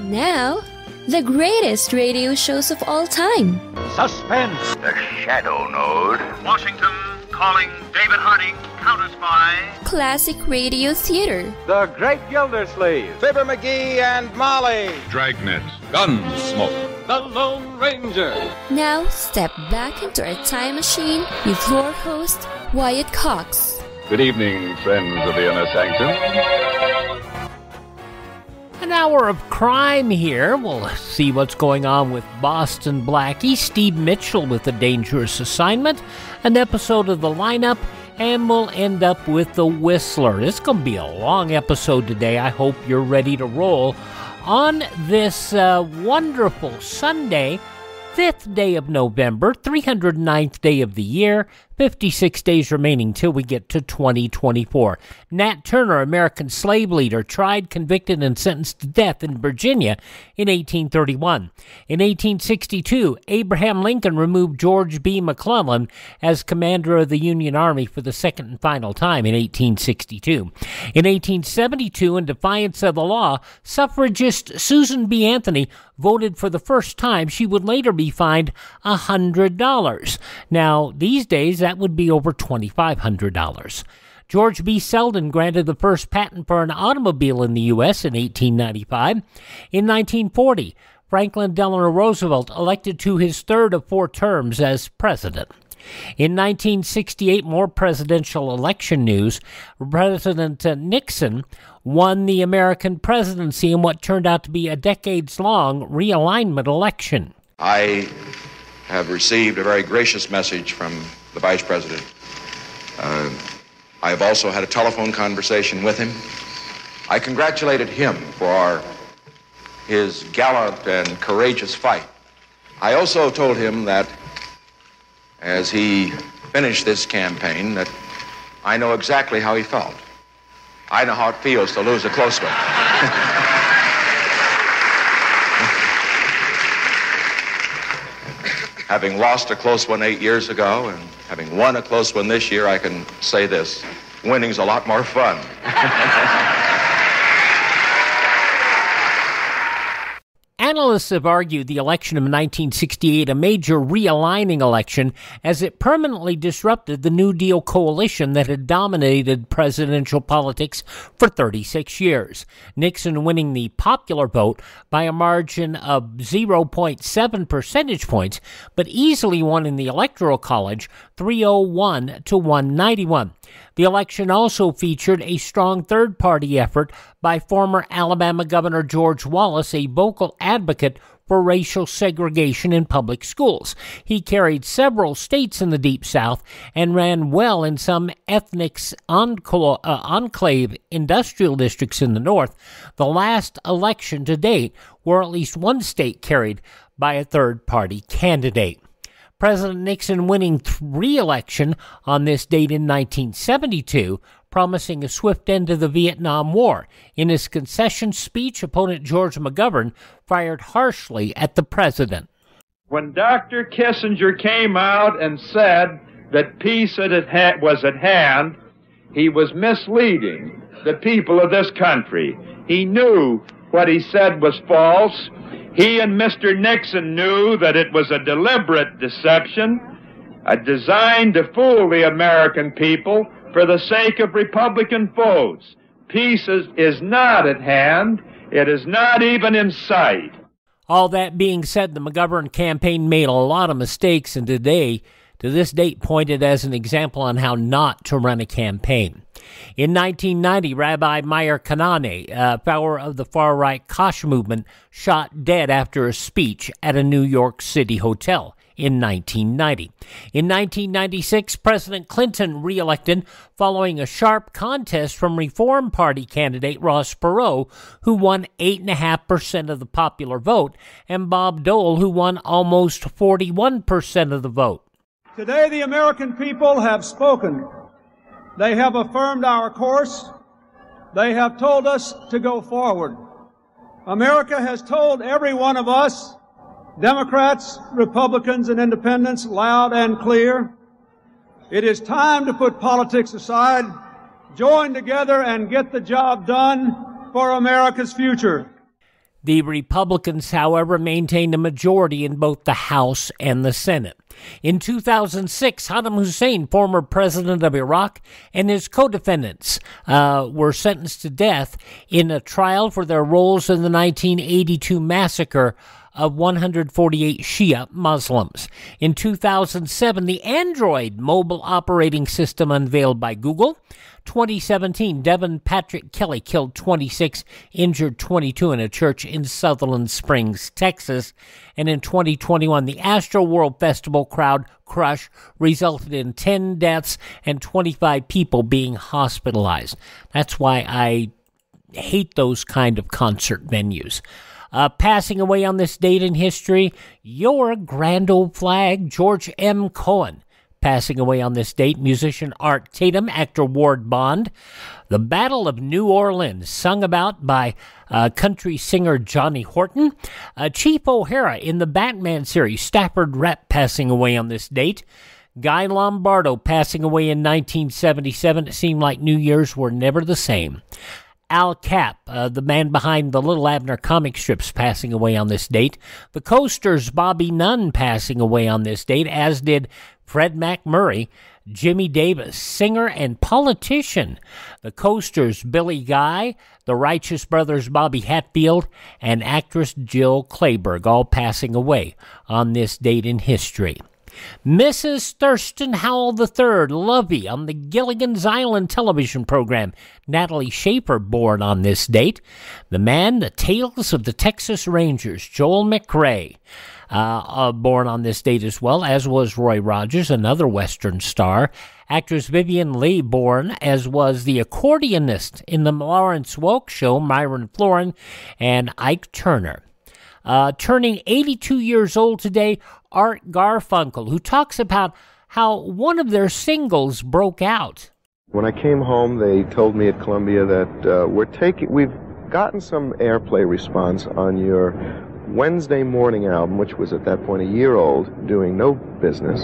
Now, the greatest radio shows of all time. Suspense. The Shadow Node. Washington calling David Harding, Counter-Spy. Classic radio theater. The Great Gildersleeve. Fibber McGee and Molly. Dragnet. Gunsmoke. The Lone Ranger. Now, step back into our time machine with your host, Wyatt Cox. Good evening, friends of the Inner Sanctum. An hour of crime here. We'll see what's going on with Boston Blackie, Steve Mitchell with A Dangerous Assignment, an episode of The Lineup, and we'll end up with The Whistler. It's going to be a long episode today. I hope you're ready to roll on this wonderful Sunday, 5th day of November, 309th day of the year, 56 days remaining till we get to 2024. Nat Turner, American slave leader, tried, convicted, and sentenced to death in Virginia in 1831. In 1862, Abraham Lincoln removed George B. McClellan as commander of the Union Army for the second and final time in 1862. In 1872, in defiance of the law, suffragist Susan B. Anthony voted for the first time she would later be fined $100. Now, these days, that would be over $2,500. George B. Selden granted the first patent for an automobile in the U.S. in 1895. In 1940, Franklin Delano Roosevelt elected to his third of 4 terms as president. In 1968, more presidential election news. President Nixon won the American presidency in what turned out to be a decades-long realignment election. I have received a very gracious message from the Vice President. I have also had a telephone conversation with him. I congratulated him for his gallant and courageous fight. I also told him that as he finished this campaign, that I know exactly how he felt. I know how it feels to lose a close one. Having lost a close one 8 years ago and having won a close one this year, I can say this: winning's a lot more fun. Analysts have argued the election of 1968 a major realigning election as it permanently disrupted the New Deal coalition that had dominated presidential politics for 36 years. Nixon winning the popular vote by a margin of 0.7 percentage points, but easily won in the Electoral College 301 to 191. The election also featured a strong third-party effort by former Alabama Governor George Wallace, a vocal advocate for racial segregation in public schools. He carried several states in the Deep South and ran well in some ethnic enclave industrial districts in the North, the last election to date where at least one state carried by a third-party candidate. President Nixon winning re-election on this date in 1972, promising a swift end to the Vietnam War. In his concession speech, opponent George McGovern fired harshly at the president. When Dr. Kissinger came out and said that peace was at hand, he was misleading the people of this country. He knew what he said was false. He and Mr. Nixon knew that it was a deliberate deception, designed to fool the American people for the sake of Republican votes. Peace is not at hand. It is not even in sight. All that being said, the McGovern campaign made a lot of mistakes, and today, to this date, pointed as an example on how not to run a campaign. In 1990, Rabbi Meir Kanane, a follower of the far-right Koch movement, shot dead after a speech at a New York City hotel in 1990. In 1996, President Clinton re-elected following a sharp contest from Reform Party candidate Ross Perot, who won 8.5% of the popular vote, and Bob Dole, who won almost 41% of the vote. Today, the American people have spoken. They have affirmed our course. They have told us to go forward. America has told every one of us, Democrats, Republicans, and Independents, loud and clear, it is time to put politics aside, join together, and get the job done for America's future. The Republicans, however, maintained a majority in both the House and the Senate. In 2006, Saddam Hussein, former president of Iraq, and his co-defendants were sentenced to death in a trial for their roles in the 1982 massacre of 148 Shia Muslims. In 2007, the Android mobile operating system unveiled by Google. 2017, Devin Patrick Kelly killed 26, injured 22 in a church in Sutherland Springs, Texas. And in 2021, the Astroworld Festival crowd crush resulted in 10 deaths and 25 people being hospitalized. That's why I hate those kind of concert venues. Passing away on this date in history, your grand old flag, George M. Cohan. Passing away on this date, musician Art Tatum, actor Ward Bond. The Battle of New Orleans, sung about by country singer Johnny Horton. Chief O'Hara in the Batman series, Stafford Rep, passing away on this date. Guy Lombardo passing away in 1977. It seemed like New Year's were never the same. Al Capp, the man behind the Little Abner comic strips, passing away on this date. The Coasters' Bobby Nunn passing away on this date, as did Fred McMurray. Jimmy Davis, singer and politician. The Coasters' Billy Guy, the Righteous Brothers' Bobby Hatfield, and actress Jill Clayburgh, all passing away on this date in history. Mrs. Thurston Howell III, Lovey, on the Gilligan's Island television program. Natalie Schaefer, born on this date. The Man, The Tales of the Texas Rangers, Joel McRae, born on this date as well, as was Roy Rogers, another Western star. Actress Vivian Leigh, born, as was the accordionist in the Lawrence Welk Show, Myron Florin, and Ike Turner. Turning 82 years old today, Art Garfunkel, who talks about how one of their singles broke out. When I came home, they told me at Columbia that we've gotten some airplay response on your Wednesday morning album, which was at that point a year old, doing no business.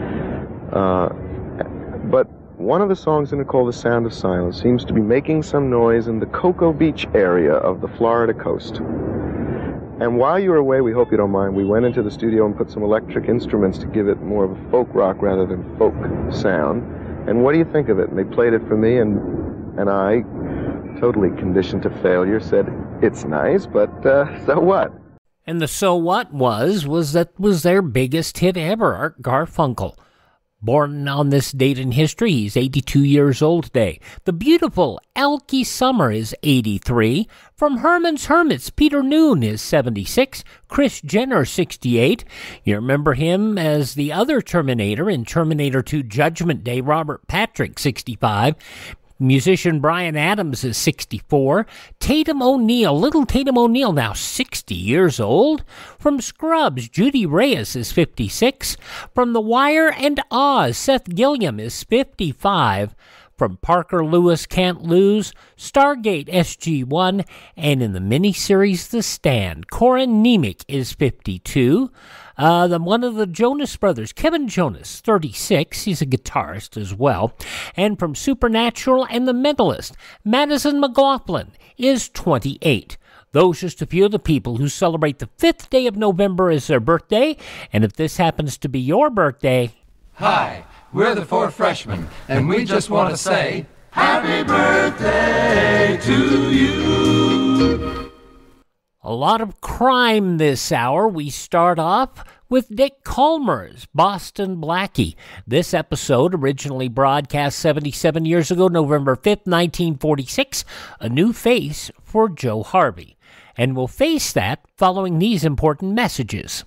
But one of the songs in it, called The Sound of Silence, seems to be making some noise in the Cocoa Beach area of the Florida coast. And while you were away, we hope you don't mind, we went into the studio and put some electric instruments to give it more of a folk rock rather than folk sound. And what do you think of it? And they played it for me, and I, totally conditioned to failure, said, it's nice, but so what? And the so what was their biggest hit ever, Art Garfunkel. Born on this date in history, he's 82 years old today. The beautiful Elkie Summer is 83. From Herman's Hermits, Peter Noon is 76. Kris Jenner, 68. You remember him as the other Terminator in Terminator 2 Judgment Day, Robert Patrick, 65. Musician Bryan Adams is 64. Tatum O'Neal, little Tatum O'Neal, now 60 years old. From Scrubs, Judy Reyes is 56. From The Wire and Oz, Seth Gilliam is 55. From Parker Lewis Can't Lose, Stargate SG-1, and in the miniseries The Stand, Corin Nemec is 52. One of the Jonas Brothers, Kevin Jonas, 36. He's a guitarist as well. And from Supernatural and The Mentalist, Madison McLaughlin is 28. Those just a few of the people who celebrate the 5th day of November as their birthday. And if this happens to be your birthday... Hi, we're the Four Freshmen, and we just want to say, Happy birthday to you! A lot of crime this hour. We start off with Dick Kollmar's Boston Blackie. This episode, originally broadcast 77 years ago, November 5th, 1946, a new face for Joe Harvey. And we'll face that following these important messages.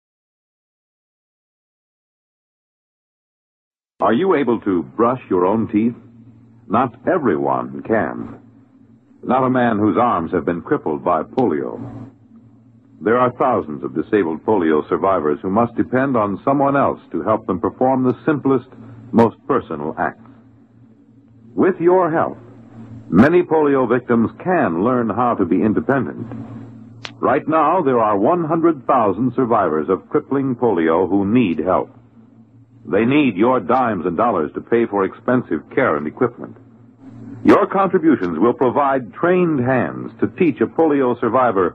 Are you able to brush your own teeth? Not everyone can. Not a man whose arms have been crippled by polio. There are thousands of disabled polio survivors who must depend on someone else to help them perform the simplest, most personal acts. With your help, many polio victims can learn how to be independent. Right now, there are 100,000 survivors of crippling polio who need help. They need your dimes and dollars to pay for expensive care and equipment. Your contributions will provide trained hands to teach a polio survivor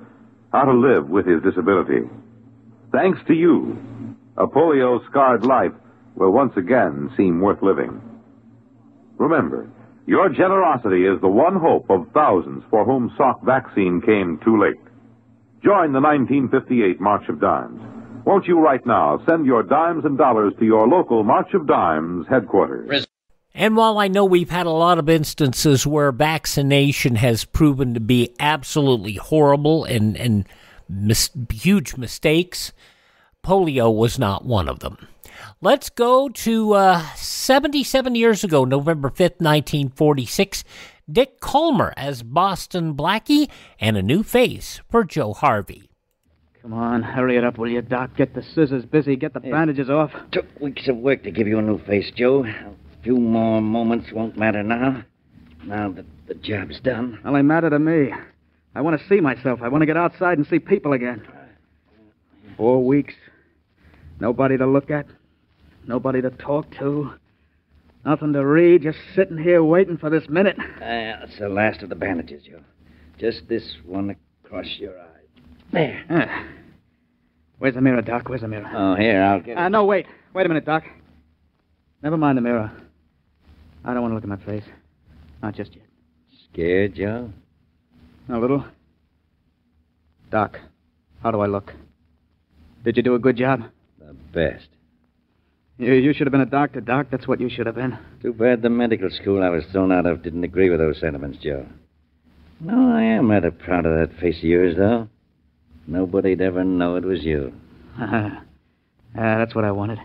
how to live with his disability. Thanks to you, a polio-scarred life will once again seem worth living. Remember, your generosity is the one hope of thousands for whom Salk vaccine came too late. Join the 1958 March of Dimes. Won't you right now send your dimes and dollars to your local March of Dimes headquarters? And while I know we've had a lot of instances where vaccination has proven to be absolutely horrible and huge mistakes, polio was not one of them. Let's go to 77 years ago, November 5th, 1946. Dick Kollmar as Boston Blackie and a new face for Joe Harvey. Come on, hurry it up, will you, Doc? Get the scissors busy, get the bandages off. Took weeks of work to give you a new face, Joe. A few more moments won't matter now. Now that the job's done. Well, they matter to me. I want to see myself. I want to get outside and see people again. 4 weeks. Nobody to look at. Nobody to talk to. Nothing to read. Just sitting here waiting for this minute. That's the last of the bandages, Joe. Just this one across your eye. There. Where's the mirror, Doc? Where's the mirror? Oh, here, I'll get it. No, wait. Wait a minute, Doc. Never mind the mirror. I don't want to look at my face. Not just yet. Scared, Joe? A little. Doc, how do I look? Did you do a good job? The best. You should have been a doctor, Doc. That's what you should have been. Too bad the medical school I was thrown out of didn't agree with those sentiments, Joe. No, I am rather proud of that face of yours, though. Nobody'd ever know it was you. That's what I wanted.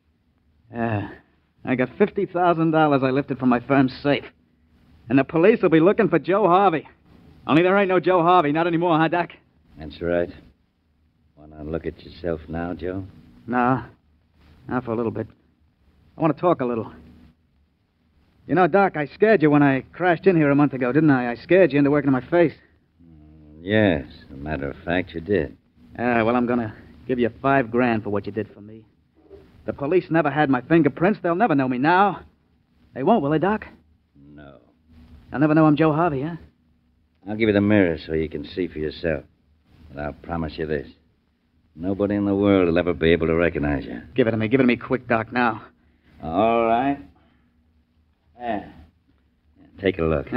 I got $50,000 I lifted from my firm's safe. And the police will be looking for Joe Harvey. Only there ain't no Joe Harvey, not anymore, huh, Doc? That's right. Want to look at yourself now, Joe? No. Not for a little bit. I want to talk a little. You know, Doc, I scared you when I crashed in here a month ago, didn't I? I scared you into working on my face. Yes, as a matter of fact, you did. Well, I'm going to give you $5,000 for what you did for me. The police never had my fingerprints. They'll never know me now. They won't, will they, Doc? No. They'll never know I'm Joe Harvey, huh? I'll give you the mirror so you can see for yourself. But I'll promise you this. Nobody in the world will ever be able to recognize you. Give it to me. Give it to me quick, Doc, now. All right. There. Take a look.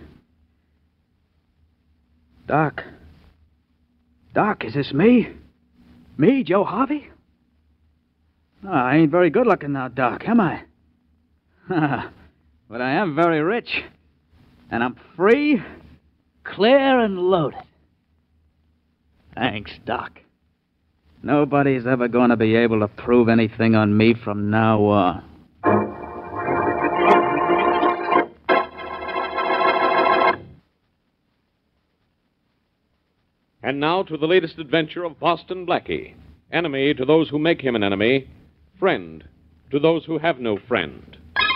Doc. Doc, is this me? Me, Joe Harvey? Oh, I ain't very good looking now, Doc, am I? But I am very rich. And I'm free, clear, and loaded. Thanks, Doc. Nobody's ever going to be able to prove anything on me from now on. And now to the latest adventure of Boston Blackie. Enemy to those who make him an enemy. Friend to those who have no friend.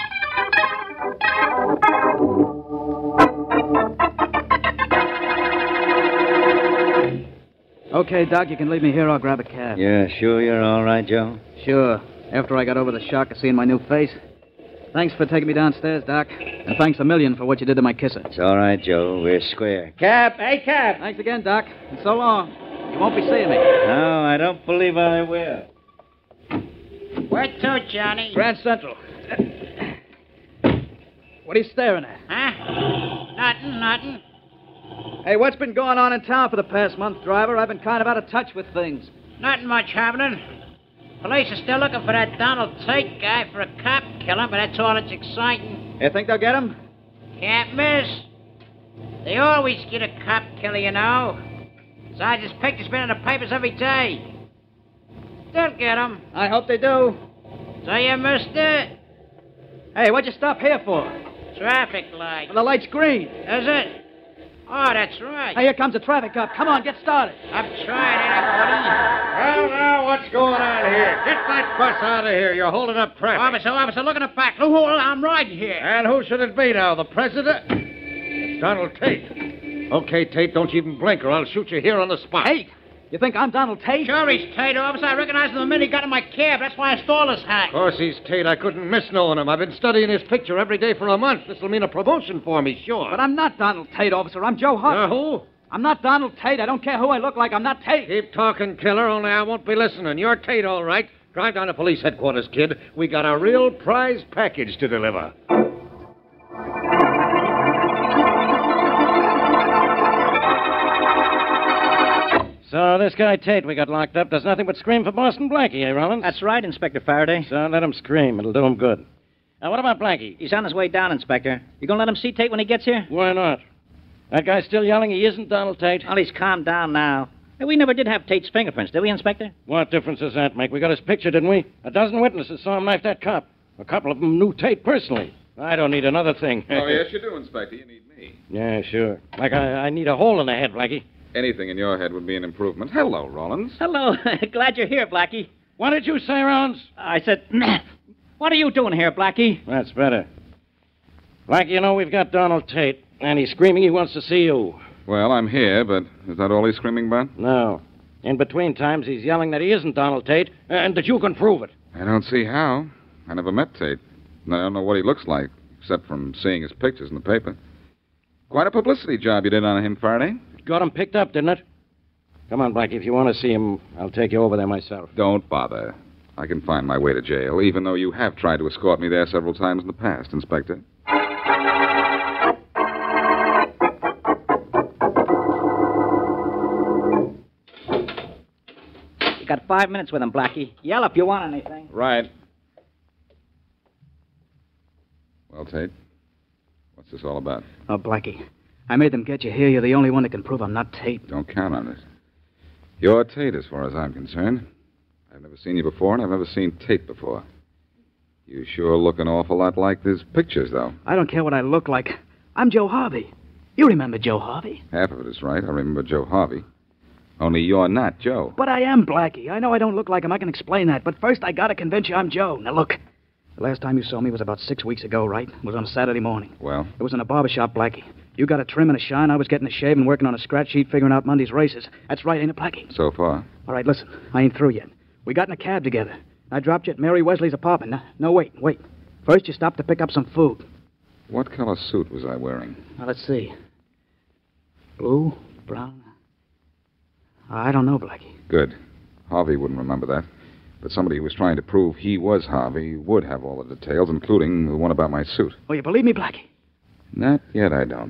Okay, Doc, you can leave me here. I'll grab a cab. Yeah, sure you're all right, Joe? Sure. After I got over the shock of seeing my new face. Thanks for taking me downstairs, Doc. And thanks a million for what you did to my kisser. It's all right, Joe. We're square. Cab! Hey, Cab! Thanks again, Doc. And so long. You won't be seeing me. No, I don't believe I will. Where to, Johnny? Grand Central. What are you staring at? Huh? Nothing. Hey, what's been going on in town for the past month, driver? I've been kind of out of touch with things. Nothing much happening. Police are still looking for that Donald Tate guy for a cop killing, but that's all that's exciting. You think they'll get him? Can't miss. They always get a cop killer, you know. Besides, his picture's been in the papers every day. They'll get him. I hope they do. So you missed it? Hey, what'd you stop here for? Traffic light. The light's green. Is it? Oh, that's right. Hey, here comes a traffic cop. Come on, get started. I'm trying, everybody. Well, now, what's going on here? Get that bus out of here. You're holding up traffic. Officer, look in the back. Look, I'm riding here. And who should it be now, the president? It's Donald Tate. Okay, Tate, don't you even blink or I'll shoot you here on the spot. Tate? You think I'm Donald Tate? Sure he's Tate, officer. I recognized him the minute he got in my cab. That's why I stole his hat. Of course he's Tate. I couldn't miss knowing him. I've been studying his picture every day for a month. This'll mean a promotion for me, sure. But I'm not Donald Tate, officer. I'm Joe Harvey. Who? I'm not Donald Tate. I don't care who I look like. I'm not Tate. Keep talking, killer, only I won't be listening. You're Tate, all right. Drive down to police headquarters, kid. We got a real prize package to deliver. So this guy Tate we got locked up does nothing but scream for Boston Blackie, eh, Rollins? That's right, Inspector Faraday. So let him scream. It'll do him good. Now, what about Blackie? He's on his way down, Inspector. You gonna let him see Tate when he gets here? Why not? That guy's still yelling he isn't Donald Tate. Well, he's calmed down now. Hey, we never did have Tate's fingerprints, did we, Inspector? What difference does that make? We got his picture, didn't we? A dozen witnesses saw him knife that cop. A couple of them knew Tate personally. I don't need another thing. Oh, yes, you do, Inspector. You need me. Yeah, sure. Like I need a hole in the head, Blackie. Anything in your head would be an improvement. Hello, Rollins. Hello. Glad you're here, Blackie. What did you say, Rollins? I said, what are you doing here, Blackie? That's better. Blackie, you know, we've got Donald Tate, and he's screaming he wants to see you. Well, I'm here, but is that all he's screaming about? No. In between times, he's yelling that he isn't Donald Tate, and that you can prove it. I don't see how. I never met Tate. And I don't know what he looks like, except from seeing his pictures in the paper. Quite a publicity job you did on him, Faraday. Got him picked up, didn't it? Come on, Blackie. If you want to see him, I'll take you over there myself. Don't bother. I can find my way to jail, even though you have tried to escort me there several times in the past, Inspector. You got 5 minutes with him, Blackie. Yell if you want anything. Right. Well, Tate, what's this all about? Oh, Blackie, I made them get you here. You're the only one that can prove I'm not Tate. Don't count on it. You're Tate, as far as I'm concerned. I've never seen you before, and I've never seen Tate before. You sure look an awful lot like these pictures, though. I don't care what I look like. I'm Joe Harvey. You remember Joe Harvey? Half of it is right. I remember Joe Harvey. Only you're not Joe. But I am Blackie. I know I don't look like him. I can explain that. But first, I gotta convince you I'm Joe. Now, look. The last time you saw me was about 6 weeks ago, right? It was on a Saturday morning. Well? It was in a barber shop, Blackie. You got a trim and a shine. I was getting a shave and working on a scratch sheet figuring out Monday's races. That's right, ain't it, Blackie? So far. All right, listen. I ain't through yet. We got in a cab together. I dropped you at Mary Wesley's apartment. No, wait. First, you stopped to pick up some food. What color suit was I wearing? Now, let's see. Blue? Brown? I don't know, Blackie. Good. Harvey wouldn't remember that. But somebody who was trying to prove he was Harvey would have all the details, including the one about my suit. Oh, you believe me, Blackie? Not yet, I don't.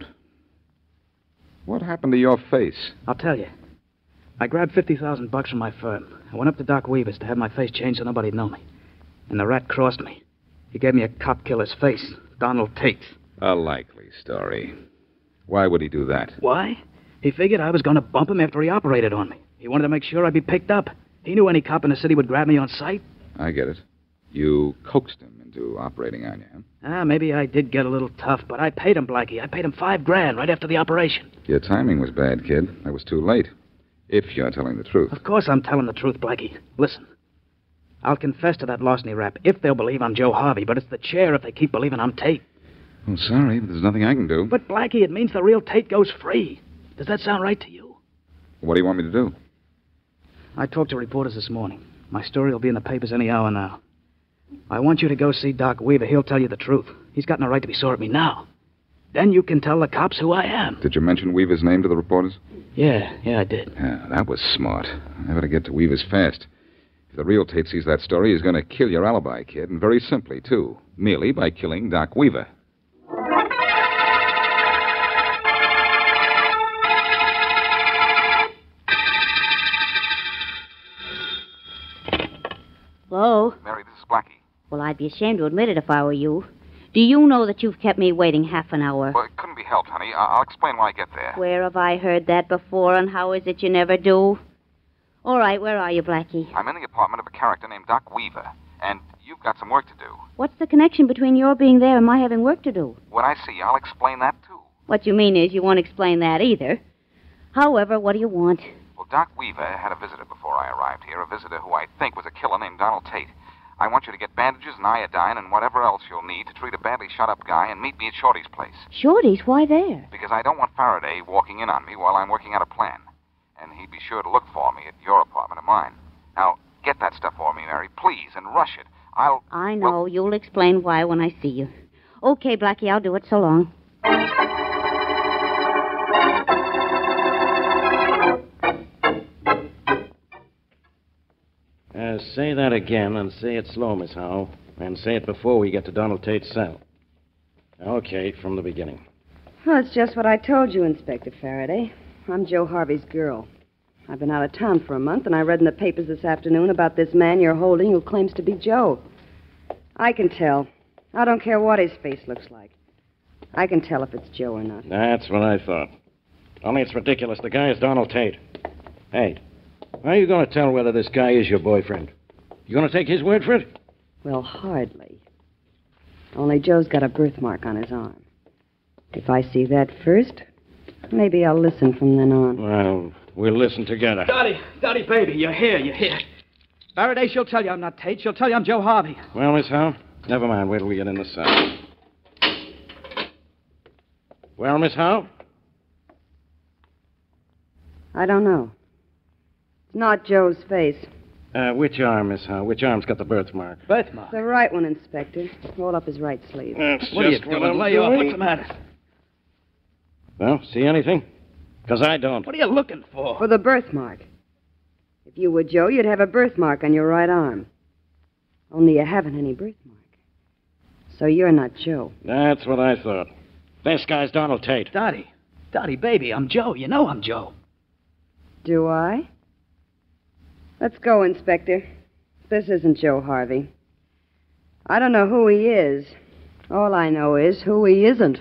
What happened to your face? I'll tell you. I grabbed $50,000 from my firm. I went up to Doc Weaver's to have my face changed so nobody'd know me. And the rat crossed me. He gave me a cop killer's face. Donald Tate. A likely story. Why would he do that? Why? He figured I was going to bump him after he operated on me. He wanted to make sure I'd be picked up. He knew any cop in the city would grab me on sight. I get it. You coaxed him into operating on you, huh? Maybe I did get a little tough, but I paid him, Blackie. I paid him $5,000 right after the operation. Your timing was bad, kid. It was too late. If you're telling the truth. Of course I'm telling the truth, Blackie. Listen. I'll confess to that larceny rap if they'll believe I'm Joe Harvey, but it's the chair if they keep believing I'm Tate. Oh, sorry, but there's nothing I can do. But, Blackie, it means the real Tate goes free. Does that sound right to you? What do you want me to do? I talked to reporters this morning. My story will be in the papers any hour now. I want you to go see Doc Weaver. He'll tell you the truth. He's got no right to be sore at me now. Then you can tell the cops who I am. Did you mention Weaver's name to the reporters? Yeah, I did. Yeah, that was smart. I better get to Weaver's fast. If the real Tate sees that story, he's going to kill your alibi, kid, and very simply, too. Merely by killing Doc Weaver. Hello? Mary, this is Blackie. Well, I'd be ashamed to admit it if I were you. Do you know that you've kept me waiting half an hour? Well, it couldn't be helped, honey. I'll explain when I get there. Where have I heard that before, and how is it you never do? All right, where are you, Blackie? I'm in the apartment of a character named Doc Weaver, and you've got some work to do. What's the connection between your being there and my having work to do? When I see you, I'll explain that, too. What you mean is you won't explain that either. However, what do you want? Well, Doc Weaver had a visitor before I arrived here, a visitor who I think was a killer named Donald Tate. I want you to get bandages and iodine and whatever else you'll need to treat a badly shot-up guy and meet me at Shorty's place. Shorty's? Why there? Because I don't want Faraday walking in on me while I'm working out a plan. And he'd be sure to look for me at your apartment or mine. Now, get that stuff for me, Mary, please, and rush it. I know. Well, you'll explain why when I see you. Okay, Blackie, I'll do it. So long. Say that again, and say it slow, Miss Howe. And say it before we get to Donald Tate's cell. Okay, from the beginning. Well, it's just what I told you, Inspector Faraday. I'm Joe Harvey's girl. I've been out of town for a month, and I read in the papers this afternoon about this man you're holding who claims to be Joe. I can tell. I don't care what his face looks like. I can tell if it's Joe or not. That's what I thought. Only it's ridiculous. The guy is Donald Tate. Hey, how are you going to tell whether this guy is your boyfriend? You going to take his word for it? Well, hardly. Only Joe's got a birthmark on his arm. If I see that first, maybe I'll listen from then on. Well, we'll listen together. Dottie, baby, you're here. Faraday, she'll tell you I'm not Tate. She'll tell you I'm Joe Harvey. Well, Miss Howe, never mind. Wait till we get in the cell. Well, Miss Howe? I don't know. It's not Joe's face. Which arm, Miss Howe? Which arm's got the birthmark? Birthmark? The right one, Inspector. Roll up his right sleeve. That's what are you just doing? what I'm Lay off. doing. What's the matter? Well, see anything? Because I don't. What are you looking for? For the birthmark. If you were Joe, you'd have a birthmark on your right arm. Only you haven't any birthmark. So you're not Joe. That's what I thought. This guy's Donald Tate. Dottie, baby, I'm Joe. You know I'm Joe. Do I? Let's go, Inspector. This isn't Joe Harvey. I don't know who he is. All I know is who he isn't.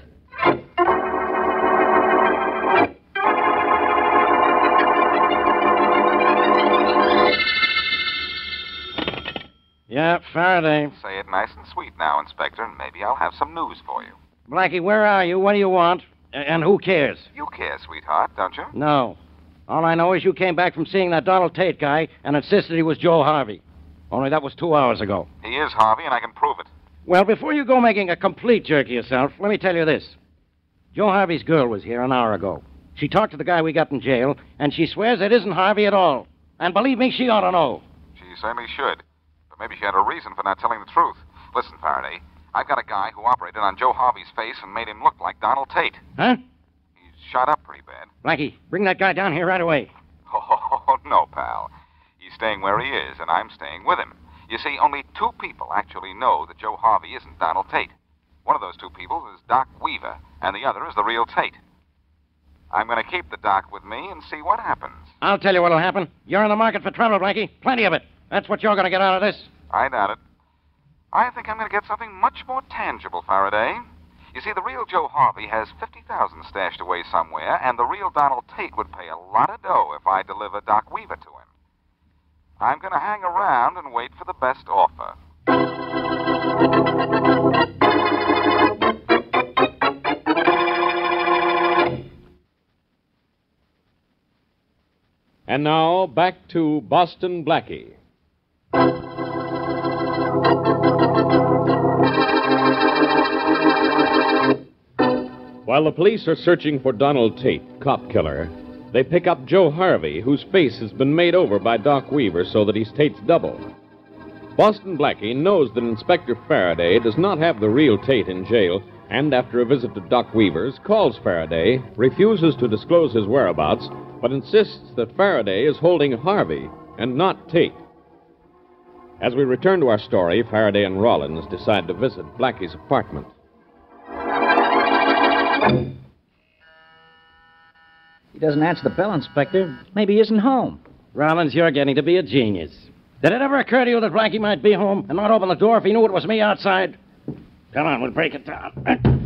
Yeah, Faraday. Say it nice and sweet now, Inspector, and maybe I'll have some news for you. Blackie, where are you? What do you want? And who cares? You care, sweetheart, don't you? No. All I know is you came back from seeing that Donald Tate guy and insisted he was Joe Harvey. Only that was 2 hours ago. He is Harvey, and I can prove it. Well, before you go making a complete jerk of yourself, let me tell you this. Joe Harvey's girl was here an hour ago. She talked to the guy we got in jail, and she swears it isn't Harvey at all. And believe me, she ought to know. She certainly should. But maybe she had a reason for not telling the truth. Listen, Faraday, I've got a guy who operated on Joe Harvey's face and made him look like Donald Tate. Huh? He's shot up pretty bad. Blackie, bring that guy down here right away. Oh, no, pal. He's staying where he is, and I'm staying with him. You see, only 2 people actually know that Joe Harvey isn't Donald Tate. One of those 2 people is Doc Weaver, and the other is the real Tate. I'm going to keep the Doc with me and see what happens. I'll tell you what'll happen. You're in the market for trouble, Blackie. Plenty of it. That's what you're going to get out of this. I doubt it. I think I'm going to get something much more tangible, Faraday. You see, the real Joe Harvey has $50,000 stashed away somewhere, and the real Donald Tate would pay a lot of dough if I deliver Doc Weaver to him. I'm going to hang around and wait for the best offer. And now, back to Boston Blackie. While the police are searching for Donald Tate, cop killer, they pick up Joe Harvey, whose face has been made over by Doc Weaver so that he's Tate's double. Boston Blackie knows that Inspector Faraday does not have the real Tate in jail, and after a visit to Doc Weaver's, calls Faraday, refuses to disclose his whereabouts, but insists that Faraday is holding Harvey and not Tate. As we return to our story, Faraday and Rollins decide to visit Blackie's apartment. He doesn't answer the bell, Inspector. Maybe he isn't home. Rollins, you're getting to be a genius. Did it ever occur to you that Blackie might be home and not open the door if he knew it was me outside? Come on, we'll break it down.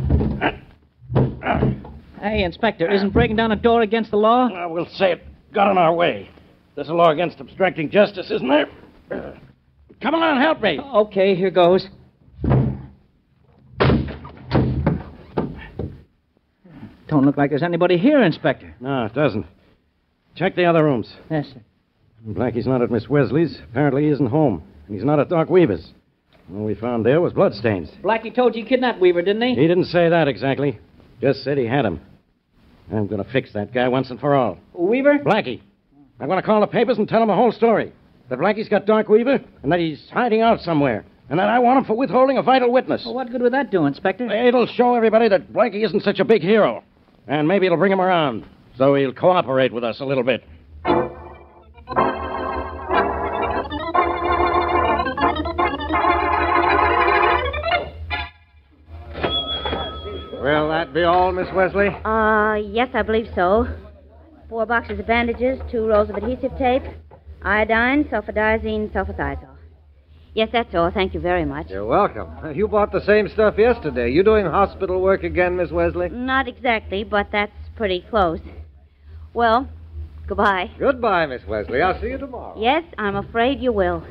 Hey, Inspector, isn't breaking down a door against the law? We'll say it got in our way. There's a law against obstructing justice, isn't there? Come along, help me. Okay, here goes. Don't look like there's anybody here, Inspector. No, it doesn't. Check the other rooms. Yes, sir. Blackie's not at Miss Wesley's. Apparently he isn't home. And he's not at Doc Weaver's. All we found there was bloodstains. Blackie told you he kidnapped Weaver, didn't he? He didn't say that exactly. Just said he had him. I'm going to fix that guy once and for all. Weaver? Blackie. I'm going to call the papers and tell them the whole story. That Blackie's got Doc Weaver and that he's hiding out somewhere. And that I want him for withholding a vital witness. Well, what good would that do, Inspector? It'll show everybody that Blackie isn't such a big hero. And maybe it'll bring him around. So he'll cooperate with us a little bit. that be all, Miss Wesley? Yes, I believe so. 4 boxes of bandages, 2 rolls of adhesive tape, iodine, sulfadiazine, sulfathiazole. Yes, that's all. Thank you very much. You're welcome. You bought the same stuff yesterday. You doing hospital work again, Miss Wesley? Not exactly, but that's pretty close. Well, goodbye. Goodbye, Miss Wesley. I'll see you tomorrow. Yes, I'm afraid you will.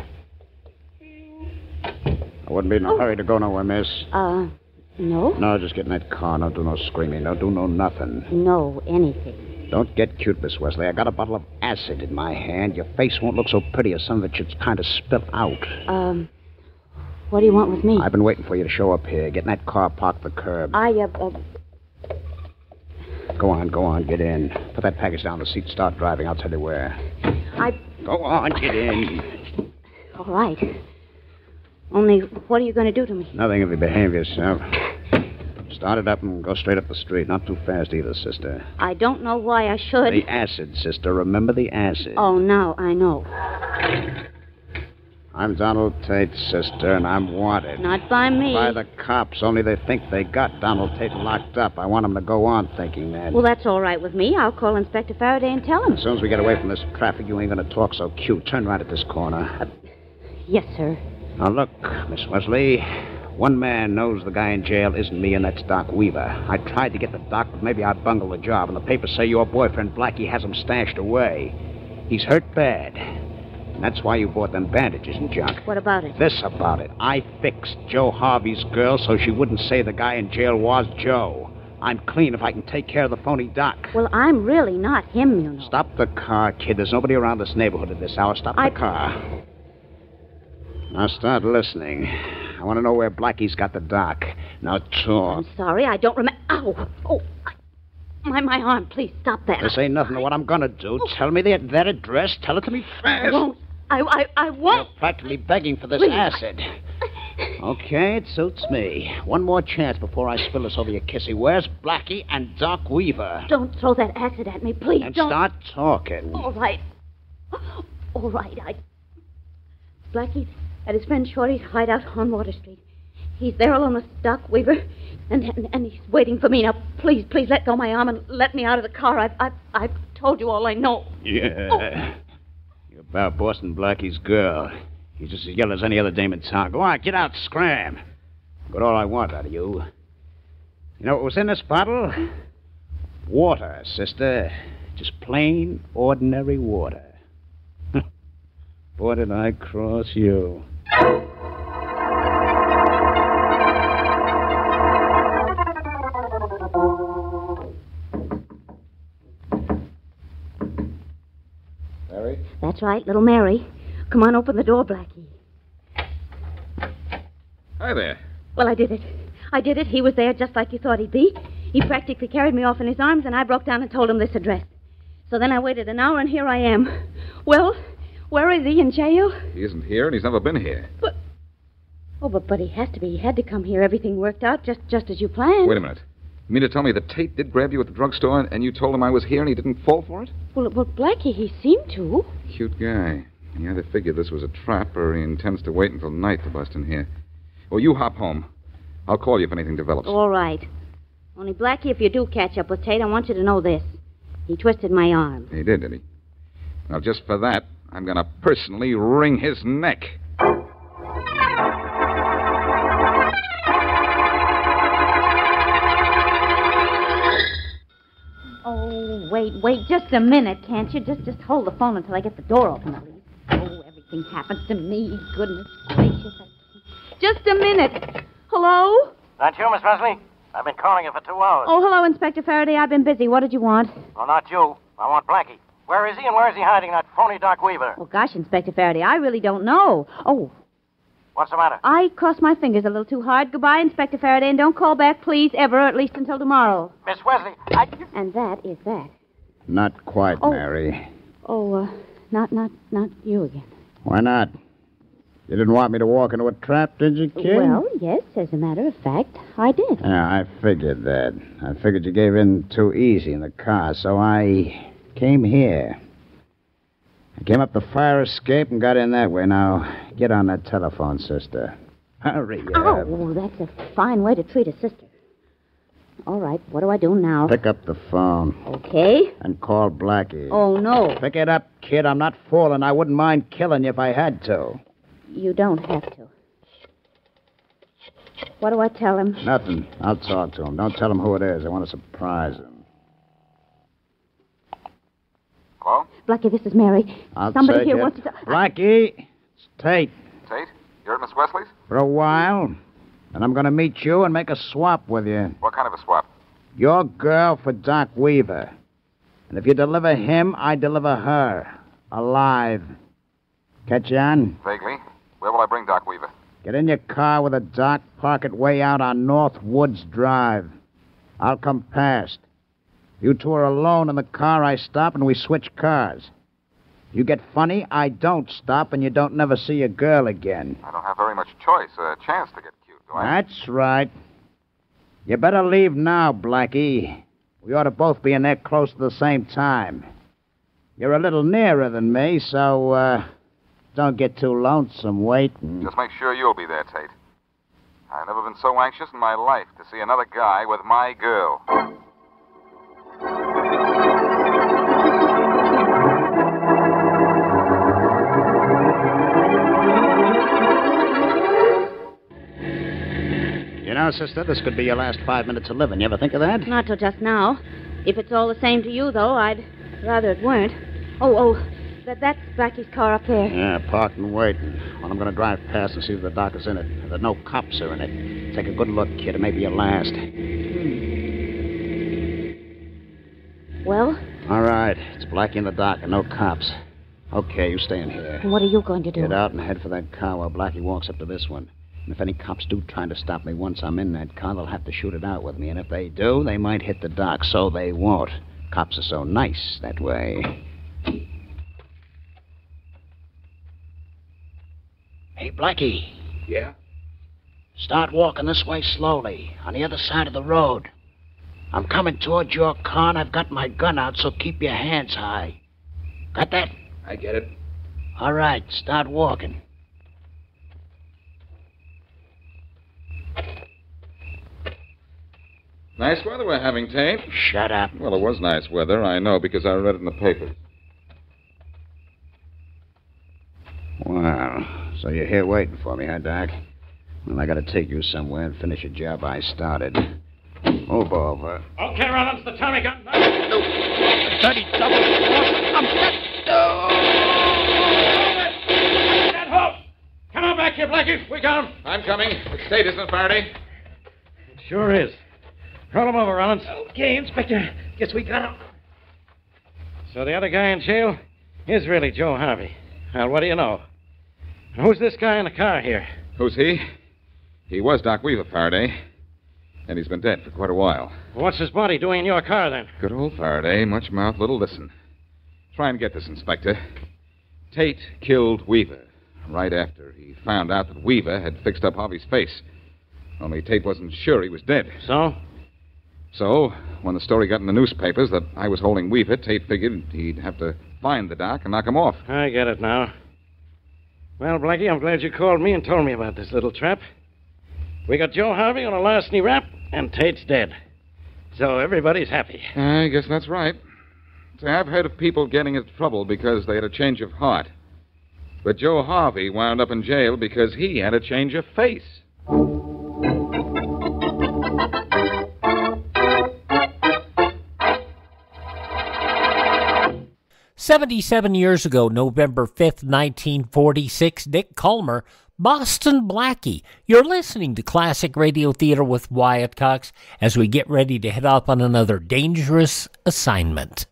I wouldn't be in a hurry to go nowhere, miss. No? No, just get in that car. Don't do no screaming. Don't do no nothing. No, anything. Don't get cute, Miss Wesley. I got a bottle of acid in my hand. Your face won't look so pretty as some of it should kind of spill out. What do you want with me? I've been waiting for you to show up here. Get in that car parked at the curb. Go on, get in. Put that package down the seat, start driving. I'll tell you where. Go on, get in. All right. Only, what are you going to do to me? Nothing if you behave yourself. Start it up and go straight up the street. Not too fast either, sister. I don't know why I should. The acid, sister. Remember the acid. Oh, now I know. I'm Donald Tate, sister, and I'm wanted. Not by me. By the cops, only they think they got Donald Tate locked up. I want them to go on thinking that. Well, that's all right with me. I'll call Inspector Faraday and tell him. As soon as we get away from this traffic, you ain't going to talk so cute. Turn right at this corner. Yes, sir. Now, look, Miss Wesley. One man knows the guy in jail isn't me, and that's Doc Weaver. I tried to get the doc, but maybe I'd bungle the job, and the papers say your boyfriend, Blackie, has him stashed away. He's hurt bad. And that's why you bought them bandages and junk. What about it? This about it. I fixed Joe Harvey's girl so she wouldn't say the guy in jail was Joe. I'm clean if I can take care of the phony doc. Well, I'm really not him, you know. Stop the car, kid. There's nobody around this neighborhood at this hour. Stop the car. Now start listening. I want to know where Blackie's got the doc. Now talk. I'm sorry, I don't remember. Ow! Oh, my arm. Please stop that. This ain't nothing to what I'm going to do. Tell me that address. Tell it to me fast. I won't. I won't. You're practically begging for this Please. acid. Okay, it suits me. One more chance before I spill this over your kissy. Where's Blackie and Doc Weaver? Don't throw that acid at me, please. And don't. start talking. All right. Blackie's at his friend Shorty's hideout on Water Street. He's there alone with Doc Weaver, and he's waiting for me. Now, please let go my arm and let me out of the car. I've told you all I know. Yeah. Oh. You're about Boston Blackie's girl. He's just as yellow as any other dame in town. Go on, get out, scram. Got all I want out of you. You know what was in this bottle? Water, sister. Just plain, ordinary water. Boy, did I cross you. Mary? That's right, little Mary. Come on, open the door, Blackie. Hi there. Well, I did it. He was there just like you thought he'd be. He practically carried me off in his arms, and I broke down and told him this address. So then I waited an hour, and here I am. Well, where is he, in jail? He isn't here, and he's never been here. But he has to be. He had to come here. Everything worked out just as you planned. Wait a minute. You mean to tell me that Tate did grab you at the drugstore, and you told him I was here, and he didn't fall for it? Well, Blackie, he seemed to. Cute guy. He either figured this was a trap, or he intends to wait until night to bust in here. Well, you hop home. I'll call you if anything develops. All right. Only, Blackie, if you do catch up with Tate, I want you to know this. He twisted my arm. He did he? Now, just for that, I'm going to personally wring his neck. Oh, wait just a minute, can't you? Just hold the phone until I get the door open, please. Oh, everything happens to me. Goodness gracious. Just a minute. Hello? That you, Miss Wesley? I've been calling you for 2 hours. Oh, hello, Inspector Faraday. I've been busy. What did you want? Well, not you. I want Blackie. Where is he, and where is he hiding that phony Doc Weaver? Oh, gosh, Inspector Faraday, I really don't know. Oh. What's the matter? I crossed my fingers a little too hard. Goodbye, Inspector Faraday, and don't call back, please, ever, at least until tomorrow. Miss Wesley, And that is that. Not quite, Mary. Oh, not you again. Why not? You didn't want me to walk into a trap, did you, kid? Well, yes, as a matter of fact, I did. Yeah, I figured that. I figured you gave in too easy in the car, so I came here. I came up the fire escape and got in that way. Now, get on that telephone, sister. Hurry up. Oh, that's a fine way to treat a sister. All right, what do I do now? Pick up the phone. Okay. And call Blackie. Oh, no. Pick it up, kid. I'm not fooling. I wouldn't mind killing you if I had to. You don't have to. What do I tell him? Nothing. I'll talk to him. Don't tell him who it is. I want to surprise him. Hello? Blackie, this is Mary. Somebody here wants to... Blackie, it's Tate. Tate? You're at Miss Wesley's? For a while. And I'm going to meet you and make a swap with you. What kind of a swap? Your girl for Doc Weaver. And if you deliver him, I deliver her. Alive. Catch on? Vaguely. Where will I bring Doc Weaver? Get in your car with a Doc, park it way out on North Woods Drive. I'll come past. You two are alone in the car, I stop, and we switch cars. You get funny, I don't stop, and you don't never see your girl again. I don't have very much choice. A chance to get cute, do I? That's right. You better leave now, Blackie. We ought to both be in there close to the same time. You're a little nearer than me, so, don't get too lonesome waiting. Just make sure you'll be there, Tate. I've never been so anxious in my life to see another guy with my girl. You know, sister, this could be your last 5 minutes of living. You ever think of that? Not till just now. If it's all the same to you, though, I'd rather it weren't. Oh, that's Blackie's car up there. Yeah, parked and waiting. Well, I'm going to drive past and see if the doc is in it. If there no cops are in it. Take a good look, kid. It may be your last. Well? All right. It's Blackie and the doc and no cops. Okay, you stay in here. What are you going to do? Get out and head for that car while Blackie walks up to this one. And if any cops do try to stop me once I'm in that car, they'll have to shoot it out with me. And if they do, they might hit the doc, so they won't. Cops are so nice that way. Hey, Blackie. Yeah? Start walking this way slowly, on the other side of the road. I'm coming towards your car, and I've got my gun out, so keep your hands high. Got that? I get it. All right, start walking. Nice weather we're having, Tate. Shut up. Well, it was nice weather, I know, because I read it in the papers. Wow. So you're here waiting for me, huh, Doc? Well, I gotta take you somewhere and finish a job I started. Move over. Okay, Rollins, the Tommy gun. Dirty double. I'm That horse! Come on back here, Blackie. We got him. I'm coming. It's Tate, isn't it, Faraday? It sure is. Roll him over, Rollins. Okay, Inspector. Guess we got him. So the other guy in jail is really Joe Harvey. Well, what do you know? Who's this guy in the car here? Who's he? He was Doc Weaver, Faraday. And he's been dead for quite a while. What's his body doing in your car, then? Good old Faraday. Much mouth, little listen. Try and get this, Inspector. Tate killed Weaver right after he found out that Weaver had fixed up Harvey's face. Only Tate wasn't sure he was dead. So? So, when the story got in the newspapers that I was holding Weaver, Tate figured he'd have to find the doc and knock him off. I get it now. Well, Blackie, I'm glad you called me and told me about this little trap. We got Joe Harvey on a larceny rap, and Tate's dead. So everybody's happy. I guess that's right. See, I've heard of people getting into trouble because they had a change of heart. But Joe Harvey wound up in jail because he had a change of face. 77 years ago, November 5th, 1946, Dick Calmer, Boston Blackie. You're listening to Classic Radio Theater with Wyatt Cox as we get ready to head off on another dangerous assignment.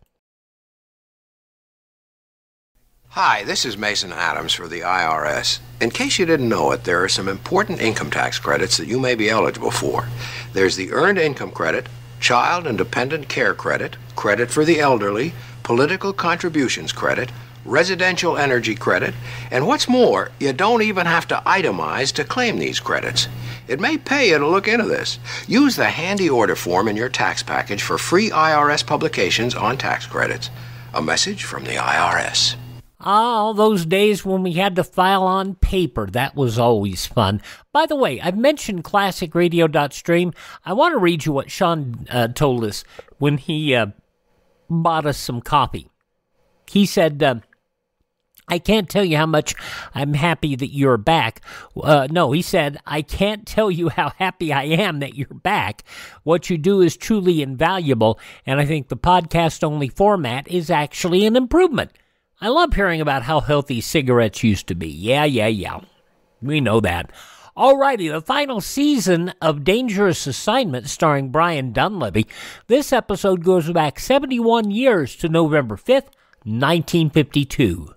Hi, this is Mason Adams for the IRS. In case you didn't know it, there are some important income tax credits that you may be eligible for. There's the Earned Income Credit, Child and Dependent Care Credit, Credit for the Elderly, Political Contributions Credit, Residential Energy Credit, and what's more, you don't even have to itemize to claim these credits. It may pay you to look into this. Use the handy order form in your tax package for free IRS publications on tax credits. A message from the IRS. All those days when we had to file on paper. That was always fun. By the way, I've mentioned classicradio.stream. I want to read you what Sean told us when he bought us some coffee. He said, I can't tell you how much I'm happy that you're back. No, he said, I can't tell you how happy I am that you're back. What you do is truly invaluable, and I think the podcast-only format is actually an improvement. I love hearing about how healthy cigarettes used to be. Yeah. We know that. Alrighty, the final season of Dangerous Assignment starring Brian Dunleavy. This episode goes back 71 years to November 5th, 1952.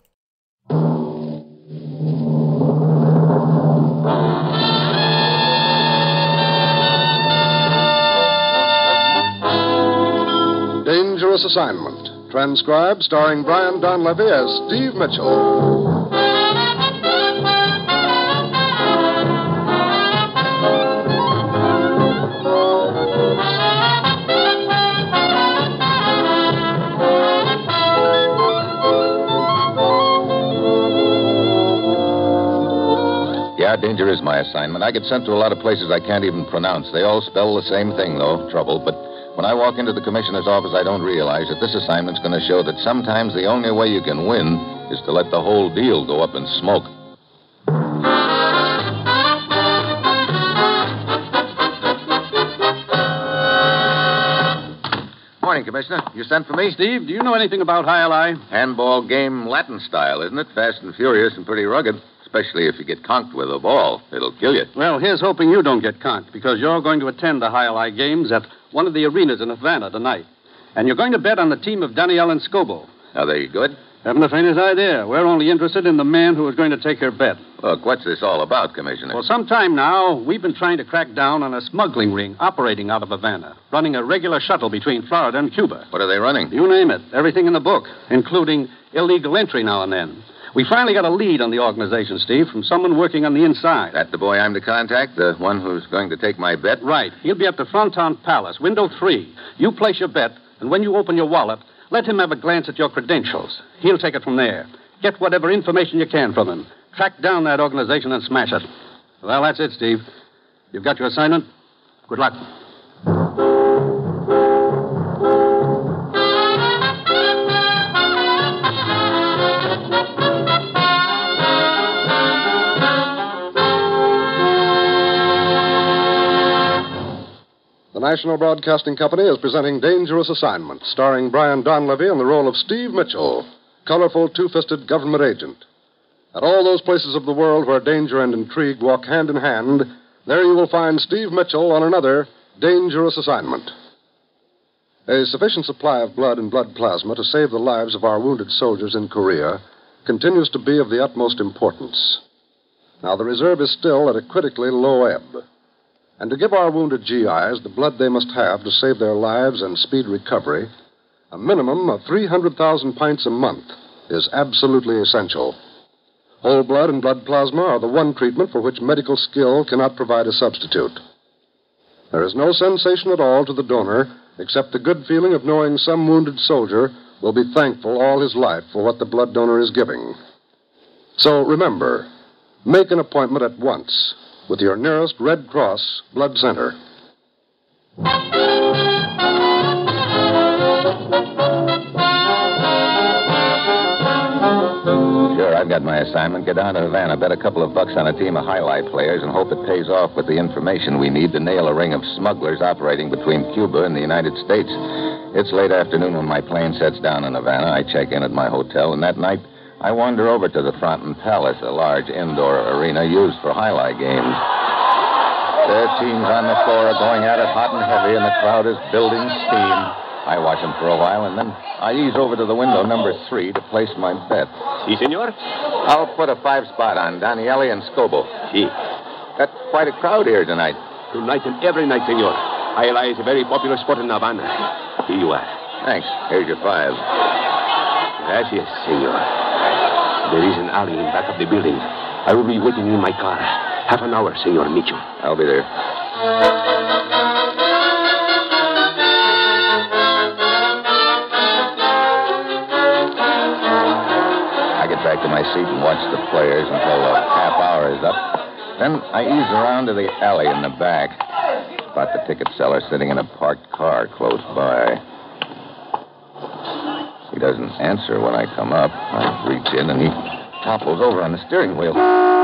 Dangerous Assignment. Transcribed, starring Brian Donlevy as Steve Mitchell. Yeah, danger is my assignment. I get sent to a lot of places I can't even pronounce. They all spell the same thing, though, trouble. But when I walk into the commissioner's office, I don't realize that this assignment's going to show that sometimes the only way you can win is to let the whole deal go up in smoke. Morning, Commissioner. You sent for me? Steve, do you know anything about High-Lie? Handball game Latin style, isn't it? Fast and furious and pretty rugged. Especially if you get conked with a ball. It'll kill you. Well, here's hoping you don't get conked, because you're going to attend the High-Lie games at one of the arenas in Havana tonight. And you're going to bet on the team of Danielle and Scobo. Are they good? Haven't the faintest idea. We're only interested in the man who is going to take your bet. Look, what's this all about, Commissioner? For some time now, we've been trying to crack down on a smuggling ring operating out of Havana, running a regular shuttle between Florida and Cuba. What are they running? You name it. Everything in the book, including illegal entry now and then. We finally got a lead on the organization, Steve, from someone working on the inside. That the boy I'm to contact? The one who's going to take my bet? Right. He'll be at the Fronton Palace, window 3. You place your bet, and when you open your wallet, let him have a glance at your credentials. He'll take it from there. Get whatever information you can from him. Track down that organization and smash it. Well, that's it, Steve. You've got your assignment. Good luck. The National Broadcasting Company is presenting Dangerous Assignment, starring Brian Donlevy in the role of Steve Mitchell, colorful two-fisted government agent. At all those places of the world where danger and intrigue walk hand in hand, there you will find Steve Mitchell on another Dangerous Assignment. A sufficient supply of blood and blood plasma to save the lives of our wounded soldiers in Korea continues to be of the utmost importance. Now, the reserve is still at a critically low ebb. And to give our wounded GIs the blood they must have to save their lives and speed recovery, a minimum of 300,000 pints a month is absolutely essential. Whole blood and blood plasma are the one treatment for which medical skill cannot provide a substitute. There is no sensation at all to the donor except the good feeling of knowing some wounded soldier will be thankful all his life for what the blood donor is giving. So remember, make an appointment at once with your nearest Red Cross blood center. Sure, I've got my assignment. Get down to Havana, bet a couple of bucks on a team of highlight players, and hope it pays off with the information we need to nail a ring of smugglers operating between Cuba and the United States. It's late afternoon when my plane sets down in Havana. I check in at my hotel, and that night I wander over to the Fronton Palace, a large indoor arena used for highlight games. Their teams on the floor are going at it hot and heavy, and the crowd is building steam. I watch them for a while, and then I ease over to the window number 3 to place my bet. Si, senor? I'll put a 5-spot on Daniele and Scobo. Si. Got quite a crowd here tonight. Tonight and every night, senor. High-Lie is a very popular sport in Havana. Here you are. Thanks. Here's your 5. Gracias, senor. There is an alley in back of the building. I will be waiting in my car. Half an hour, Senor Mitchell. I'll be there. I get back to my seat and watch the players until the half hour is up. Then I ease around to the alley in the back. Spot the ticket seller sitting in a parked car close by. He doesn't answer when I come up. I reach in and he topples over on the steering wheel.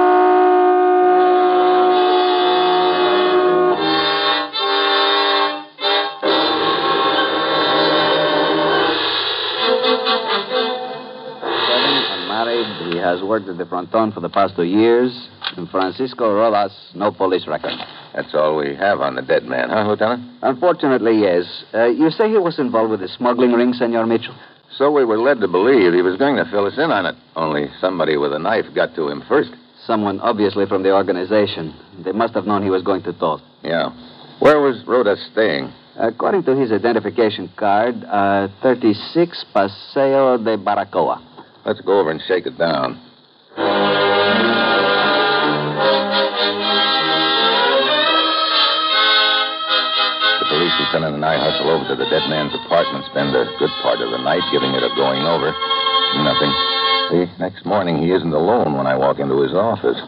He has worked at the fronton for the past 2 years. And Francisco Rodas, no police record. That's all we have on the dead man, huh, Lieutenant? Unfortunately, yes. You say he was involved with the smuggling ring, Senor Mitchell? So we were led to believe he was going to fill us in on it. Only somebody with a knife got to him first. Someone obviously from the organization. They must have known he was going to talk. Yeah. Where was Rodas staying? According to his identification card, 36 Paseo de Baracoa. Let's go over and shake it down. The police lieutenant and I hustle over to the dead man's apartment, spend a good part of the night giving it a going over. Nothing. The next morning, he isn't alone when I walk into his office.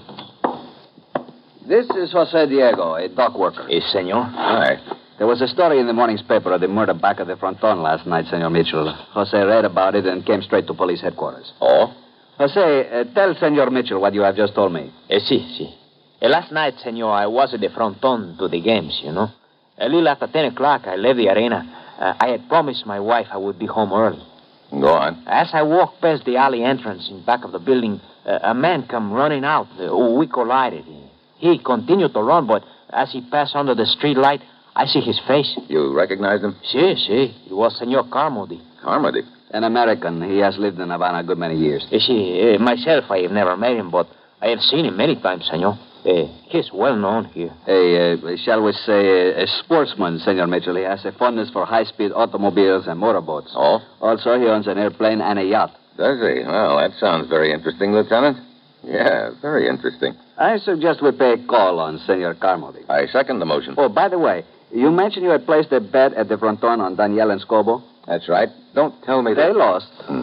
This is Jose Diego, a dock worker. Senor? Hi. There was a story in the morning's paper of the murder back at the fronton last night, Senor Mitchell. Jose read about it and came straight to police headquarters. Oh? Jose, tell Senor Mitchell what you have just told me. Sí. Last night, senor, I was at the fronton to the games, you know. A little after 10 o'clock, I left the arena. I had promised my wife I would be home early. Go on. As I walked past the alley entrance in back of the building, a man come running out. We collided. He continued to run, but as he passed under the street light, I see his face. You recognized him? Sí. It was Senor Carmody. Carmody? An American. He has lived in Havana a good many years. Sí, myself, I have never met him, but I have seen him many times, senor. He's well known here. Shall we say, a sportsman, Senor Mitchell. He has a fondness for high-speed automobiles and motorboats. Oh? Also, he owns an airplane and a yacht. Does he? Well, that sounds very interesting, Lieutenant. Yeah, very interesting. I suggest we pay a call on Senor Carmody. I second the motion. Oh, by the way, you mentioned you had placed a bet at the fronton on Daniel and Scobo? That's right. Don't tell me They lost.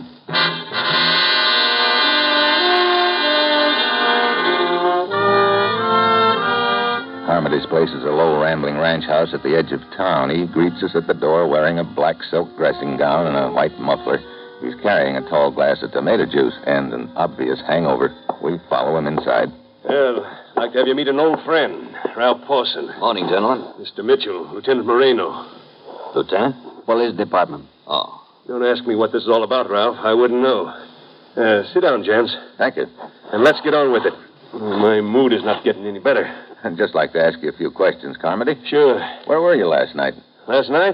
Carmody's place is a low, rambling ranch house at the edge of town. He greets us at the door wearing a black silk dressing gown and a white muffler. He's carrying a tall glass of tomato juice and an obvious hangover. We follow him inside. Well, I'd like to have you meet an old friend, Ralph Pawson. Morning, gentlemen. Mr. Mitchell, Lieutenant Moreno. Lieutenant? Police Department. Oh. Don't ask me what this is all about, Ralph. I wouldn't know. Sit down, gents. Thank you. And let's get on with it. My mood is not getting any better. I'd just like to ask you a few questions, Carmody. Sure. Where were you last night? Last night?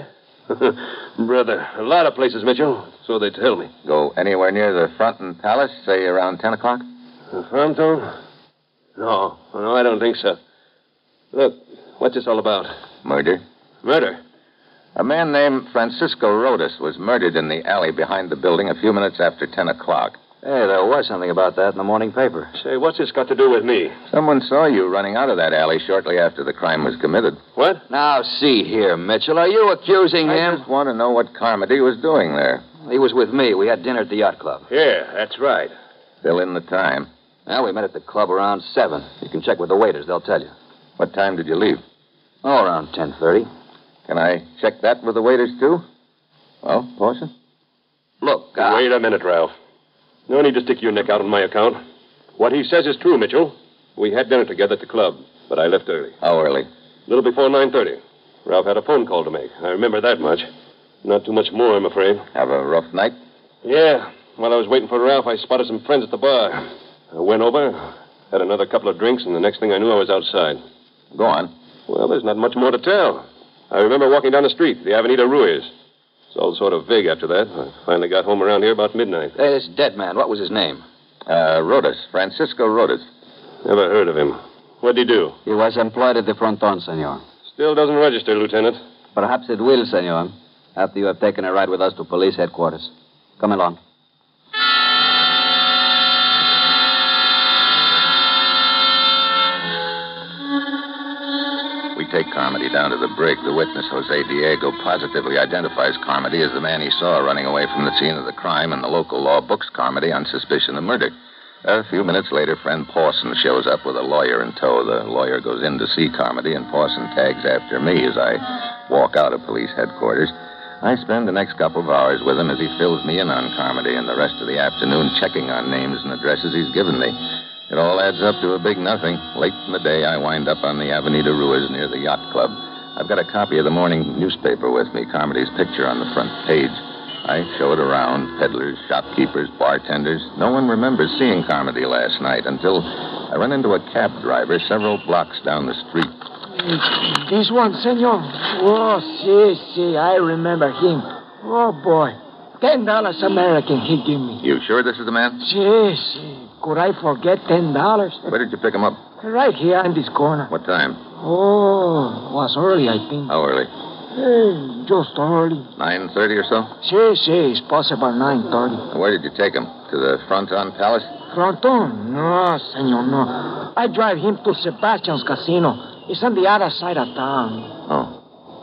Brother, a lot of places, Mitchell. So they tell me. Go anywhere near the Fronton Palace, say around 10 o'clock? The Fronton? No, I don't think so. Look, what's this all about? Murder. Murder? A man named Francisco Rodas was murdered in the alley behind the building a few minutes after 10 o'clock. Hey, there was something about that in the morning paper. Say, what's this got to do with me? Someone saw you running out of that alley shortly after the crime was committed. What? Now, see here, Mitchell. Are you accusing him? I just want to know what Carmody was doing there. He was with me. We had dinner at the yacht club. Yeah, that's right. Fill in the time. Well, we met at the club around 7. You can check with the waiters. They'll tell you. What time did you leave? Oh, around 10:30. Can I check that with the waiters, too? Well, Pawson? Look, wait a minute, Ralph. No need to stick your neck out on my account. What he says is true, Mitchell. We had dinner together at the club, but I left early. How early? A little before 9:30. Ralph had a phone call to make. I remember that much. Not too much more, I'm afraid. Have a rough night? Yeah. While I was waiting for Ralph, I spotted some friends at the bar. I went over, had another couple of drinks, and the next thing I knew, I was outside. Go on. Well, there's not much more to tell. I remember walking down the street, the Avenida Ruiz. It's all sort of vague after that. I finally got home around here about midnight. Hey, this dead man, what was his name? Rodas. Francisco Rodas. Never heard of him. What'd he do? He was employed at the fronton, senor. Still doesn't register, Lieutenant. Perhaps it will, senor, after you have taken a ride with us to police headquarters. Come along. We We take Carmody down to the brig. The witness, Jose Diego, positively identifies Carmody as the man he saw running away from the scene of the crime, and the local law books Carmody on suspicion of murder. A few minutes later, friend Pawson shows up with a lawyer in tow. The lawyer goes in to see Carmody, and Pawson tags after me as I walk out of police headquarters. I spend the next couple of hours with him as he fills me in on Carmody, and the rest of the afternoon checking on names and addresses he's given me. It all adds up to a big nothing. Late in the day, I wind up on the Avenida Ruiz near the Yacht Club. I've got a copy of the morning newspaper with me, Carmody's picture on the front page. I show it around, peddlers, shopkeepers, bartenders. No one remembers seeing Carmody last night until I run into a cab driver several blocks down the street. This one, senor. Oh, si, I remember him. Oh, boy. $10 American he gave me. You sure this is the man? Si. Could I forget $10? Where did you pick him up? Right here in this corner. What time? Oh, was early, I think. How early? Just early. 9:30 or so? Si, it's possible 9:30. Where did you take him? To the Fronton Palace? Fronton? No, senor, no. I drive him to Sebastian's casino. It's on the other side of town. Oh.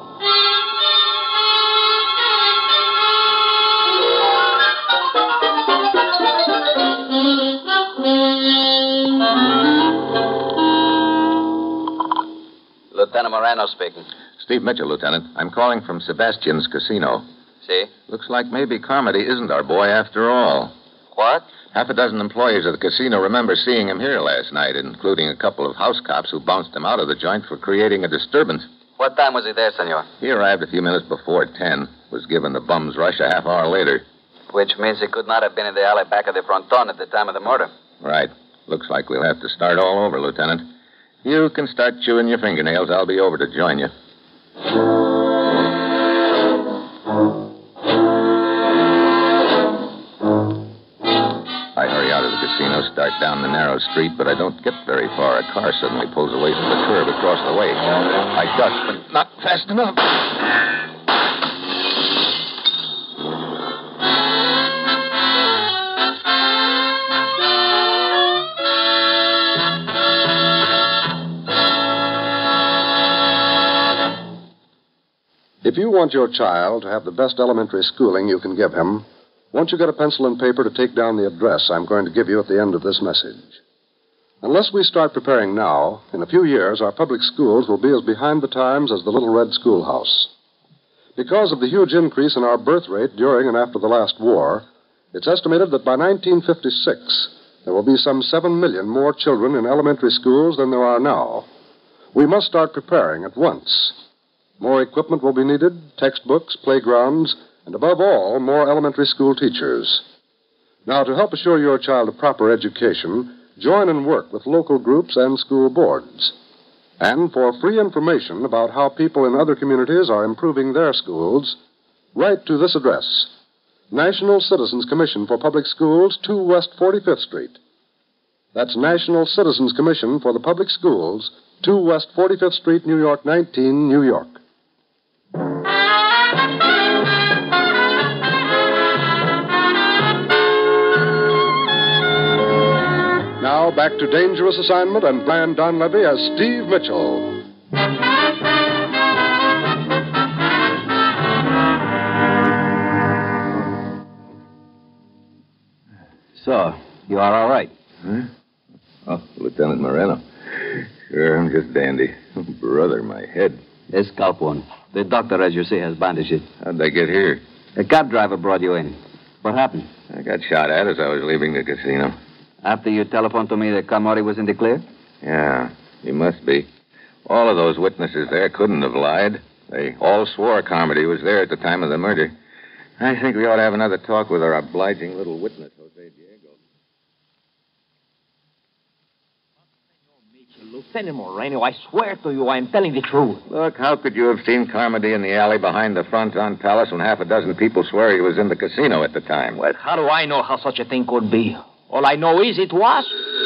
Lieutenant Moreno speaking. Steve Mitchell, Lieutenant. I'm calling from Sebastian's casino. See? Looks like maybe Carmody isn't our boy after all. What? Half a dozen employees of the casino remember seeing him here last night, including a couple of house cops who bounced him out of the joint for creating a disturbance. What time was he there, senor? He arrived a few minutes before 10. Was given the bum's rush a half hour later. Which means he could not have been in the alley back of the Fronton at the time of the murder. Right. Looks like we'll have to start all over, Lieutenant. You can start chewing your fingernails. I'll be over to join you. I hurry out of the casino, start down the narrow street, but I don't get very far. A car suddenly pulls away from the curb across the way. I duck, but not fast enough. If you want your child to have the best elementary schooling you can give him, won't you get a pencil and paper to take down the address I'm going to give you at the end of this message? Unless we start preparing now, in a few years, our public schools will be as behind the times as the Little Red Schoolhouse. Because of the huge increase in our birth rate during and after the last war, it's estimated that by 1956, there will be some 7 million more children in elementary schools than there are now. We must start preparing at once. More equipment will be needed, textbooks, playgrounds, and above all, more elementary school teachers. Now, to help assure your child a proper education, join and work with local groups and school boards. And for free information about how people in other communities are improving their schools, write to this address: National Citizens Commission for Public Schools, 2 West 45th Street. That's National Citizens Commission for the Public Schools, 2 West 45th Street, New York, 19, New York. Now back to Dangerous Assignment and Brian Donlevy as Steve Mitchell. So, you are all right? Huh? Oh, Lieutenant Moreno. Sure, I'm just dandy. Brother, my head. A scalp wound. The doctor, as you see, has bandaged it. How'd they get here? A cab driver brought you in. What happened? I got shot at as I was leaving the casino. After you telephoned to me that Carmody was in the clear? Yeah, he must be. All of those witnesses there couldn't have lied. They all swore Carmody was there at the time of the murder. I think we ought to have another talk with our obliging little witness, Jose Diego. Lieutenant Moreno, I swear to you, I'm telling the truth. Look, how could you have seen Carmody in the alley behind the Fronton Palace when half a dozen people swear he was in the casino at the time? Well, how do I know how such a thing could be? All I know is it was.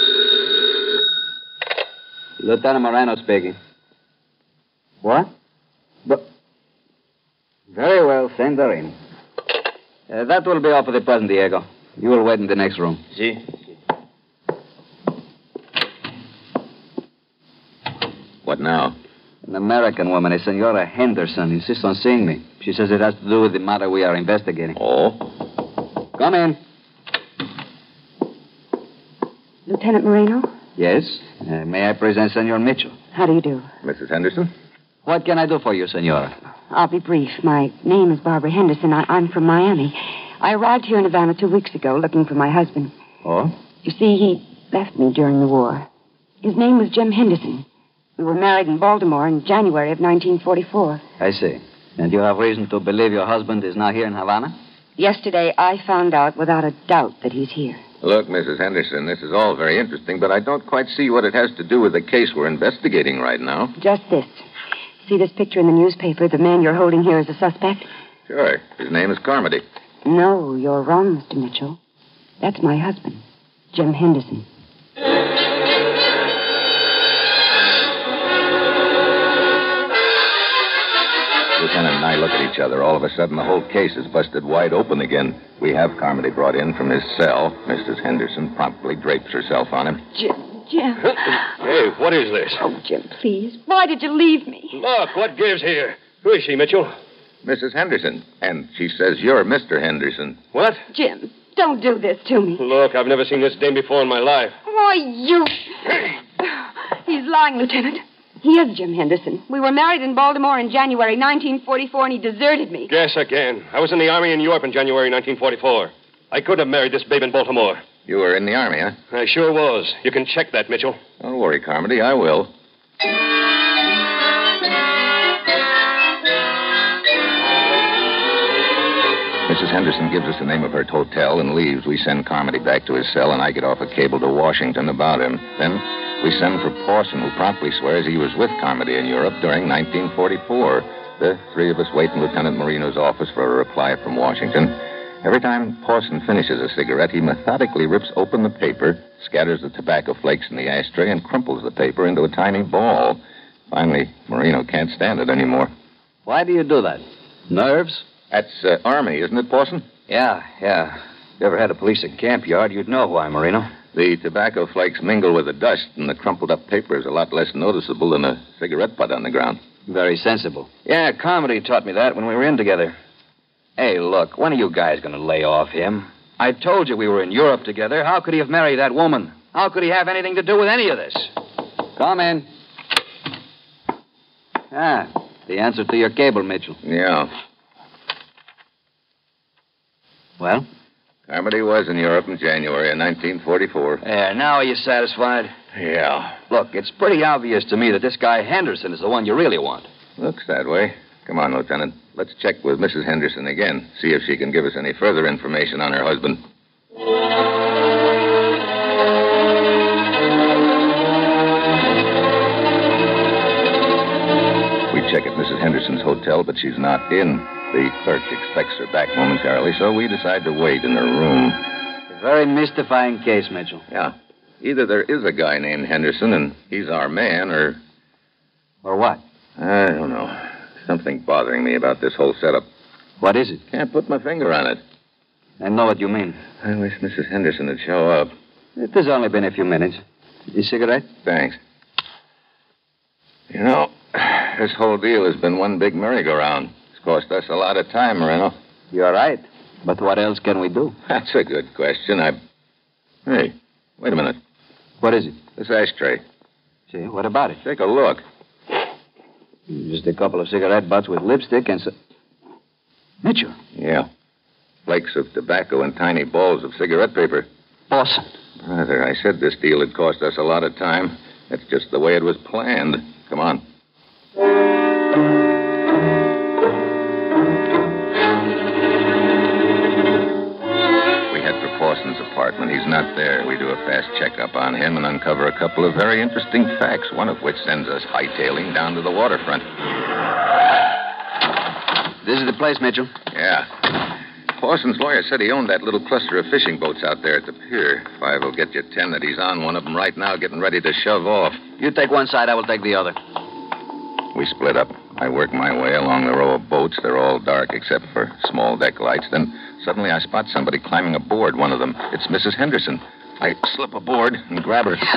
Lieutenant Moreno speaking. What? But... Very well, send her in. That will be all for the present, Diego. You will wait in the next room. Si. What now? An American woman, a Senora Henderson, insists on seeing me. She says it has to do with the matter we are investigating. Oh? Come in. Lieutenant Moreno? Yes? May I present Senor Mitchell? How do you do? Mrs. Henderson? What can I do for you, Senora? I'll be brief. My name is Barbara Henderson. I'm from Miami. I arrived here in Havana 2 weeks ago looking for my husband. Oh? You see, he left me during the war. His name was Jim Henderson. We were married in Baltimore in January of 1944. I see. And you have reason to believe your husband is not here in Havana? Yesterday, I found out without a doubt that he's here. Look, Mrs. Henderson, this is all very interesting, but I don't quite see what it has to do with the case we're investigating right now. Just this. See this picture in the newspaper? The man you're holding here is a suspect? Sure. His name is Carmody. No, you're wrong, Mr. Mitchell. That's my husband, Jim Henderson. Lieutenant and I look at each other. All of a sudden, the whole case is busted wide open again. We have Carmody brought in from his cell. Mrs. Henderson promptly drapes herself on him. Jim. Hey, what is this? Oh, Jim, please. Why did you leave me? Look, what gives here? Who is she, Mitchell? Mrs. Henderson. And she says you're Mr. Henderson. What? Jim, don't do this to me. Look, I've never seen this dame before in my life. Why, you... He's lying, Lieutenant. He is Jim Henderson. We were married in Baltimore in January 1944, and he deserted me. Guess again. I was in the Army in Europe in January 1944. I couldn't have married this babe in Baltimore. You were in the Army, huh? I sure was. You can check that, Mitchell. Don't worry, Carmody. I will. Mrs. Henderson gives us the name of her hotel and leaves. We send Carmody back to his cell, and I get off a cable to Washington about him. Then we send for Pawson, who promptly swears he was with Carmody in Europe during 1944. The three of us wait in Lieutenant Moreno's office for a reply from Washington. Every time Pawson finishes a cigarette, he methodically rips open the paper, scatters the tobacco flakes in the ashtray, and crumples the paper into a tiny ball. Finally, Moreno can't stand it anymore. Why do you do that? Nerves? That's Army, isn't it, Pawson? Yeah. If you ever had a police at camp yard, you'd know why, Moreno. The tobacco flakes mingle with the dust, and the crumpled up paper is a lot less noticeable than a cigarette butt on the ground. Very sensible. Yeah, Carmody taught me that when we were in together. Hey, look, when are you guys going to lay off him? I told you we were in Europe together. How could he have married that woman? How could he have anything to do with any of this? Come in. The answer to your cable, Mitchell. Yeah. Well? Carmody was in Europe in January of 1944. Yeah, now are you satisfied? Yeah. Look, it's pretty obvious to me that this guy Henderson is the one you really want. Looks that way. Come on, Lieutenant. Let's check with Mrs. Henderson again. See if she can give us any further information on her husband. We check at Mrs. Henderson's hotel, but she's not in. The clerk expects her back momentarily, so we decide to wait in her room. A very mystifying case, Mitchell. Yeah. Either there is a guy named Henderson, and he's our man, or... Or what? I don't know. Something bothering me about this whole setup. What is it? Can't put my finger on it. I know what you mean. I wish Mrs. Henderson would show up. It has only been a few minutes. You cigarette? Thanks. You know, this whole deal has been one big merry-go-round. It's cost us a lot of time, Moreno. You're right. But what else can we do? That's a good question. Hey, wait a minute. What is it? This ashtray. See, what about it? Take a look. Just a couple of cigarette butts with lipstick and Mitchell. Yeah. Flakes of tobacco and tiny balls of cigarette paper. Awesome. Brother, I said this deal had cost us a lot of time. That's just the way it was planned. Come on. We head for Pawson's apartment. He's not there. We do a fast checkup on him and uncover a couple of very interesting facts, one of which sends us hightailing down to the waterfront. This is the place, Mitchell. Yeah. Pawson's lawyer said he owned that little cluster of fishing boats out there at the pier. 5 will get you 10 that he's on one of them right now, getting ready to shove off. You take one side, I will take the other. We split up. I work my way along the row of boats. They're all dark except for small deck lights. Then suddenly I spot somebody climbing aboard one of them. It's Mrs. Henderson. I slip aboard and grab her.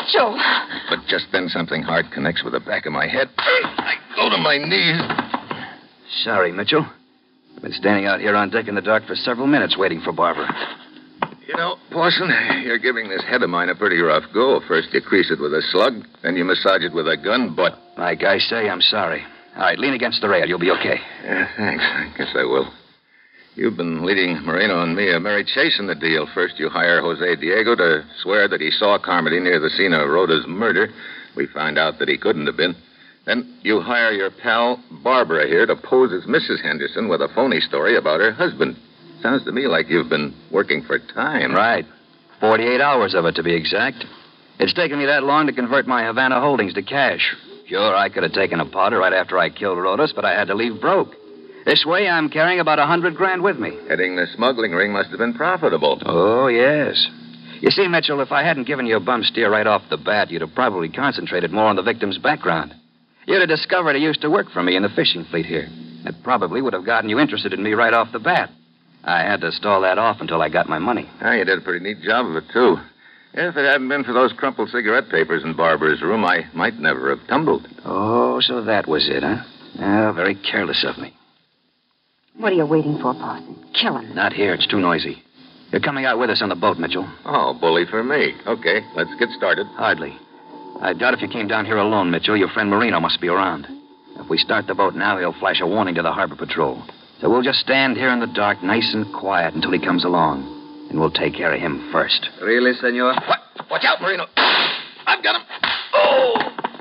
Mitchell! But just then something hard connects with the back of my head. I go to my knees. Sorry, Mitchell. I've been standing out here on deck in the dark for several minutes waiting for Barbara. You know, Parson, you're giving this head of mine a pretty rough go. First you crease it with a slug, then you massage it with a gun butt. Like I say, I'm sorry. All right, lean against the rail. You'll be okay. Yeah, thanks. I guess I will. You've been leading Moreno and me a merry chase in the deal. First you hire Jose Diego to swear that he saw Carmody near the scene of Rhoda's murder. We find out that he couldn't have been. Then you hire your pal Barbara here to pose as Mrs. Henderson with a phony story about her husband. Sounds to me like you've been working for time. Right. 48 hours of it, to be exact. It's taken me that long to convert my Havana holdings to cash. Sure, I could have taken a powder right after I killed Rodas, but I had to leave broke. This way, I'm carrying about $100,000 with me. Heading the smuggling ring must have been profitable. Oh, yes. You see, Mitchell, if I hadn't given you a bum steer right off the bat, you'd have probably concentrated more on the victim's background. You'd have discovered he used to work for me in the fishing fleet here. It probably would have gotten you interested in me right off the bat. I had to stall that off until I got my money. Ah, you did a pretty neat job of it, too. If it hadn't been for those crumpled cigarette papers in Barbara's room, I might never have tumbled. Oh, so that was it, huh? Oh, very careless of me. What are you waiting for, Parson? Kill him. Not here. It's too noisy. You're coming out with us on the boat, Mitchell. Oh, bully for me. Okay, let's get started. Hardly. I doubt if you came down here alone, Mitchell. Your friend Marino must be around. If we start the boat now, he'll flash a warning to the harbor patrol. So we'll just stand here in the dark, nice and quiet, until he comes along. And we'll take care of him first. Really, senor? What? Watch out, Marino. I've got him. Oh!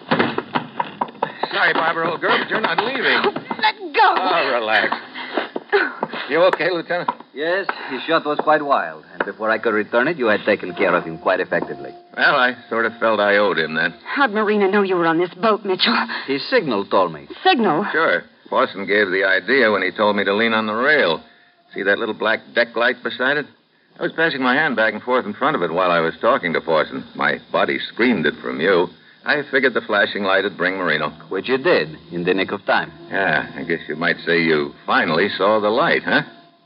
Sorry, Barbara, old girl, but you're not leaving. Let go. Oh, relax. You okay, Lieutenant? Yes, his shot was quite wild. And before I could return it, you had taken care of him quite effectively. Well, I sort of felt I owed him that. How'd Marina know you were on this boat, Mitchell? His signal told me. Signal? Sure. Parson gave the idea when he told me to lean on the rail. See that little black deck light beside it? I was passing my hand back and forth in front of it while I was talking to Parson. My body screamed it from you. I figured the flashing light would bring Marino. Which you did, in the nick of time. Yeah, I guess you might say you finally saw the light, huh?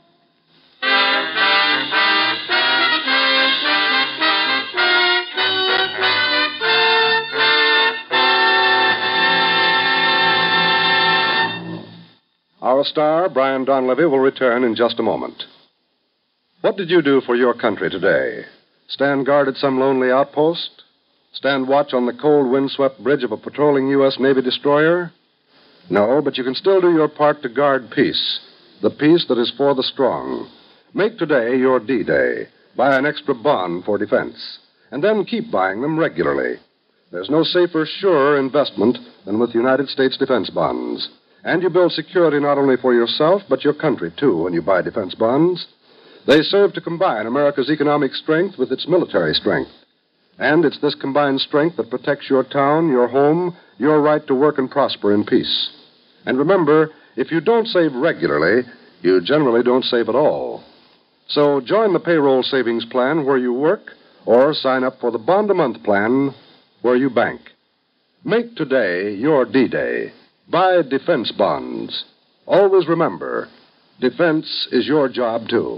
Our star, Brian Donlevy, will return in just a moment. What did you do for your country today? Stand guard at some lonely outpost? Stand watch on the cold, windswept bridge of a patrolling U.S. Navy destroyer? No, but you can still do your part to guard peace, the peace that is for the strong. Make today your D-Day. Buy an extra bond for defense, and then keep buying them regularly. There's no safer, surer investment than with United States defense bonds. And you build security not only for yourself, but your country, too, when you buy defense bonds. They serve to combine America's economic strength with its military strength. And it's this combined strength that protects your town, your home, your right to work and prosper in peace. And remember, if you don't save regularly, you generally don't save at all. So join the payroll savings plan where you work, or sign up for the bond-a-month plan where you bank. Make today your D-Day. Buy defense bonds. Always remember, defense is your job, too.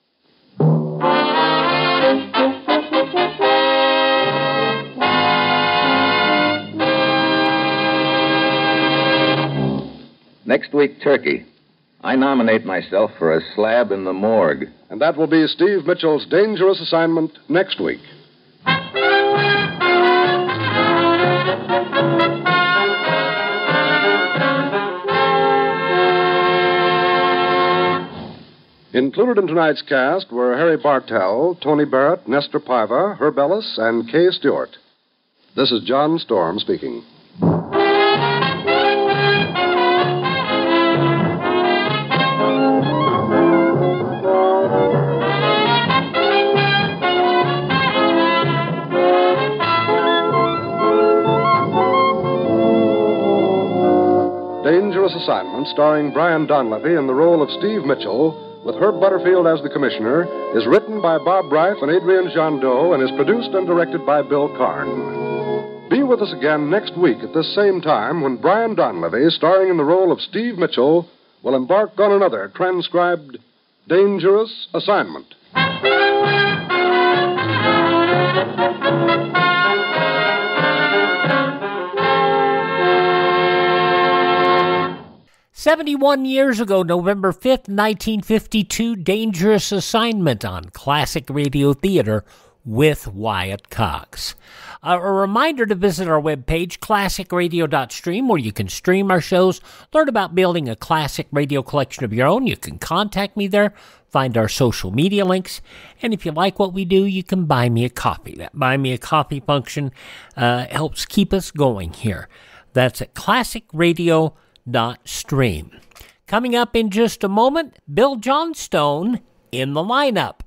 Next week, Turkey. I nominate myself for a slab in the morgue. And that will be Steve Mitchell's dangerous assignment next week. Included in tonight's cast were Harry Bartell, Tony Barrett, Nestor Paiva, Herb Ellis, and Kay Stewart. This is John Storm speaking. Dangerous Assignment, starring Brian Donlevy in the role of Steve Mitchell, with Herb Butterfield as the commissioner, is written by Bob Reif and Adrian Jandot and is produced and directed by Bill Karn. Be with us again next week at this same time when Brian Donlevy, starring in the role of Steve Mitchell, will embark on another transcribed Dangerous Assignment. 71 years ago, November 5th, 1952, Dangerous Assignment on Classic Radio Theater with Wyatt Cox. A reminder to visit our webpage, classicradio.stream, where you can stream our shows, learn about building a classic radio collection of your own. You can contact me there, find our social media links, and if you like what we do, you can buy me a coffee. That buy me a coffee function helps keep us going here. That's at classicradio.stream. Coming up in just a moment, Bill Johnstone in the lineup.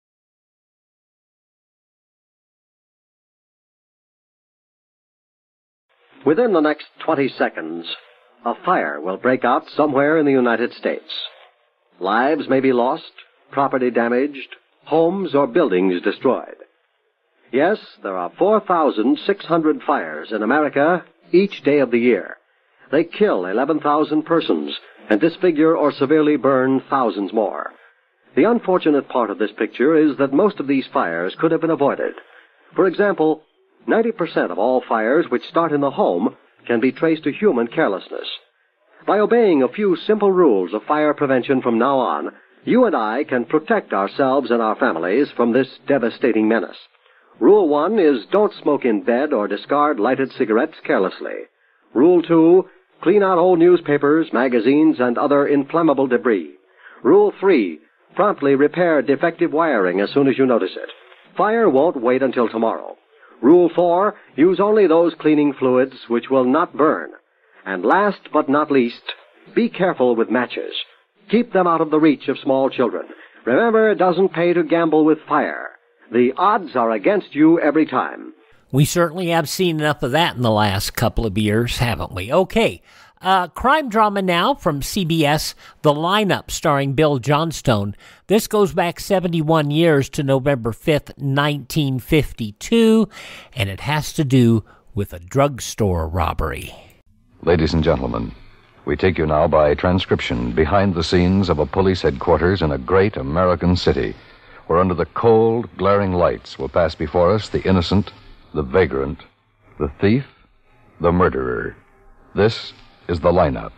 Within the next 20 seconds, a fire will break out somewhere in the United States. Lives may be lost, property damaged, homes or buildings destroyed. Yes, there are 4,600 fires in America each day of the year. They kill 11,000 persons and disfigure or severely burn thousands more. The unfortunate part of this picture is that most of these fires could have been avoided. For example, 90% of all fires which start in the home can be traced to human carelessness. By obeying a few simple rules of fire prevention from now on, you and I can protect ourselves and our families from this devastating menace. Rule 1 is don't smoke in bed or discard lighted cigarettes carelessly. Rule 2, clean out old newspapers, magazines, and other inflammable debris. Rule 3, promptly repair defective wiring as soon as you notice it. Fire won't wait until tomorrow. Rule 4, use only those cleaning fluids which will not burn. And last but not least, be careful with matches. Keep them out of the reach of small children. Remember, it doesn't pay to gamble with fire. The odds are against you every time. We certainly have seen enough of that in the last couple of years, haven't we? Okay, crime drama now from CBS, The Lineup, starring Bill Johnstone. This goes back 71 years to November 5th, 1952, and it has to do with a drugstore robbery. Ladies and gentlemen, we take you now by transcription behind the scenes of a police headquarters in a great American city, where under the cold, glaring lights will pass before us the innocent, the vagrant, the thief, the murderer. This is The Lineup.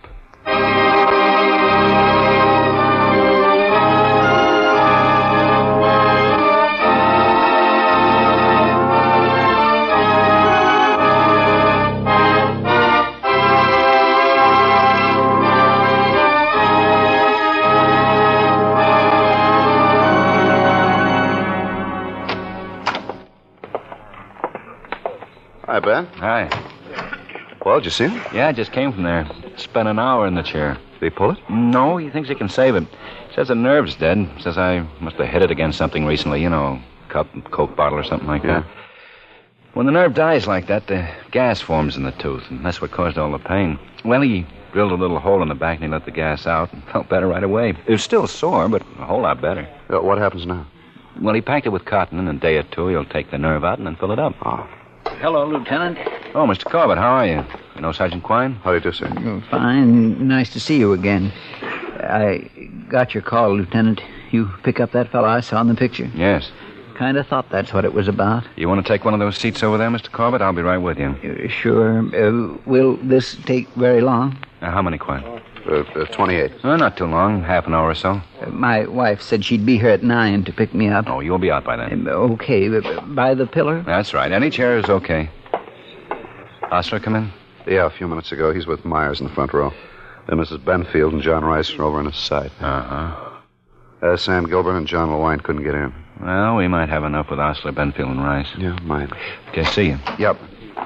Hi, Ben. Hi. Well, did you see him? Yeah, I just came from there. Spent an hour in the chair. Did he pull it? No, he thinks he can save it. Says the nerve's dead. Says I must have hit it against something recently, you know, cup, Coke bottle or something like that. When the nerve dies like that, the gas forms in the tooth, and that's what caused all the pain. Well, he drilled a little hole in the back and he let the gas out and felt better right away. It was still sore, but a whole lot better. What happens now? Well, he packed it with cotton. In a day or two, he'll take the nerve out and then fill it up. Oh. Hello, Lieutenant. Oh, Mr. Corbett, how are you? You know Sergeant Quine? How do you do, sir? Fine. Nice to see you again. I got your call, Lieutenant. You pick up that fellow I saw in the picture? Yes. Kind of thought that's what it was about. You want to take one of those seats over there, Mr. Corbett? I'll be right with you. Sure. Will this take very long? How many, Quine? 28. Not too long. Half an hour or so. My wife said she'd be here at 9 to pick me up. Oh, you'll be out by then. Okay. By the pillar? That's right. Any chair is okay. Osler, come in? Yeah, a few minutes ago. He's with Myers in the front row. Then Mrs. Benfield and John Rice are over on his side. Sam Gilbert and John LeWine couldn't get in. Well, we might have enough with Osler, Benfield, and Rice. Yeah, might. Okay, see you. Yep.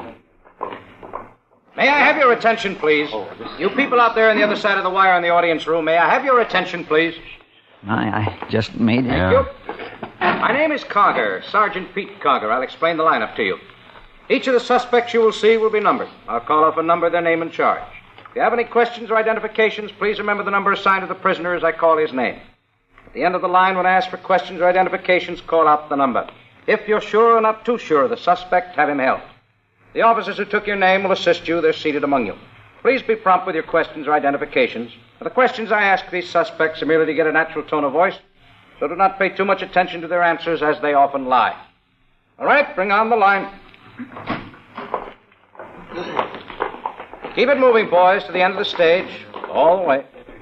May I have your attention, please? You people out there on the other side of the wire in the audience room, may I have your attention, please? I just made it. Thank you. My name is Cogger, Sergeant Pete Cogger. I'll explain the lineup to you. Each of the suspects you will see will be numbered. I'll call off a number, their name, and charge. If you have any questions or identifications, please remember the number assigned to the prisoner as I call his name. At the end of the line, when I ask for questions or identifications, call out the number. If you're sure or not too sure of the suspect, have him held. The officers who took your name will assist you. They're seated among you. Please be prompt with your questions or identifications. The questions I ask these suspects are merely to get a natural tone of voice, so do not pay too much attention to their answers, as they often lie. All right, bring on the line. Keep it moving, boys, to the end of the stage. All the way.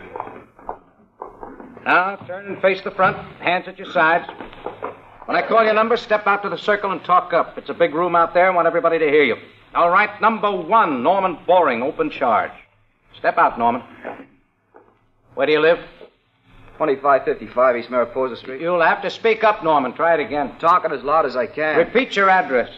Now, turn and face the front. Hands at your sides. When I call your number, step out to the circle and talk up. It's a big room out there. I want everybody to hear you. All right, number 1, Norman Boring, open charge. Step out, Norman. Where do you live? 2555 East Mariposa Street. You'll have to speak up, Norman. Try it again. Talking as loud as I can. Repeat your address.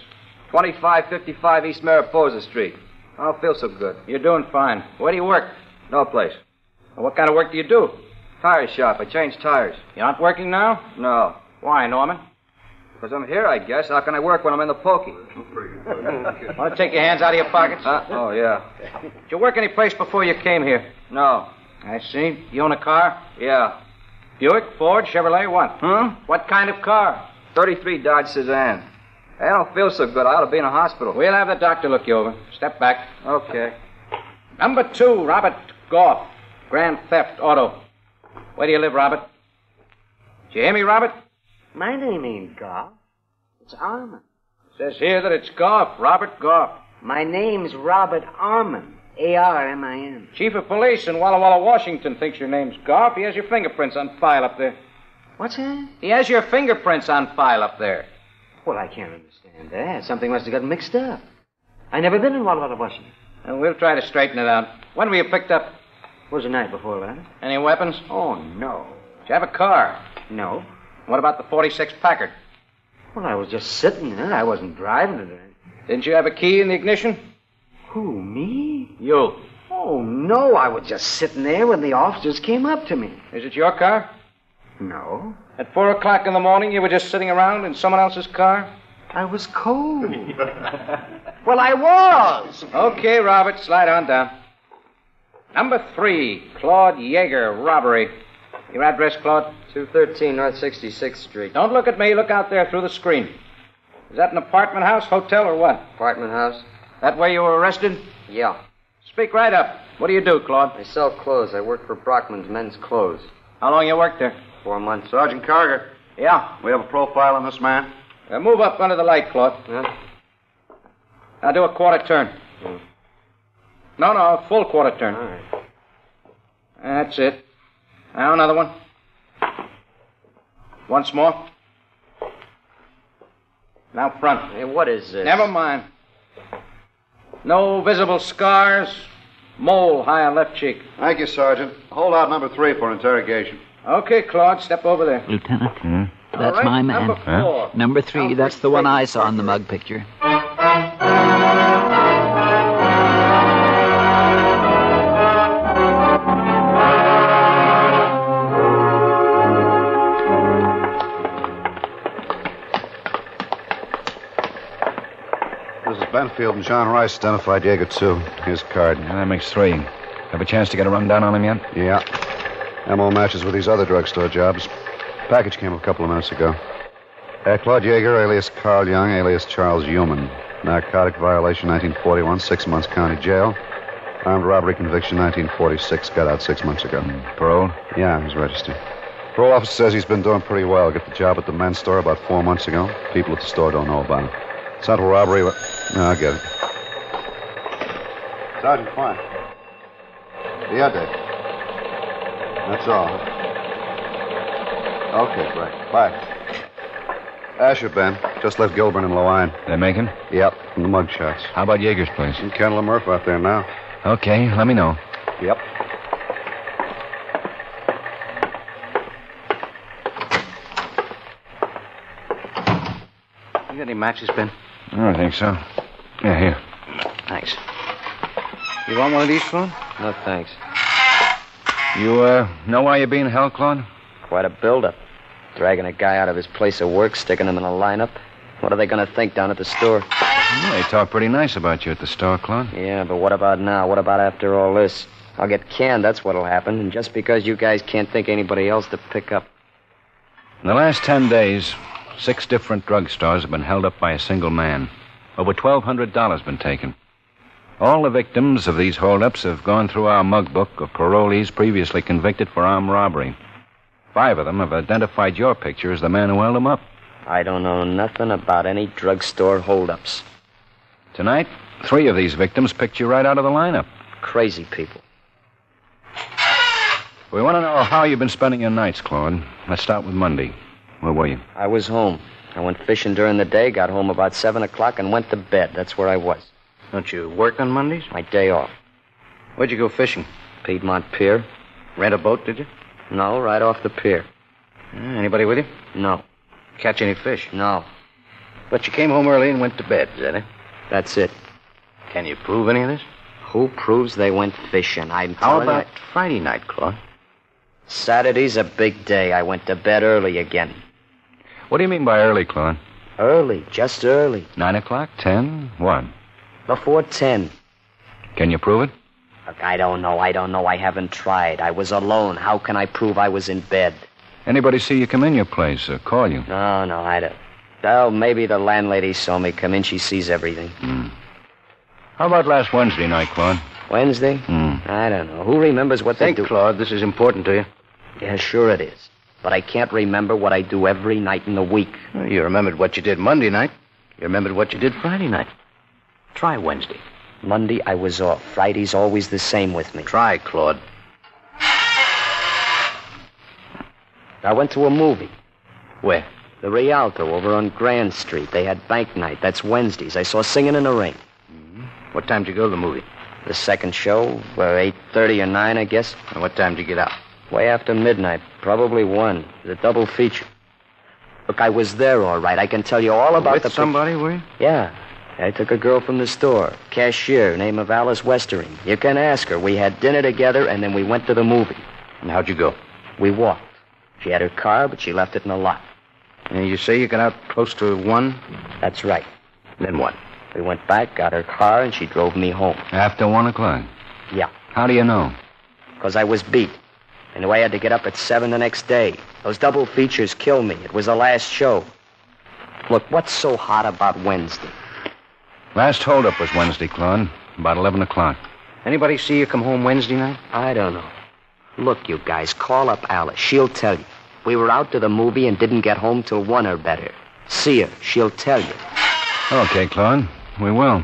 2555 East Mariposa Street. I don't feel so good. You're doing fine. Where do you work? No place. Well, what kind of work do you do? Tire shop. I change tires. You're not working now? No. Why, Norman? Because I'm here, I guess. How can I work when I'm in the pokey? Want to take your hands out of your pockets? Oh, yeah. Did you work any place before you came here? No. I see. You own a car? Yeah. Buick, Ford, Chevrolet, what? What kind of car? 33 Dodge Suzanne. Hey, I don't feel so good. I ought to be in a hospital. We'll have the doctor look you over. Step back. Okay. Number 2, Robert Goff. Grand theft auto. Where do you live, Robert? Did you hear me, Robert? My name ain't Goff. It's Armin. It says here that it's Goff, Robert Goff. My name's Robert Armin. A-R-M-I-N. Chief of Police in Walla Walla, Washington thinks your name's Goff. He has your fingerprints on file up there. What's that? He has your fingerprints on file up there. Well, I can't understand that. Something must have got mixed up. I never been in Walla Walla, Washington. And we'll try to straighten it out. When were you picked up? Was the night before last. Any weapons? Oh, no. Did you have a car? No. What about the 46 Packard? Well, I was just sitting there. I wasn't driving it. Didn't you have a key in the ignition? Who, me? You. Oh, no. I was just sitting there when the officers came up to me. Is it your car? No. At 4 o'clock in the morning, you were just sitting around in someone else's car? I was cold. Well, I was. Okay, Robert, slide on down. Number 3, Claude Yeager, robbery. Your address, Claude? 213 North 66th Street. Don't look at me. Look out there through the screen. Is that an apartment house, hotel, or what? Apartment house. That where you were arrested? Yeah. Speak right up. What do you do, Claude? I sell clothes. I work for Brockman's Men's Clothes. How long you worked there? 4 months. Sergeant Carger. Yeah. We have a profile on this man. Move up under the light, Claude. Yeah. Now do a quarter turn. No, a full quarter turn. All right. That's it. Now another one. Once more. Now front. Hey, what is this? Never mind. No visible scars. Mole high on left cheek. Thank you, Sergeant. Hold out number 3 for interrogation. Okay, Claude, step over there. Lieutenant, that's right, my man. Number 4. Number 3, that's the one I saw in the mug picture. Mrs. Benfield and John Rice identified Yeager, too. Here's a card. Yeah, that makes 3. Have a chance to get a rundown on him yet? Yeah. MO matches with these other drugstore jobs. Package came a couple of minutes ago. Claude Yeager, alias Carl Young, alias Charles Human. Narcotic violation, 1941, 6 months county jail. Armed robbery conviction, 1946, got out 6 months ago. Parole? Yeah, he's registered. Parole officer says he's been doing pretty well. Got the job at the men's store about 4 months ago. People at the store don't know about him. Central robbery, no, I get it. Sergeant, fine. Yeah, Dave. That's all. Okay, great. Bye. Asher, Ben. Just left Gilburn and Lewine. They make him? Yep, from the mug shots. How about Yeager's place? And Ken Lemurf out there now. Okay, let me know. Yep. You got any matches, Ben? I don't think so. Yeah, here. Thanks. You want one of these, Claude? No, thanks. You, know why you're being held, Claude? Quite a build-up. Dragging a guy out of his place of work, sticking him in a lineup. What are they going to think down at the store? Well, they talk pretty nice about you at the store, Claude. Yeah, but what about now? What about after all this? I'll get canned, that's what'll happen. And just because you guys can't think anybody else to pick up. In the last 10 days, 6 different drugstores have been held up by a single man. Over $1,200 been taken. All the victims of these holdups have gone through our mug book of parolees previously convicted for armed robbery. 5 of them have identified your picture as the man who held them up. I don't know nothing about any drugstore holdups. Tonight, 3 of these victims picked you right out of the lineup. Crazy people. We want to know how you've been spending your nights, Claude. Let's start with Monday. Where were you? I was home. I went fishing during the day, got home about 7 o'clock, and went to bed. That's where I was. Don't you work on Mondays? My day off. Where'd you go fishing? Piedmont Pier. Rent a boat, did you? No, right off the pier. Anybody with you? No. Catch any fish? No. But you came home early and went to bed, is that it? That's it. Can you prove any of this? Who proves they went fishing? How about Friday night, Claude? Saturday's a big day. I went to bed early again. What do you mean by early, Claude? Early, just early. 9 o'clock? 10? 1? Before 10. Can you prove it? Look, I don't know. I haven't tried. I was alone. How can I prove I was in bed? Anybody see you come in your place or call you? No, I don't. Well, maybe the landlady saw me come in. She sees everything. How about last Wednesday night, Claude? Wednesday? I don't know. Who remembers what they do? Claude, this is important to you. Yeah, sure it is. But I can't remember what I do every night in the week. Well, you remembered what you did Monday night. You remembered what you did Friday night. Try Wednesday. Monday, I was off. Friday's always the same with me. Try, Claude. I went to a movie. Where? The Rialto over on Grand Street. They had bank night. That's Wednesdays. I saw Singing in the Rain. What time did you go to the movie? The second show, 8:30 or 9, I guess. And what time did you get out? Way after midnight. Probably 1. The double feature. Look, I was there all right. I can tell you all about With somebody, were you? Yeah. I took a girl from the store. Cashier, name of Alice Westering. You can ask her. We had dinner together, and then we went to the movie. And how'd you go? We walked. She had her car, but she left it in the lot. And you say you got out close to 1? That's right. Then what? We went back, got her car, and she drove me home. After 1 o'clock? Yeah. How do you know? Because I was beat. I knew I had to get up at 7 the next day. Those double features killed me. It was the last show. Look, what's so hot about Wednesday? Last holdup was Wednesday, Claude. About 11 o'clock. Anybody see you come home Wednesday night? I don't know. Look, you guys, call up Alice. She'll tell you. We were out to the movie and didn't get home till 1 or better. See her. She'll tell you. Okay, Claude. We will.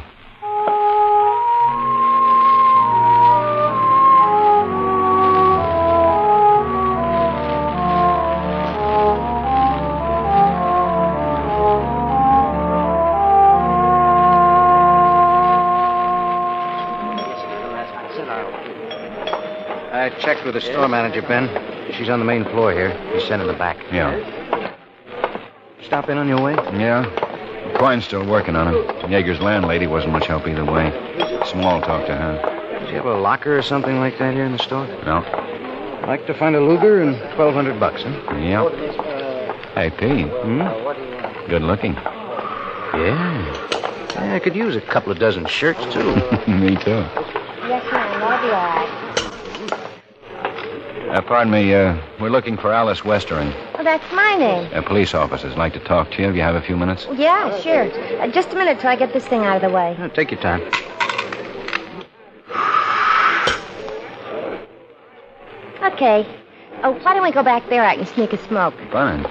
I checked with the store manager, Ben. She's on the main floor here. He's sending the back. Yeah. Stop in on your way? Yeah. Quine's still working on him. Yeager's landlady wasn't much help either way. Small talk to her. Does he have a locker or something like that here in the store? No. I'd like to find a Luger and $1,200, huh? Yeah. Hey, Pete. Good looking. Yeah, I could use a couple of dozen shirts, too. Me, too. Yes, ma'am. That'll be all right. Pardon me, we're looking for Alice Westering. Oh, that's my name. Police officers like to talk to you. If you have a few minutes? Yeah, sure. Just a minute till I get this thing out of the way. Take your time. Okay. Oh, why don't we go back there? I can sneak a smoke. Fine.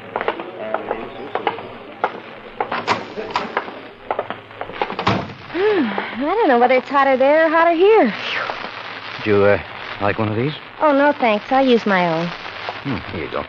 I don't know whether it's hotter there or hotter here. Did you, like one of these? Oh, no, thanks. I'll use my own. Here you go.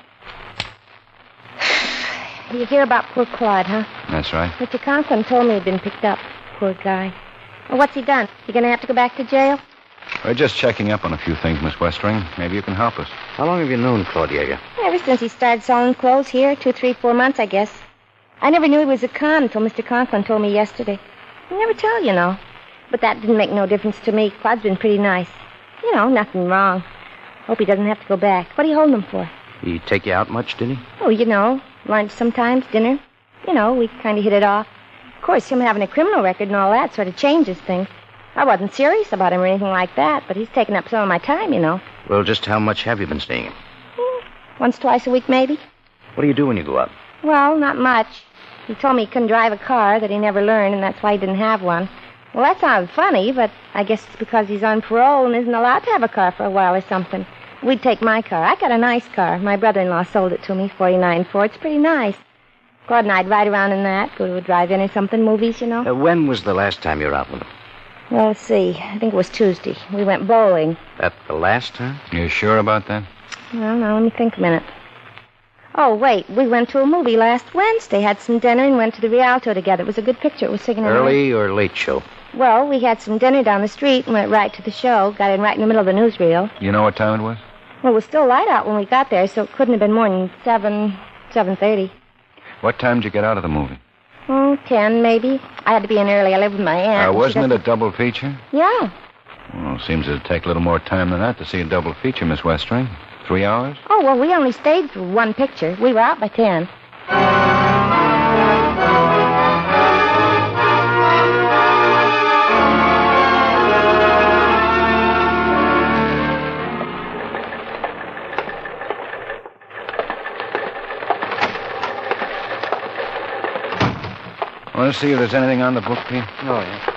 You hear about poor Claude, huh? That's right. Mr. Conklin told me he'd been picked up. Poor guy. Well, what's he done? You gonna have to go back to jail? We're just checking up on a few things, Miss Westering. Maybe you can help us. How long have you known Claude Yeager? Ever since he started selling clothes here, 2, 3, 4 months, I guess. I never knew he was a con until Mr. Conklin told me yesterday. He never tell, you know. But that didn't make no difference to me. Claude's been pretty nice. You know, nothing wrong. Hope he doesn't have to go back. What are you holding him for? He take you out much, did he? Oh, you know, lunch sometimes, dinner. You know, we kind of hit it off. Of course, him having a criminal record and all that sort of changes things. I wasn't serious about him or anything like that, but he's taken up some of my time, you know. Well, just how much have you been staying? Once, twice a week, maybe. What do you do when you go out? Well, not much. He told me he couldn't drive a car, that he never learned, and that's why he didn't have one. Well, that sounds funny, but I guess it's because he's on parole and isn't allowed to have a car for a while or something. We'd take my car. I got a nice car. My brother-in-law sold it to me, 49 Ford. It's pretty nice. Claude and I'd ride around in that, go to a drive-in or something, movies, you know. When was the last time you were out with him? Well, let's see. I think it was Tuesday. We went bowling. That the last time? You sure about that? Well, now, let me think a minute. Oh, wait. We went to a movie last Wednesday, had some dinner, and went to the Rialto together. It was a good picture. It was singing. Early or late show? Well, we had some dinner down the street and went right to the show. Got in right in the middle of the newsreel. You know what time it was? Well, it was still light out when we got there, so it couldn't have been more than 7:30. What time did you get out of the movie? 10, maybe. I had to be in early. I live with my aunt. Wasn't it a double feature? Yeah. Well, seems it'd take a little more time than that to see a double feature, Miss Westring. 3 hours? Oh, well, we only stayed for one picture. We were out by 10. Want to see if there's anything on the book, Pete? Oh, yeah.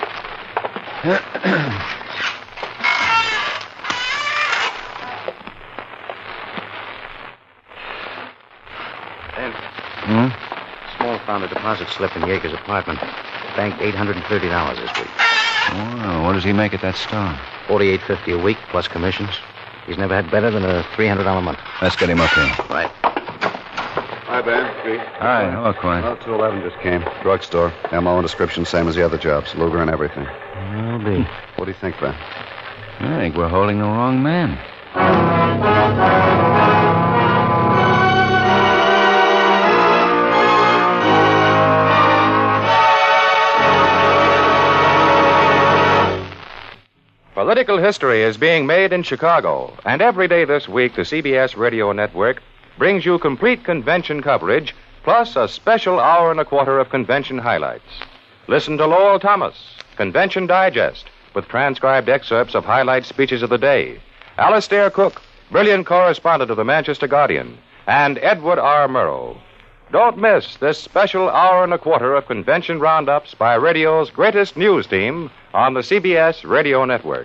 Ben. Small found a deposit slip in Yeager's apartment. Banked $830 this week. Oh, what does he make at that store? $48.50 a week plus commissions. He's never had better than a $300 a month. Let's get him up here. Right. Hi, Ben. Pete. Hi. Hello, Coin. Well, 211 just came. Drugstore. M.O. and description, same as the other jobs. Luger and everything. Will be. What do you think, Ben? I think we're holding the wrong man. Political History is being made in Chicago, and every day this week the CBS Radio Network brings you complete convention coverage, plus a special hour and a quarter of convention highlights. Listen to Lowell Thomas, Convention Digest, with transcribed excerpts of highlight speeches of the day, Alastair Cook, brilliant correspondent of the Manchester Guardian, and Edward R. Murrow. Don't miss this special hour and a quarter of convention roundups by radio's greatest news team on the CBS Radio Network.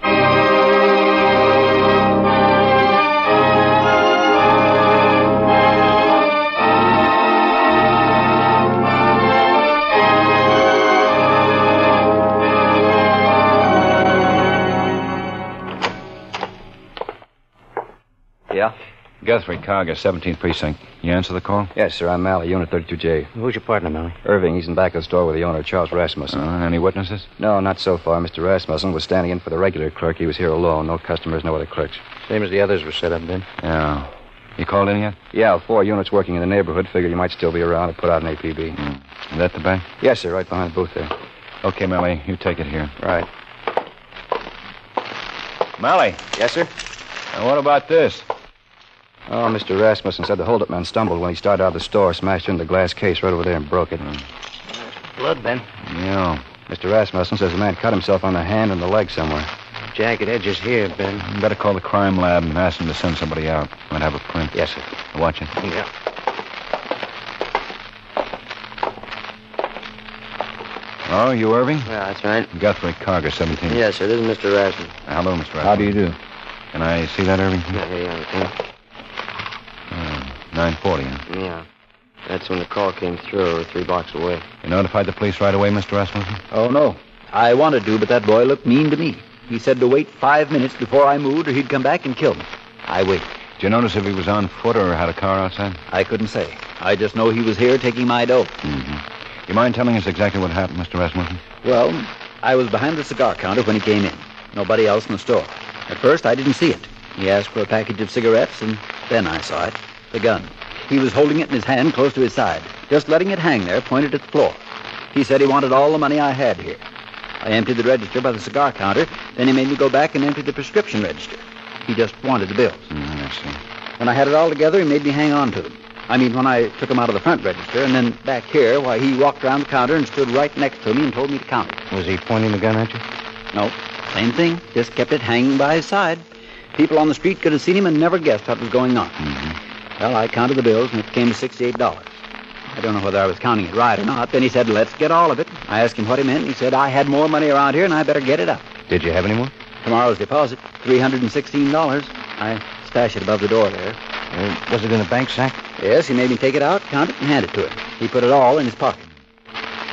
Yeah? Guthrie, Carger, 17th Precinct. You answer the call? Yes, sir. I'm Malley, Unit 32J. Who's your partner, Malley? Irving. He's in back of the store with the owner, Charles Rasmussen. Any witnesses? No, not so far. Mr. Rasmussen was standing in for the regular clerk. He was here alone. No customers, no other clerks. Same as the others were set up, Ben. Yeah. You called in yet? Yeah, 4 units working in the neighborhood. Figured you might still be around. I put out an APB. Is that the bank? Yes, sir. Right behind the booth there. Okay, Malley. You take it here. Right. Malley. Yes, sir? And what about this? Oh, Mr. Rasmussen said the hold-up man stumbled when he started out of the store, smashed into the glass case right over there and broke it. Blood, Ben. Yeah. Mr. Rasmussen says the man cut himself on the hand and the leg somewhere. Jagged edges here, Ben. You better call the crime lab and ask them to send somebody out. Might have a print. Yes, sir. Watch it. Yeah. Oh, you Irving? Yeah, that's right. Guthrie, Carger, 17. Yes, sir. This is Mr. Rasmussen. Hello, Mr. Rasmussen. How do you do? Can I see that, Irving? Yeah, here you are, okay. 9:40, huh? Yeah. That's when the call came through, 3 blocks away. You notified the police right away, Mr. Rasmussen? Oh, no. I wanted to, but that boy looked mean to me. He said to wait 5 minutes before I moved or he'd come back and kill me. I waited. Did you notice if he was on foot or had a car outside? I couldn't say. I just know he was here taking my dough. Mm-hmm. You mind telling us exactly what happened, Mr. Rasmussen? Well, I was behind the cigar counter when he came in. Nobody else in the store. At first, I didn't see it. He asked for a package of cigarettes, and then I saw it. The gun. He was holding it in his hand close to his side, just letting it hang there, pointed at the floor. He said he wanted all the money I had here. I emptied the register by the cigar counter, then he made me go back and empty the prescription register. He just wanted the bills. I see. When I had it all together, he made me hang on to them. I mean, when I took them out of the front register, and then back here, why, he walked around the counter and stood right next to me and told me to count it. Was he pointing the gun at you? No, same thing. Just kept it hanging by his side. People on the street could have seen him and never guessed what was going on. Mm-hmm. Well, I counted the bills, and it came to $68. I don't know whether I was counting it right or not. Then he said, let's get all of it. I asked him what he meant, and he said, I had more money around here, and I better get it up. Did you have any more? Tomorrow's deposit, $316. I stashed it above the door there. Was it in the bank sack? Yes, he made me take it out, count it, and hand it to him. He put it all in his pocket.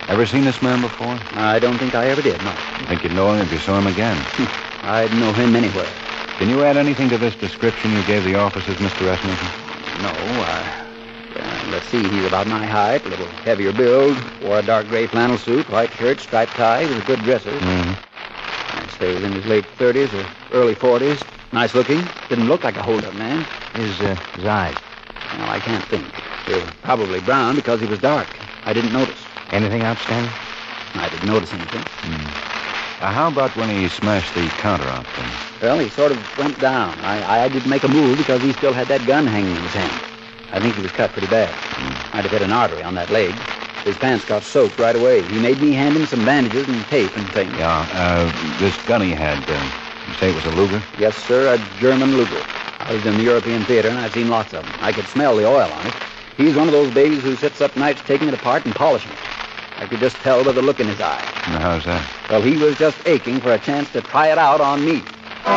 Ever seen this man before? I don't think I ever did, no. You think you'd know him if you saw him again? I'd know him anywhere. Can you add anything to this description you gave the officers, Mr. Rasmussen? No, let's see. He's about my height, a little heavier build, wore a dark gray flannel suit, white shirt, striped tie. He was a good dresser. Mm-hmm. I'd say he was in his late 30s or early 40s. Nice looking. Didn't look like a hold-up man. His eyes? Well, I can't think. They were probably brown because he was dark. I didn't notice. Anything outstanding? I didn't notice anything. How about when he smashed the counter out there? Well, he sort of went down. I didn't make a move because he still had that gun hanging in his hand. I think he was cut pretty bad. Might have hit an artery on that leg. His pants got soaked right away. He made me hand him some bandages and tape and things. Yeah, this gun he had, you say it was a Luger? Yes, sir, a German Luger. I was in the European theater, and I've seen lots of them. I could smell the oil on it. He's one of those babies who sits up nights taking it apart and polishing it. I could just tell by the look in his eye. And how's that? Well, he was just aching for a chance to try it out on me.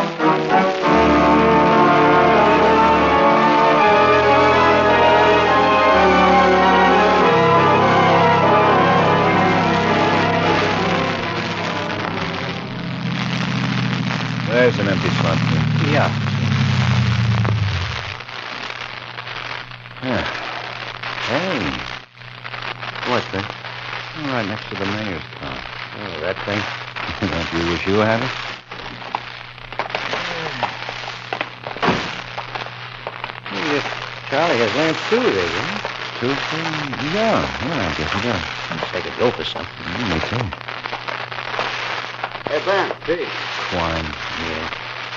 There's an empty slot there. Yeah. Hey. What's that? Right next to the mayor's car. Oh, that thing? Don't you wish you had it? Charlie has lamps too, there, isn't he? Two? Yeah, I guess he does. Looks like a dope or something. Me too. Hey, Ben, Pete. Twine. Yeah.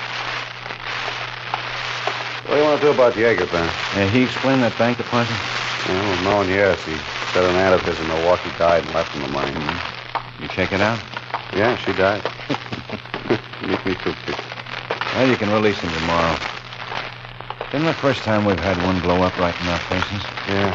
What do you want to do about Yeager, Ben? He explained that bank deposit? Well, no, yes. He said an aunt of his in Milwaukee died and left him the money. You check it out? Yeah, she died. Me too, Pete. Well, you can release him tomorrow. Isn't the first time we've had one blow up right in our faces? Yeah.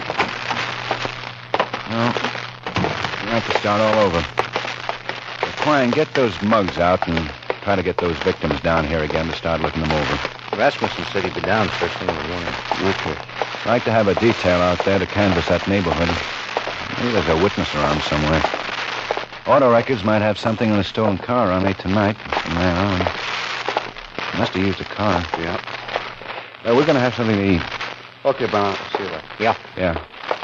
Well, we have to start all over. Quine, get those mugs out and try to get those victims down here again to start looking them over. Rasmussen said he'd be down first thing in the morning. Okay. I'd like to have a detail out there to canvass that neighborhood. Maybe there's a witness around somewhere. Auto records might have something on a stolen car on me tonight. From there on. Must have used a car. Yeah. We're going to have something to eat. Okay, Ben. I'll see you later. Yeah. Yeah.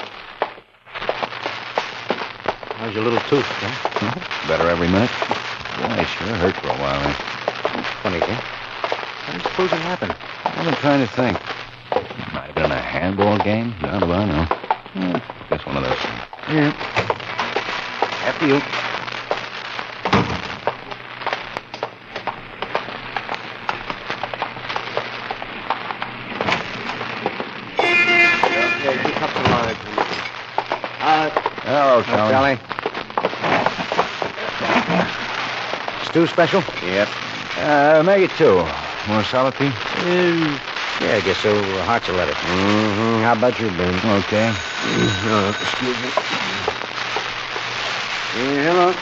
How's your little tooth, huh? Better every minute. Boy, it sure hurt for a while. Funny thing. How do you suppose it happened? I've been trying to think. Might have been in a handball game. How do I know? Guess one of those things. Yeah. After you. Okay, 2 cups of lime. Hello, Charlie. Stew special? Yep. Make it 2. More salad, Pete? Yeah, I guess so. Hearts of lettuce. Mm-hmm. How about you, Ben? Okay. Excuse me. Hello.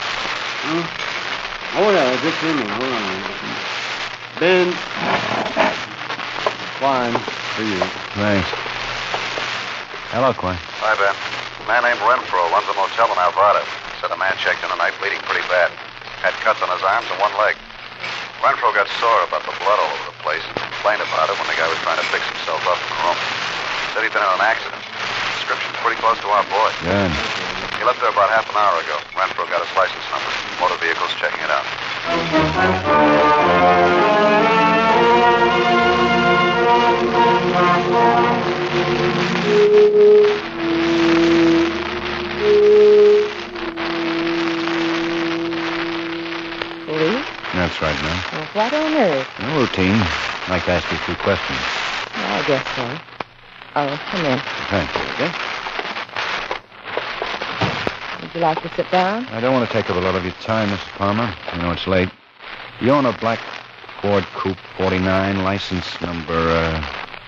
Hold on, just a minute. Hold on. Ben. Fine. For you. Thanks. Hello, Quine. Hi, Ben. A man named Renfro runs a motel in Alvarado. Said a man checked in tonight bleeding pretty bad. Had cuts on his arms and one leg. Renfro got sore about the blood all over the place and complained about it when the guy was trying to fix himself up in the room. Said he'd been in an accident. Description's pretty close to our boy. Good. He left there about half an hour ago. Renfro got his license number. Motor vehicle's checking it out. Police? That's right, man. Well, what on earth? No routine. I'd like to ask you a few questions. Well, I guess so. Oh, come in. Thank you. Okay? Would you like to sit down? I don't want to take up a lot of your time, Mrs. Palmer. You know it's late. You own a black Ford Coupe 49, license number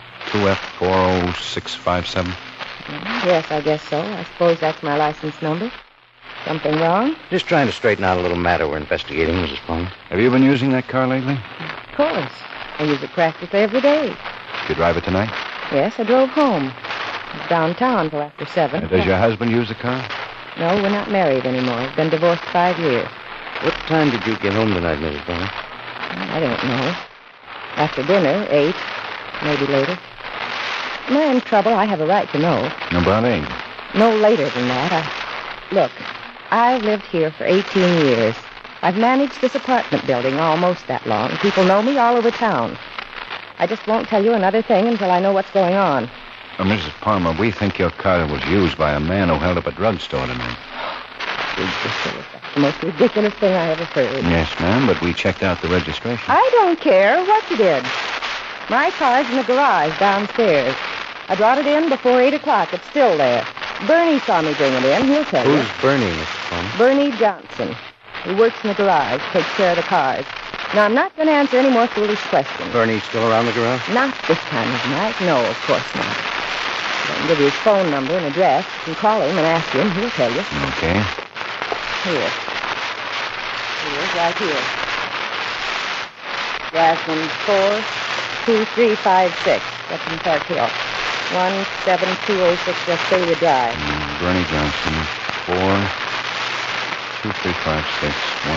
2F40657. Yes, I guess so. I suppose that's my license number. Something wrong? Just trying to straighten out a little matter we're investigating, Mrs. Palmer. Have you been using that car lately? Of course. I use it practically every day. Did you drive it tonight? Yes, I drove home. I was downtown till after 7. Does your husband use the car? No, we're not married anymore. We've been divorced 5 years. What time did you get home tonight, Mrs. Palmer? I don't know. After dinner, 8, maybe later. Am I in trouble? I have a right to know. About 8. No later than that. Look, I've lived here for 18 years. I've managed this apartment building almost that long. People know me all over town. I just won't tell you another thing until I know what's going on. Mrs. Palmer, we think your car was used by a man who held up a drugstore tonight. Ridiculous. That's the most ridiculous thing I ever heard. Yes, ma'am, but we checked out the registration. I don't care what you did. My car's in the garage downstairs. I brought it in before 8 o'clock. It's still there. Bernie saw me bring it in. He'll tell you. Who's Bernie, Mrs. Palmer? Bernie Johnson. He works in the garage, takes care of the cars. Now, I'm not going to answer any more foolish questions. Bernie's still around the garage? Not this time of night. No, of course not. I can give you his phone number and address. You can call him and ask him. He'll tell you. Okay. Here. Here's right here. Jasmine 42356. That's in Park Hill. 17206 Westphalia Drive. Bernie Johnson, 42356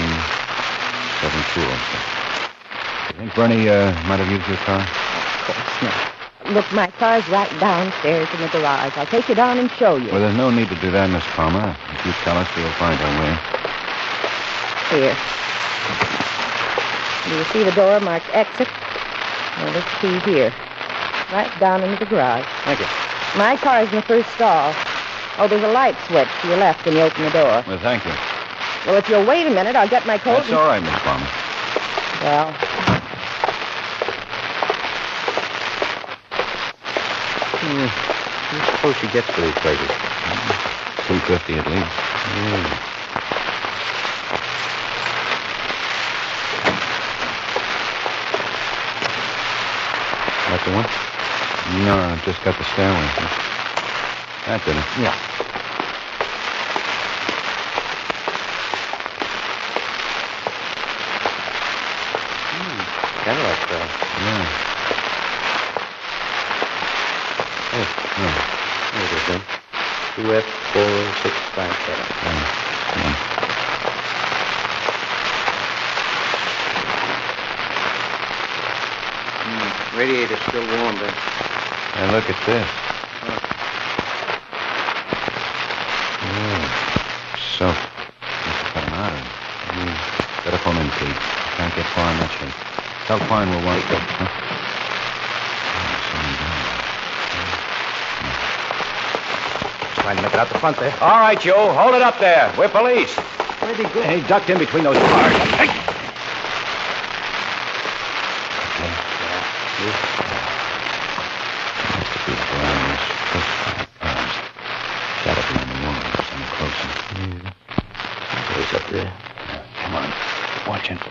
17206. You think Bernie might have used your car? Of course not. Look, my car's right downstairs in the garage. I'll take you down and show you. Well, there's no need to do that, Miss Palmer. If you tell us, we'll find our way. Here. Do you see the door marked exit? Well, this key here. Right down into the garage. Thank you. My car's in the first stall. Oh, there's a light switch to your left when you open the door. Well, thank you. Well, if you'll wait a minute, I'll get my coat. That's all right, Miss Palmer. Well... I suppose she gets for these places. $2.50 at least. That's the one? No, I just got the stairway. That did it. Yeah. Cadillac style. Yeah. Oh, yeah. There it is, then. 2F4657. Come on. Radiator's still warm, Ben. Hey, look at this. Soap. Must have cut him out of it. Better phone in, Pete. Can't get far in that shape. Tell Klein we'll want to. Huh? Trying to make it out the front there. All right, Joe. Hold it up there. We're police. Where'd he go? He ducked in between those cars. Hey! Gotta be on the wall. Some closer. He's up there. Come on. Watch it.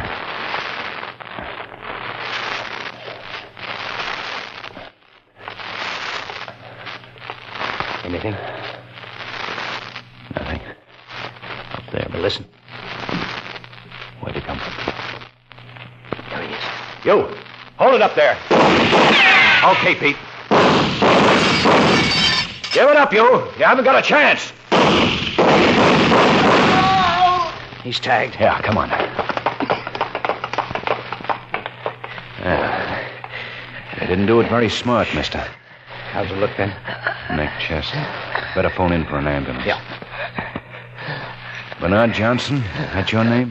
Anything? Nothing. Up there, but listen. Where'd he come from? There he is. You! Hold it up there. Okay, Pete. Give it up, you. You haven't got a chance. He's tagged. Yeah, come on. You didn't do it very smart, mister. How's it look, Ben? Neck, chest. Better phone in for an ambulance. Yeah. Bernard Johnson, that your name?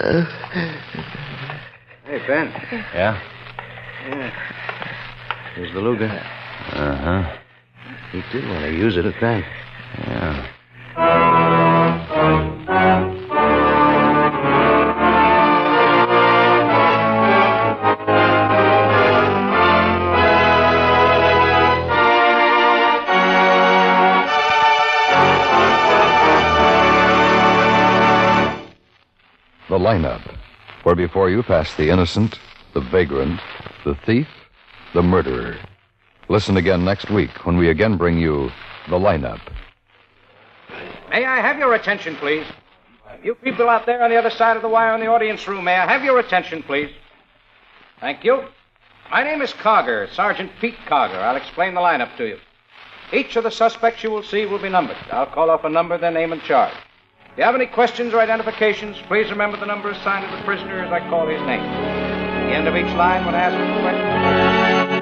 Hey, Ben. Yeah? Yeah. Here's the Luger. Uh-huh. He did want to use it at that. Yeah. The lineup, where before you pass the innocent, the vagrant, the thief, the murderer. Listen again next week when we again bring you the lineup. May I have your attention, please? You people out there on the other side of the wire in the audience room, may I have your attention, please? Thank you. My name is Cogger, Sergeant Pete Cogger. I'll explain the lineup to you. Each of the suspects you will see will be numbered. I'll call off a number, their name and charge. If you have any questions or identifications, please remember the number assigned to the prisoner as I call his name. At the end of each line, when asked a question...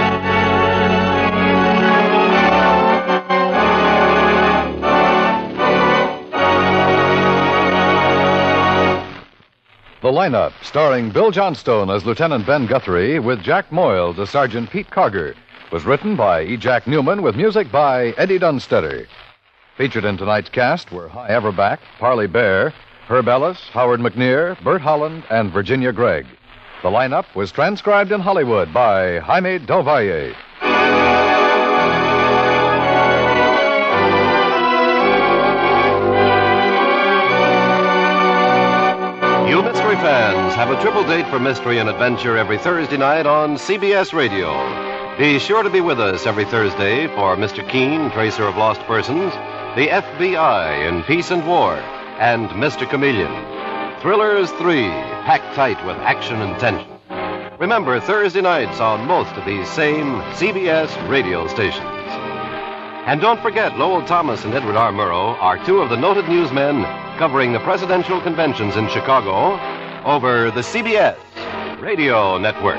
The Lineup, starring Bill Johnstone as Lieutenant Ben Guthrie with Jack Moyles as Sergeant Pete Carger, was written by E. Jack Newman with music by Eddie Dunstetter. Featured in tonight's cast were Hy Averback, Parley Bear, Herb Ellis, Howard McNear, Bert Holland, and Virginia Gregg. The Lineup was transcribed in Hollywood by Jaime Del Valle. You mystery fans have a triple date for mystery and adventure every Thursday night on CBS Radio. Be sure to be with us every Thursday for Mr. Keene, Tracer of Lost Persons, the FBI in Peace and War, and Mr. Chameleon. Thrillers 3, packed tight with action and tension. Remember, Thursday nights on most of these same CBS radio stations. And don't forget, Lowell Thomas and Edward R. Murrow are two of the noted newsmen covering the presidential conventions in Chicago over the CBS Radio Network.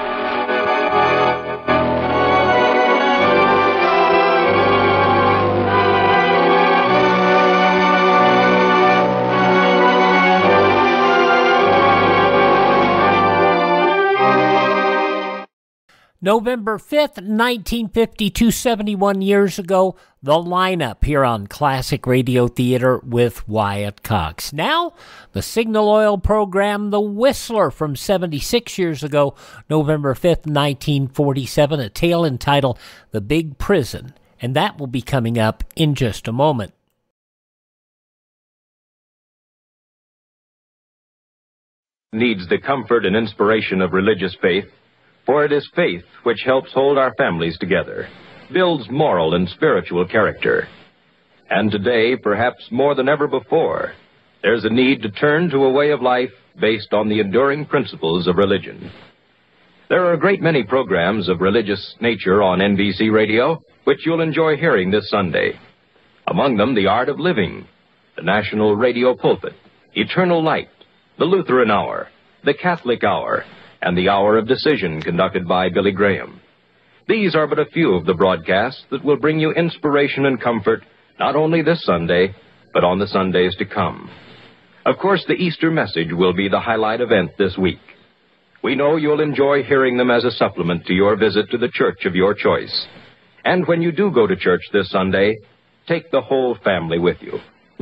November 5th, 1952, 71 years ago, The Lineup here on Classic Radio Theater with Wyatt Cox. Now, the Signal Oil program, The Whistler, from 76 years ago, November 5th, 1947, a tale entitled The Big Prison, and that will be coming up in just a moment. Needs the comfort and inspiration of religious faith. For it is faith which helps hold our families together, builds moral and spiritual character. And today, perhaps more than ever before, there's a need to turn to a way of life based on the enduring principles of religion. There are a great many programs of religious nature on NBC Radio, which you'll enjoy hearing this Sunday. Among them, The Art of Living, the National Radio Pulpit, Eternal Light, the Lutheran Hour, the Catholic Hour, and the Hour of Decision, conducted by Billy Graham. These are but a few of the broadcasts that will bring you inspiration and comfort, not only this Sunday, but on the Sundays to come. Of course, the Easter message will be the highlight event this week. We know you'll enjoy hearing them as a supplement to your visit to the church of your choice. And when you do go to church this Sunday, take the whole family with you.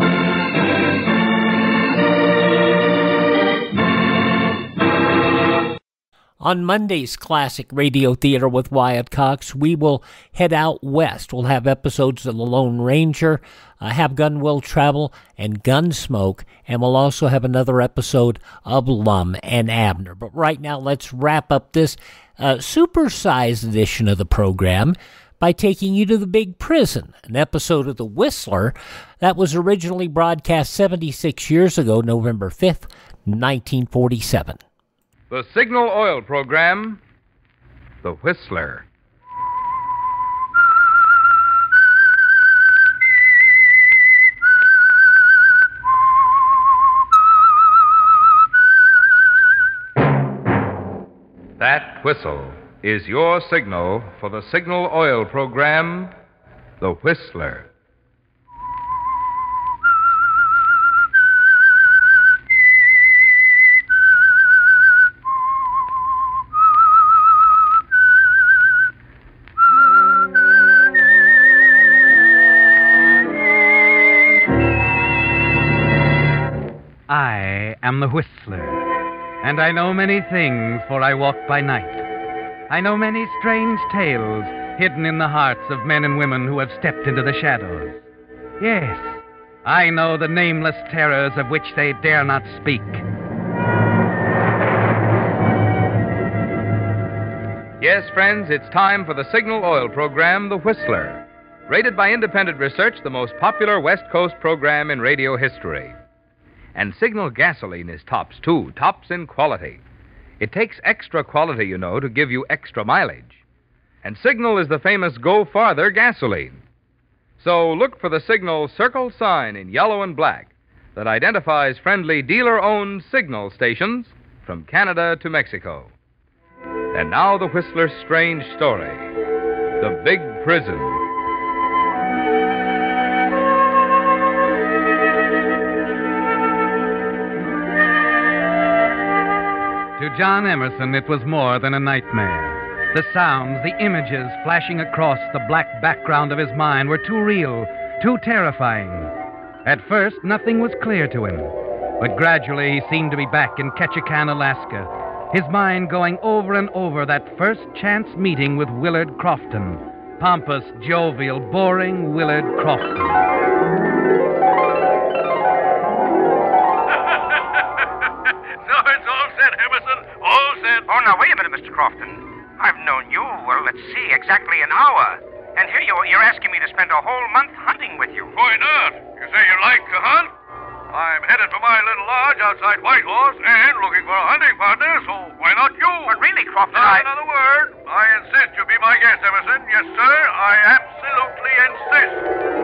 On Monday's Classic Radio Theater with Wyatt Cox, we will head out west. We'll have episodes of The Lone Ranger, Have Gun Will Travel, and Gunsmoke, and we'll also have another episode of Lum and Abner. But right now, let's wrap up this supersized edition of the program by taking you to The Big Prison, an episode of The Whistler that was originally broadcast 76 years ago, November 5th, 1947. The Signal Oil program, The Whistler. That whistle is your signal for the Signal Oil program, The Whistler. I am the Whistler, and I know many things, for I walk by night. I know many strange tales hidden in the hearts of men and women who have stepped into the shadows. Yes, I know the nameless terrors of which they dare not speak. Yes, friends, it's time for the Signal Oil program, The Whistler. Rated by independent research, the most popular West Coast program in radio history. And Signal gasoline is tops, too. Tops in quality. It takes extra quality, you know, to give you extra mileage. And Signal is the famous Go Farther gasoline. So look for the Signal circle sign in yellow and black that identifies friendly dealer-owned Signal stations from Canada to Mexico. And now the Whistler's strange story, The Big Prison. To John Emerson, it was more than a nightmare. The sounds, the images flashing across the black background of his mind were too real, too terrifying. At first, nothing was clear to him, but gradually he seemed to be back in Ketchikan, Alaska, his mind going over and over that first chance meeting with Willard Crofton. Pompous, jovial, boring Willard Crofton. So it's all set, Emerson. All set. Oh, now, wait a minute, Mr. Crofton. I've known you, well, let's see, exactly an hour. And here you're asking me to spend a whole month hunting with you. Why not? You say you like to hunt? I'm headed for my little lodge outside Whitehorse and looking for a hunting partner, so why not you? But really, Crofton, Not another word. I insist you be my guest, Emerson. Yes, sir, I absolutely insist.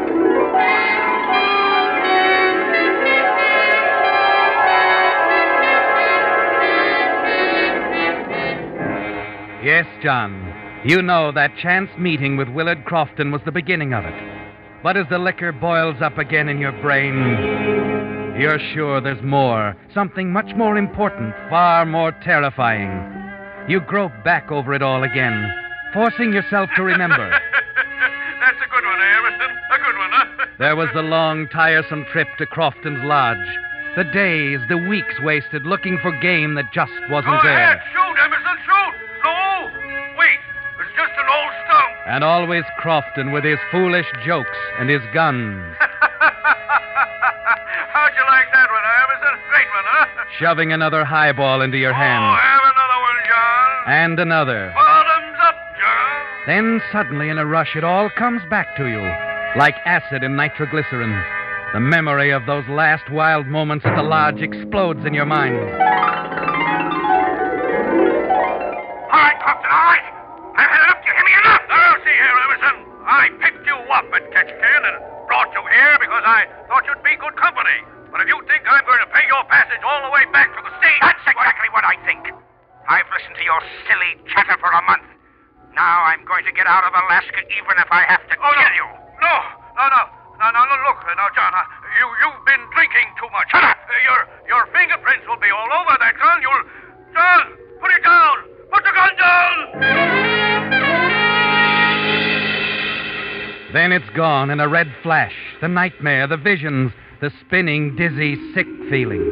Yes, John, you know that chance meeting with Willard Crofton was the beginning of it. But as the liquor boils up again in your brain, you're sure there's more, something much more important, far more terrifying. You grope back over it all again, forcing yourself to remember. That's a good one, Emerson. A good one, huh? There was the long, tiresome trip to Crofton's lodge. The days, the weeks wasted looking for game that just wasn't Go there. ahead, shoot, Emerson, shoot. No, wait, it's just an old stump. And always Crofton with his foolish jokes and his guns. How'd you like that one, Emerson? Great one, huh? Shoving another highball into your hand. Oh, have another one, John. And another. Bottoms up, John. Then suddenly in a rush it all comes back to you, like acid in nitroglycerin. The memory of those last wild moments at the lodge explodes in your mind. All right, Crofton, all right. I've had enough. You hear me enough? Now, see here, Emerson. I picked you up at Ketchikan and brought you here because I thought you'd be good company. But if you think I'm going to pay your passage all the way back to the States... That's exactly what I think. I've listened to your silly chatter for a month. Now I'm going to get out of Alaska even if I have to kill you. No, look, now, John, you've been drinking too much. Shut up! Your fingerprints will be all over that gun. John, put it down! Put the gun down! Then it's gone in a red flash. The nightmare, the visions, the spinning, dizzy, sick feeling.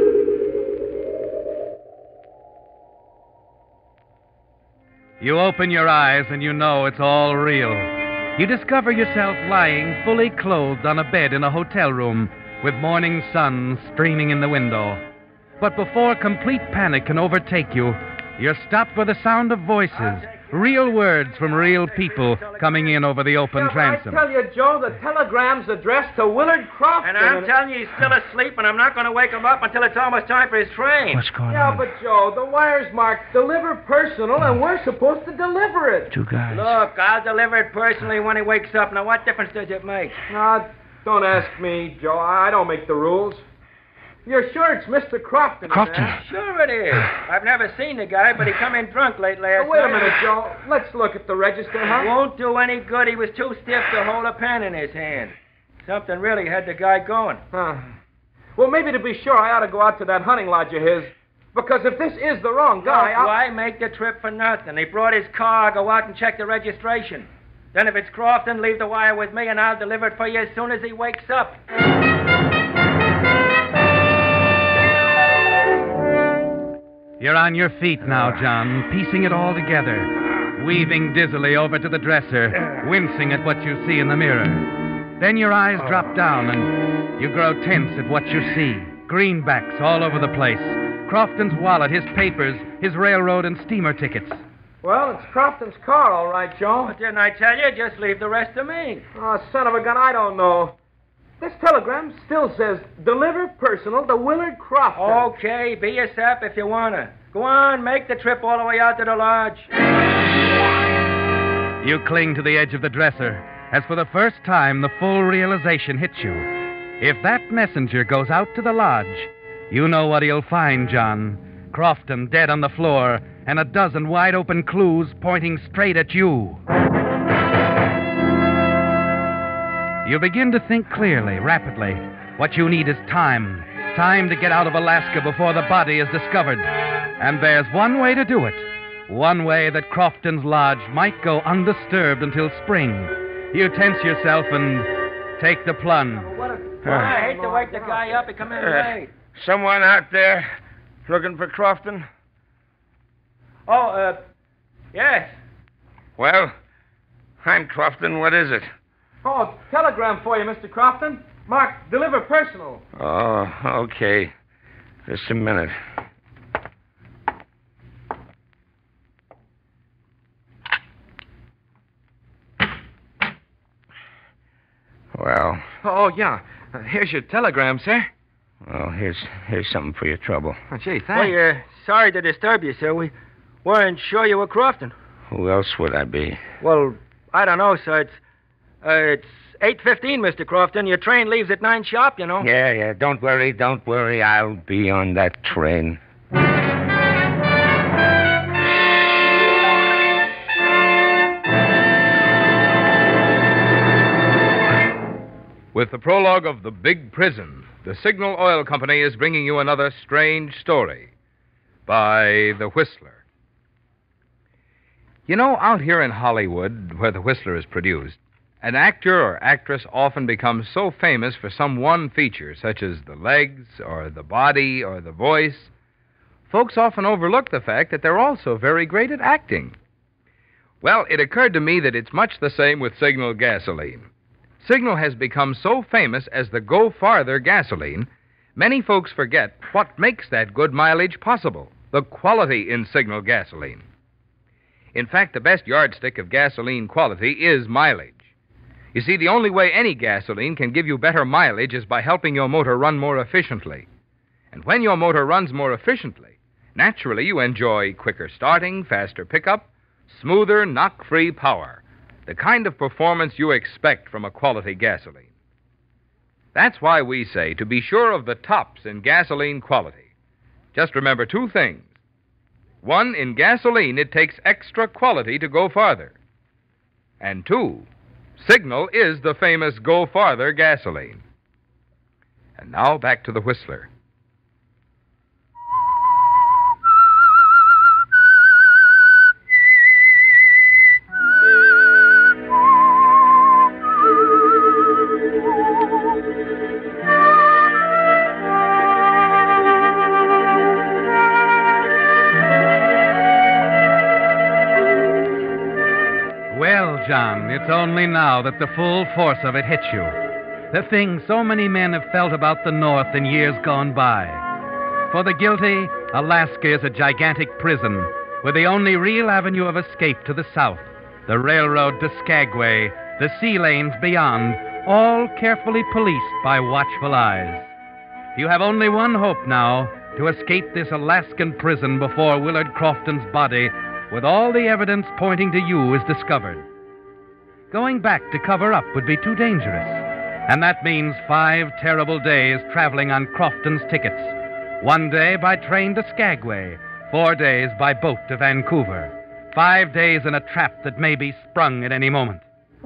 You open your eyes and you know it's all real. You discover yourself lying fully clothed on a bed in a hotel room with morning sun streaming in the window. But before complete panic can overtake you, you're stopped by the sound of voices, real words from real people coming in over the open transom. I tell you, Joe, the telegram's addressed to Willard Crofton. And I'm telling you, he's still asleep, and I'm not going to wake him up until it's almost time for his train. What's going Yeah, on? but Joe, the wire's marked deliver personal, and we're supposed to deliver it. Two guys. Look, I'll deliver it personally when he wakes up. Now, what difference does it make? Don't ask me, Joe. I don't make the rules. You're sure it's Mr. Crofton? Crofton? Man? Sure it is. I've never seen the guy, but he come in drunk late last Wait a night. minute, Joe. Let's look at the register, huh? It won't do any good. He was too stiff to hold a pen in his hand. Something really had the guy going. Well, maybe to be sure, I ought to go out to that hunting lodge of his. Because if this is the wrong guy, Why make the trip for nothing? He brought his car. Go out and check the registration. Then if it's Crofton, leave the wire with me, and I'll deliver it for you as soon as he wakes up. You're on your feet now, John, piecing it all together, weaving dizzily over to the dresser, wincing at what you see in the mirror. Then your eyes drop down and you grow tense at what you see. Greenbacks all over the place. Crofton's wallet, his papers, his railroad and steamer tickets. Well, it's Crofton's car, all right, Joe. What didn't I tell you? Just leave the rest to me. Oh, son of a gun, I don't know. This telegram still says, deliver personal to Willard Crofton. Okay, be yourself if you want to. Go on, make the trip all the way out to the lodge. You cling to the edge of the dresser as for the first time the full realization hits you. If that messenger goes out to the lodge, you know what he'll find, John. Crofton dead on the floor and a dozen wide-open clues pointing straight at you. You begin to think clearly, rapidly. What you need is time. Time to get out of Alaska before the body is discovered. And there's one way to do it. One way that Crofton's Lodge might go undisturbed until spring. You tense yourself and take the plunge. I hate to wake the guy up. He come in late. Someone out there looking for Crofton? Oh, yes. Well, I'm Crofton. What is it? Oh, telegram for you, Mr. Crofton. Mark, deliver personal. Oh, okay. Just a minute. Well. Oh, yeah. Here's your telegram, sir. Well, here's something for your trouble. Oh, gee, thanks. Well, sorry to disturb you, sir. We weren't sure you were Crofton. Who else would I be? Well, I don't know, sir. It's 8:15, Mr. Crofton. Your train leaves at 9 sharp, you know. Yeah. Don't worry. I'll be on that train. With the prologue of The Big Prison, the Signal Oil Company is bringing you another strange story by The Whistler. You know, out here in Hollywood, where The Whistler is produced, an actor or actress often becomes so famous for some one feature, such as the legs, or the body, or the voice, folks often overlook the fact that they're also very great at acting. Well, it occurred to me that it's much the same with Signal gasoline. Signal has become so famous as the Go Farther gasoline, many folks forget what makes that good mileage possible, the quality in Signal gasoline. In fact, the best yardstick of gasoline quality is mileage. You see, the only way any gasoline can give you better mileage is by helping your motor run more efficiently. And when your motor runs more efficiently, naturally you enjoy quicker starting, faster pickup, smoother, knock-free power, the kind of performance you expect from a quality gasoline. That's why we say to be sure of the tops in gasoline quality, just remember two things. One, in gasoline, it takes extra quality to go farther. And two, Signal is the famous Go Farther gasoline. And now back to The Whistler. John, it's only now that the full force of it hits you. The thing so many men have felt about the North in years gone by. For the guilty, Alaska is a gigantic prison with the only real avenue of escape to the south, the railroad to Skagway, the sea lanes beyond, all carefully policed by watchful eyes. You have only one hope now, to escape this Alaskan prison before Willard Crofton's body, with all the evidence pointing to you, is discovered. Going back to cover up would be too dangerous. And that means 5 terrible days traveling on Crofton's tickets. 1 day by train to Skagway, 4 days by boat to Vancouver. 5 days in a trap that may be sprung at any moment.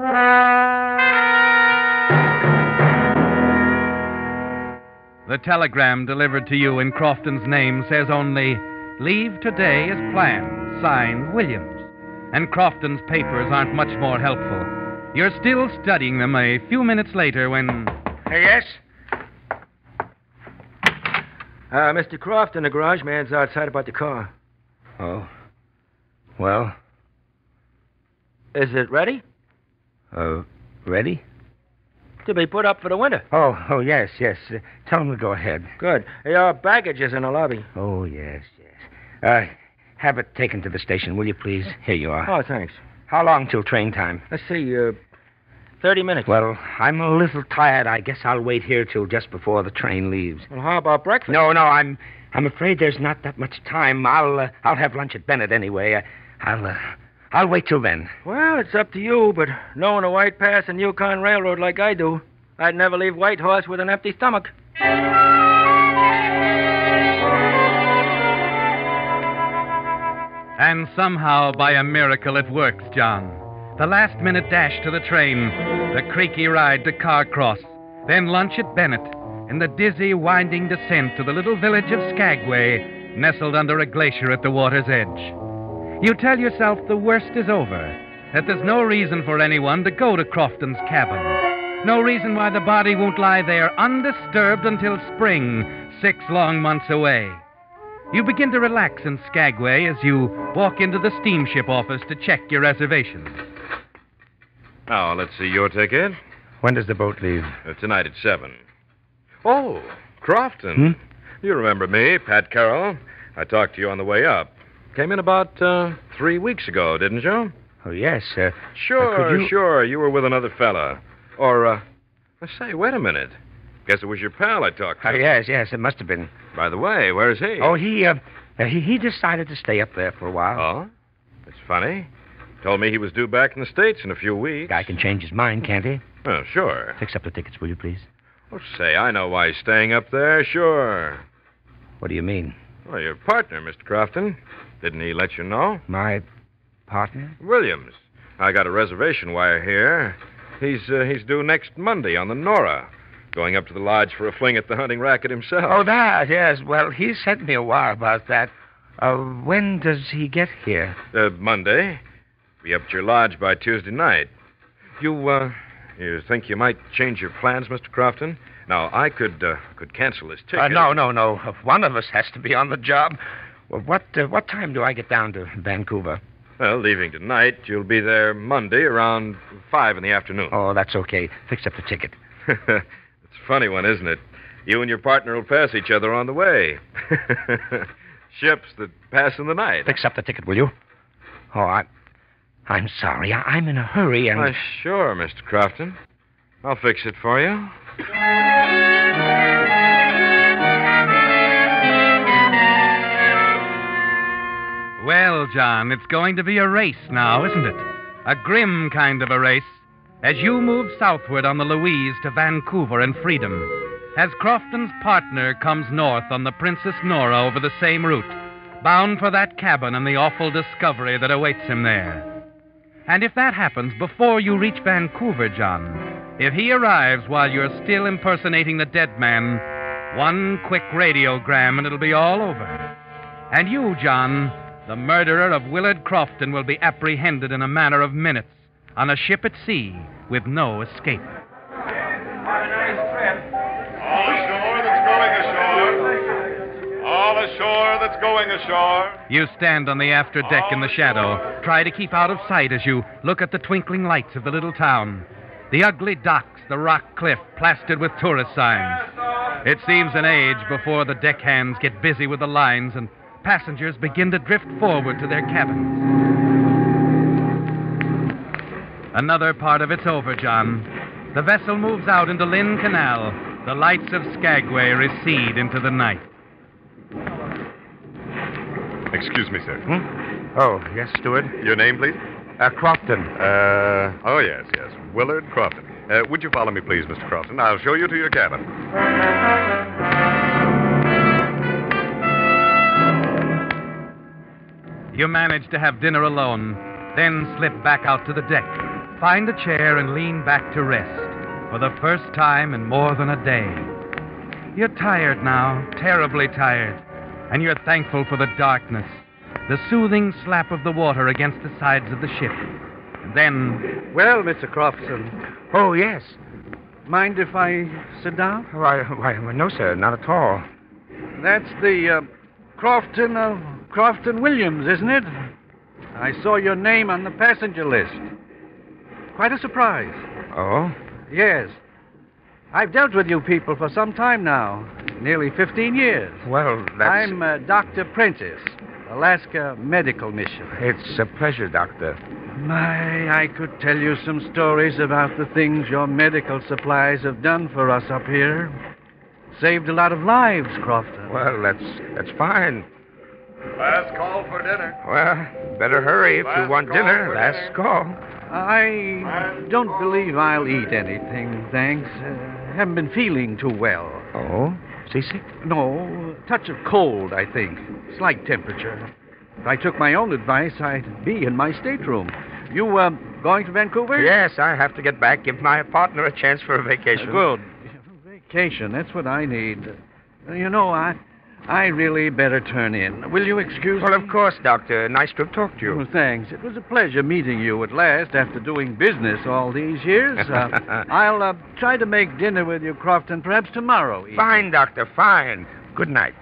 The telegram delivered to you in Crofton's name says only, "Leave today as planned, signed Williams." And Crofton's papers aren't much more helpful. You're still studying them a few minutes later when... Yes? Mr. Crofton, the garage man's outside about the car. Oh. Well? Is it ready? Ready? To be put up for the winter. Oh, yes. Tell him to go ahead. Good. Your baggage is in the lobby. Oh, yes. Have it taken to the station, will you, please? Here you are. Oh, thanks. How long till train time? Let's see, 30 minutes. Well, I'm a little tired. I guess I'll wait here till just before the train leaves. Well, how about breakfast? No, I'm afraid there's not that much time. I'll have lunch at Bennett anyway. I'll I'll wait till then. Well, it's up to you, but knowing the White Pass and Yukon Railroad like I do, I'd never leave Whitehorse with an empty stomach. And somehow, by a miracle, it works, John. The last-minute dash to the train, the creaky ride to Carcross, then lunch at Bennett, and the dizzy, winding descent to the little village of Skagway, nestled under a glacier at the water's edge. You tell yourself the worst is over, that there's no reason for anyone to go to Crofton's cabin. No reason why the body won't lie there undisturbed until spring, 6 long months away. You begin to relax in Skagway as you walk into the steamship office to check your reservations. Now, let's see your ticket. When does the boat leave? Tonight at 7. Oh, Crofton. You remember me, Pat Carroll. I talked to you on the way up. Came in about 3 weeks ago, didn't you? Oh, yes. Sure. You were with another fella. Or, say, wait a minute. Guess it was your pal I talked to. Yes, it must have been. By the way, where's he? Oh, he decided to stay up there for a while. Oh? That's funny. Told me he was due back in the States in a few weeks. Guy can change his mind, can't he? Oh, sure. Fix up the tickets, will you, please? Oh, say, I know why he's staying up there, sure. What do you mean? Well, your partner, Mr. Crofton. Didn't he let you know? My partner? Williams. I got a reservation wire here. He's due next Monday on the Nora. Going up to the lodge for a fling at the hunting racket himself. Oh, that, yes. Well, he sent me a wire about that. When does he get here? Monday. Be up at your lodge by Tuesday night. You think you might change your plans, Mr. Crofton? Now, I could cancel this ticket. No. One of us has to be on the job. Well, what time do I get down to Vancouver? Well, leaving tonight, you'll be there Monday around 5 in the afternoon. Oh, that's okay. Fix up the ticket. It's a funny one, isn't it? You and your partner will pass each other on the way. Ships that pass in the night. Fix up the ticket, will you? Oh, I'm sorry. I'm in a hurry and... Why, sure, Mr. Crofton. I'll fix it for you. Well, John, it's going to be a race now, isn't it? A grim kind of a race. As you move southward on the Louise to Vancouver and freedom, as Crofton's partner comes north on the Princess Nora over the same route, bound for that cabin and the awful discovery that awaits him there. And if that happens before you reach Vancouver, John, if he arrives while you're still impersonating the dead man, one quick radiogram and it'll be all over. And you, John, the murderer of Willard Crofton, will be apprehended in a matter of minutes on a ship at sea with no escape. All ashore that's going ashore. You stand on the after deck in the shadow. Try to keep out of sight as you look at the twinkling lights of the little town. The ugly docks, the rock cliff plastered with tourist signs. It seems an age before the deckhands get busy with the lines and passengers begin to drift forward to their cabins. Another part of it's over, John. The vessel moves out into Lynn Canal. The lights of Skagway recede into the night. Excuse me, sir. Oh, yes, steward? Your name, please? Crofton. Oh, yes. Willard Crofton. Would you follow me, please, Mr. Crofton? I'll show you to your cabin. You manage to have dinner alone, then slip back out to the deck, find a chair and lean back to rest for the first time in more than a day. You're tired now, terribly tired, and you're thankful for the darkness, the soothing slap of the water against the sides of the ship. And then... Well, Mr. Crofton. Oh, yes. Mind if I sit down? Why, no, sir, not at all. That's the Crofton Williams, isn't it? I saw your name on the passenger list. Quite a surprise. Oh? Yes. I've dealt with you people for some time now. Nearly 15 years. Well, that's... I'm Dr. Prentice, Alaska Medical Mission. It's a pleasure, Doctor. My, I could tell you some stories about the things your medical supplies have done for us up here. Saved a lot of lives, Crofton. Well, that's fine. Last call for dinner. Well, better hurry if you want dinner. Last call. I don't believe I'll eat anything, thanks. Haven't been feeling too well. Oh? Seasick? No, touch of cold, I think. Slight temperature. If I took my own advice, I'd be in my stateroom. You, going to Vancouver? Yes, I have to get back. Give my partner a chance for a vacation. Good. Vacation, that's what I need. You know, I really better turn in. Will you excuse me? Well, of course, Doctor. Nice to talk to you. Oh, thanks. It was a pleasure meeting you at last after doing business all these years. I'll try to make dinner with you, Crofton, perhaps tomorrow evening. Fine, Doctor, fine. Good night.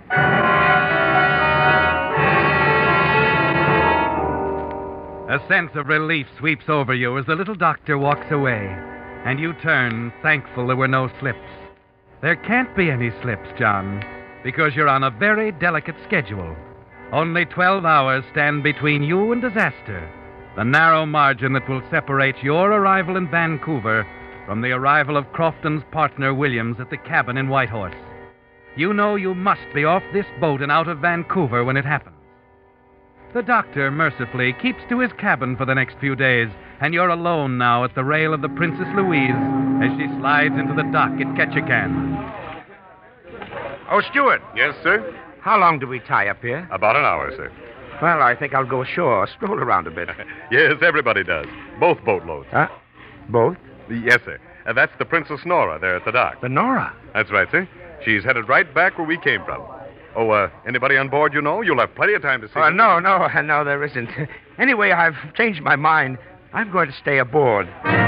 A sense of relief sweeps over you as the little doctor walks away, and you turn, thankful there were no slips. There can't be any slips, John, because you're on a very delicate schedule. Only 12 hours stand between you and disaster, the narrow margin that will separate your arrival in Vancouver from the arrival of Crofton's partner, Williams, at the cabin in Whitehorse. You know you must be off this boat and out of Vancouver when it happens. The doctor, mercifully, keeps to his cabin for the next few days, and you're alone now at the rail of the Princess Louise as she slides into the dock at Ketchikan. Oh, Stewart. Yes, sir? How long do we tie up here? About an hour, sir. Well, I think I'll go ashore, stroll around a bit. Yes, everybody does. Both boatloads. Huh? Both? Yes, sir. That's the Princess Nora there at the dock. The Nora? That's right, sir. She's headed right back where we came from. Oh, anybody on board you know? You'll have plenty of time to see them. No, there isn't. Anyway, I've changed my mind. I'm going to stay aboard.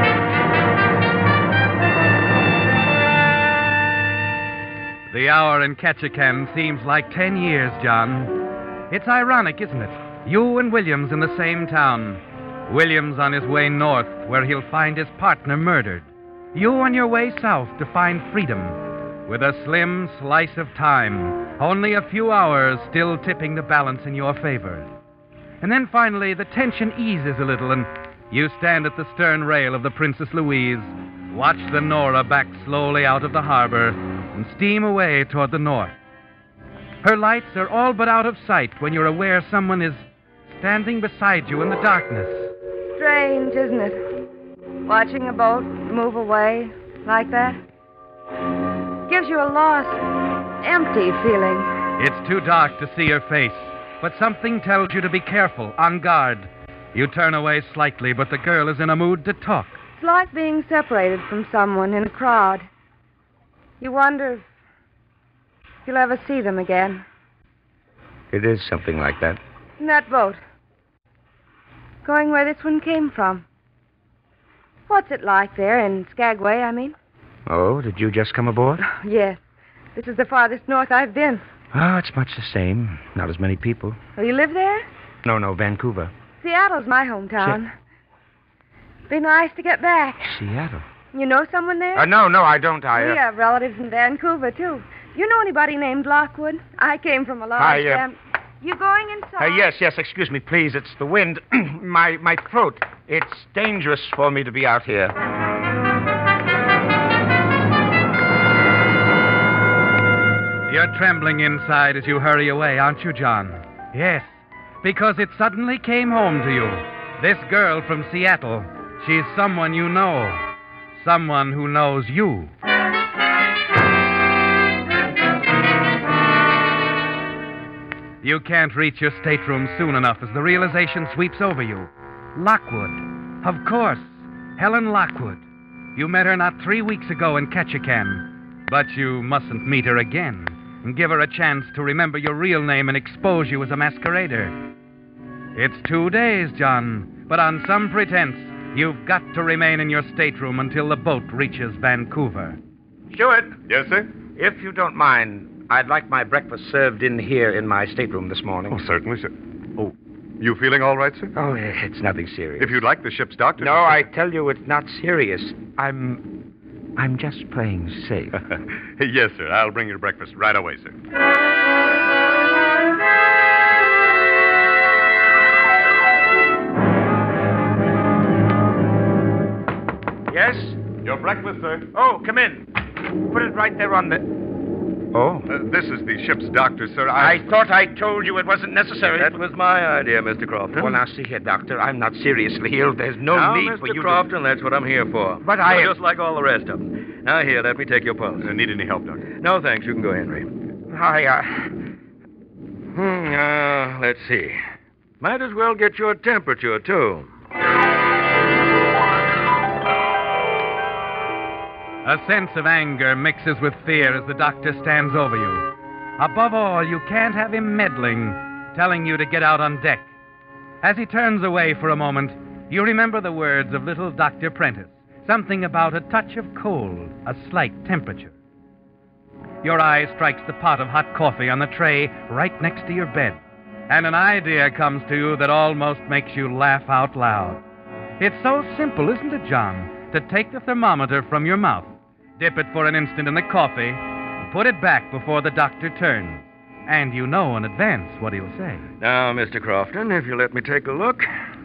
The hour in Ketchikan seems like 10 years, John. It's ironic, isn't it? You and Williams in the same town. Williams on his way north, where he'll find his partner murdered. You on your way south to find freedom, with a slim slice of time, only a few hours still tipping the balance in your favor. And then finally, the tension eases a little, and you stand at the stern rail of the Princess Louise, watch the Nora back slowly out of the harbor, and steam away toward the north. Her lights are all but out of sight when you're aware someone is standing beside you in the darkness. Strange, isn't it? Watching a boat move away like that. Gives you a lost, empty feeling. It's too dark to see her face, but something tells you to be careful, on guard. You turn away slightly, but the girl is in a mood to talk. It's like being separated from someone in a crowd. You wonder if you'll ever see them again. It is something like that. In that boat. Going where this one came from. What's it like there in Skagway, I mean? Oh, did you just come aboard? Yes. This is the farthest north I've been. Oh, it's much the same. Not as many people. Oh, you live there? No, Vancouver. Seattle's my hometown. Be nice to get back. Seattle? You know someone there? No, I don't. We have relatives in Vancouver, too. You know anybody named Lockwood? I came from a large family. You going inside? Yes, excuse me, please. It's the wind. my throat. It's dangerous for me to be out here. You're trembling inside as you hurry away, aren't you, John? Yes, because it suddenly came home to you. This girl from Seattle, she's someone you know. Someone who knows you. You can't reach your stateroom soon enough as the realization sweeps over you. Lockwood. Of course. Helen Lockwood. You met her not 3 weeks ago in Ketchikan. But you mustn't meet her again and give her a chance to remember your real name and expose you as a masquerader. It's 2 days, John, but on some pretense, you've got to remain in your stateroom until the boat reaches Vancouver. Stewart. Yes, sir? If you don't mind, I'd like my breakfast served in here in my stateroom this morning. Oh, certainly, sir. Oh, you feeling all right, sir? Oh, it's nothing serious. If you'd like the ship's doctor... No, I tell you, it's not serious. I'm just playing safe. Yes, sir. I'll bring your breakfast right away, sir. Yes? Your breakfast, sir. Oh, come in. Put it right there on the... Oh? This is the ship's doctor, sir. I thought I told you it wasn't necessary. That was my idea, Mr. Crofton. Well, now, see here, Doctor. I'm not seriously ill. There's no now, need Mr. for you Crofton, that's what I'm here for. But You're just like all the rest of them. Now, here, let me take your pulse. Need any help, Doctor? No, thanks. You can go, Henry. Let's see. Might as well get your temperature, too. A sense of anger mixes with fear as the doctor stands over you. Above all, you can't have him meddling, telling you to get out on deck. As he turns away for a moment, you remember the words of little Dr. Prentice. Something about a touch of cold, a slight temperature. Your eye strikes the pot of hot coffee on the tray right next to your bed, and an idea comes to you that almost makes you laugh out loud. It's so simple, isn't it, John, to take the thermometer from your mouth, dip it for an instant in the coffee, and put it back before the doctor turns. And you know in advance what he'll say. Now, Mr. Crofton, if you let me take a look.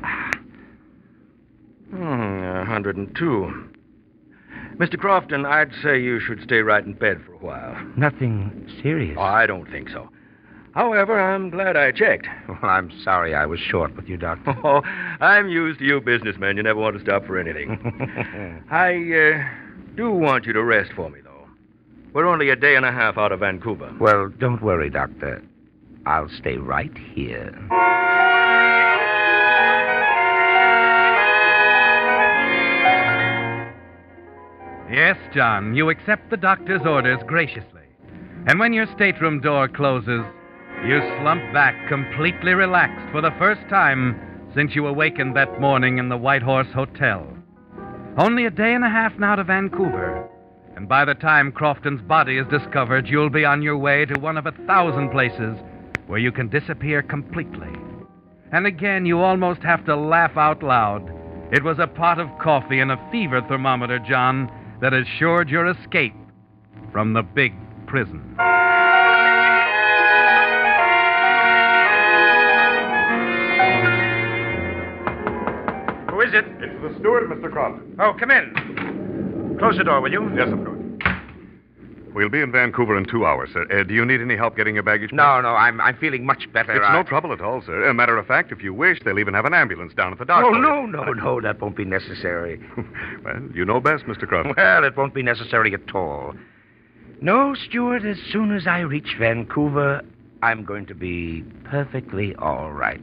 102. Mr. Crofton, I'd say you should stay right in bed for a while. Nothing serious. Oh, I don't think so. However, I'm glad I checked. Well, I'm sorry I was short with you, Doctor. Oh, I'm used to you businessmen. You never want to stop for anything. I do want you to rest for me, though. We're only a day and a half out of Vancouver. Well, don't worry, Doctor. I'll stay right here. Yes, John, you accept the doctor's orders graciously. And when your stateroom door closes, you slump back completely relaxed for the first time since you awakened that morning in the White Horse Hotel. Only a day and a half now to Vancouver. And by the time Crofton's body is discovered, you'll be on your way to one of 1,000 places where you can disappear completely. And again, you almost have to laugh out loud. It was a pot of coffee and a fever thermometer, John, that assured your escape from the big prison. Who is it? It's the steward, Mr. Crofton. Oh, come in. Close the door, will you? Yes, of course. We'll be in Vancouver in 2 hours, sir. Do you need any help getting your baggage? No, I'm feeling much better. It's no trouble at all, sir. A matter of fact, if you wish, they'll even have an ambulance down at the dock. Oh, no, that won't be necessary. Well, you know best, Mr. Crofton. Well, it won't be necessary at all. No, steward, as soon as I reach Vancouver, I'm going to be perfectly all right.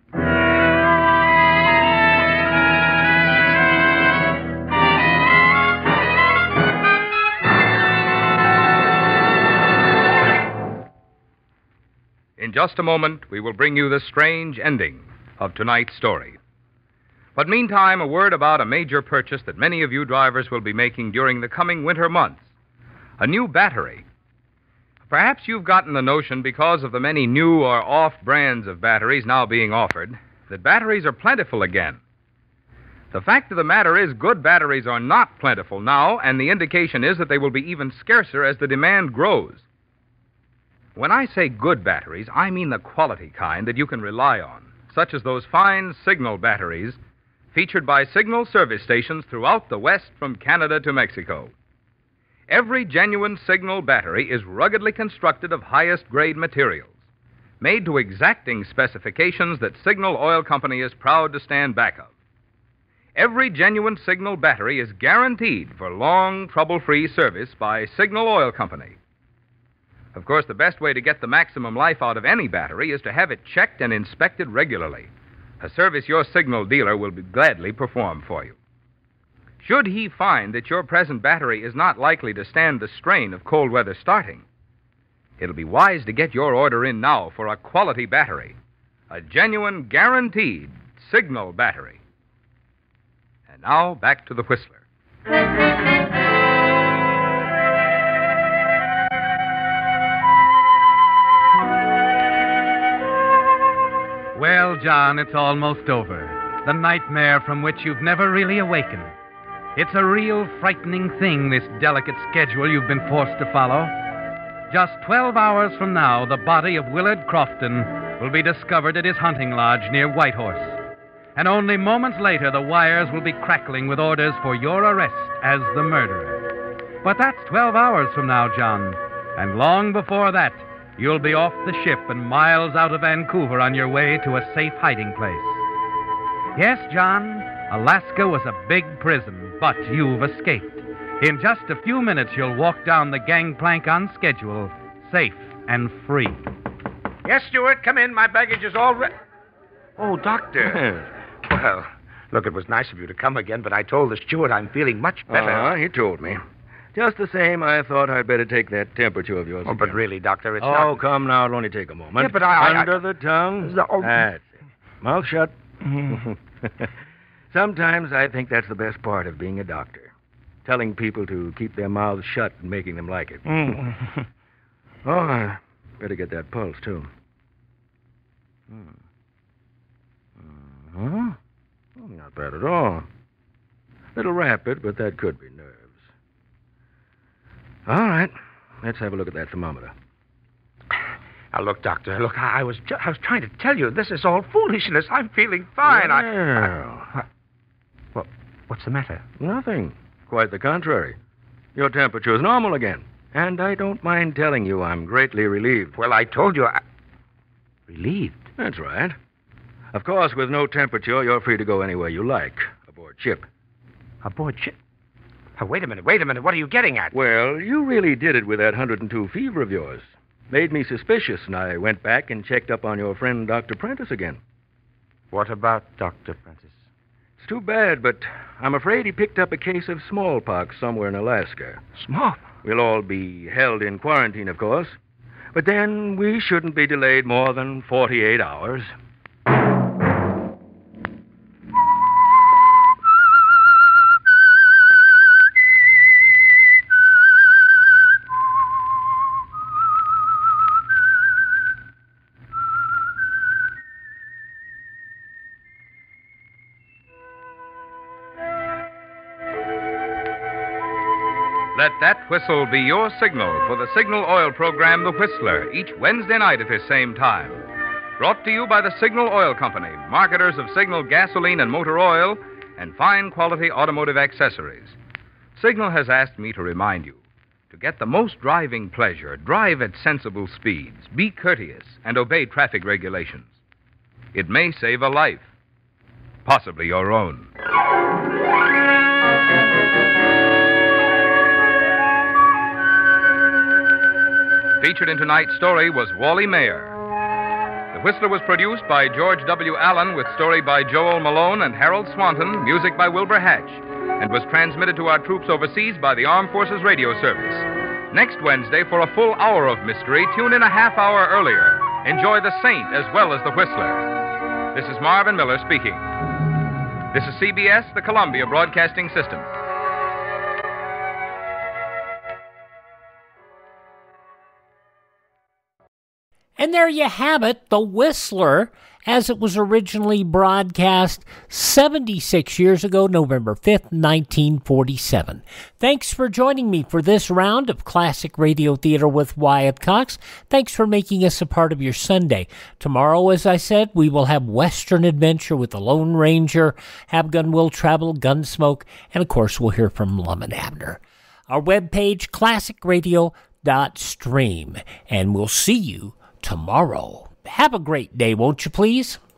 In just a moment, we will bring you the strange ending of tonight's story. But meantime, a word about a major purchase that many of you drivers will be making during the coming winter months. A new battery. Perhaps you've gotten the notion, because of the many new or off brands of batteries now being offered, that batteries are plentiful again. The fact of the matter is, good batteries are not plentiful now, and the indication is that they will be even scarcer as the demand grows. When I say good batteries, I mean the quality kind that you can rely on, such as those fine Signal batteries featured by Signal service stations throughout the West from Canada to Mexico. Every genuine Signal battery is ruggedly constructed of highest grade materials, made to exacting specifications that Signal Oil Company is proud to stand back of. Every genuine Signal battery is guaranteed for long, trouble-free service by Signal Oil Company. Of course, the best way to get the maximum life out of any battery is to have it checked and inspected regularly, a service your Signal dealer will gladly perform for you. Should he find that your present battery is not likely to stand the strain of cold weather starting, it'll be wise to get your order in now for a quality battery, a genuine, guaranteed Signal battery. And now, back to the Whistler. Well, John, it's almost over. The nightmare from which you've never really awakened. It's a real frightening thing, this delicate schedule you've been forced to follow. Just 12 hours from now, the body of Willard Crofton will be discovered at his hunting lodge near Whitehorse. And only moments later, the wires will be crackling with orders for your arrest as the murderer. But that's 12 hours from now, John. And long before that, you'll be off the ship and miles out of Vancouver on your way to a safe hiding place. Yes, John, Alaska was a big prison, but you've escaped. In just a few minutes, you'll walk down the gangplank on schedule, safe and free. Yes, Stewart, come in. My baggage is all ready. Oh, Doctor. Well, look, it was nice of you to come again, but I told the steward I'm feeling much better. He told me. Just the same, I thought I'd better take that temperature of yours. Oh, but really, Doctor, it's not... not... Oh, come now. It'll only take a moment. Yeah, but I... Under the tongue. That's it. Mouth shut. Sometimes I think that's the best part of being a doctor. Telling people to keep their mouths shut and making them like it. Oh, I better get that pulse, too. Oh, not bad at all. Little rapid, but that could be nerves. All right. Let's have a look at that thermometer. Now, look, Doctor, look, I was trying to tell you, this is all foolishness. I'm feeling fine. Well. What's the matter? Nothing. Quite the contrary. Your temperature is normal again. And I don't mind telling you I'm greatly relieved. Well, I told you Relieved? That's right. Of course, with no temperature, you're free to go anywhere you like, aboard ship. Aboard ship? Oh, wait a minute. What are you getting at? Well, you really did it with that 102 fever of yours. Made me suspicious, and I went back and checked up on your friend Dr. Prentice again. What about Dr. Prentice? It's too bad, but I'm afraid he picked up a case of smallpox somewhere in Alaska. Smallpox? We'll all be held in quarantine, of course. But then we shouldn't be delayed more than 48 hours. Let that whistle be your signal for the Signal Oil program, The Whistler, each Wednesday night at this same time. Brought to you by the Signal Oil Company, marketers of Signal gasoline and motor oil and fine quality automotive accessories. Signal has asked me to remind you, to get the most driving pleasure, drive at sensible speeds, be courteous, and obey traffic regulations. It may save a life, possibly your own. Featured in tonight's story was Wally Mayer. The Whistler was produced by George W. Allen with story by Joel Malone and Harold Swanton, music by Wilbur Hatch, and was transmitted to our troops overseas by the Armed Forces Radio Service. Next Wednesday, for a full hour of mystery, tune in a half hour earlier. Enjoy The Saint as well as The Whistler. This is Marvin Miller speaking. This is CBS, the Columbia Broadcasting System. And there you have it, The Whistler, as it was originally broadcast 76 years ago, November 5th, 1947. Thanks for joining me for this round of Classic Radio Theater with Wyatt Cox. Thanks for making us a part of your Sunday. Tomorrow, as I said, we will have Western Adventure with the Lone Ranger, Have Gun Will Travel, Gunsmoke, and of course we'll hear from Lum and Abner. Our webpage, classicradio.stream, and we'll see you tomorrow. Have a great day, won't you please?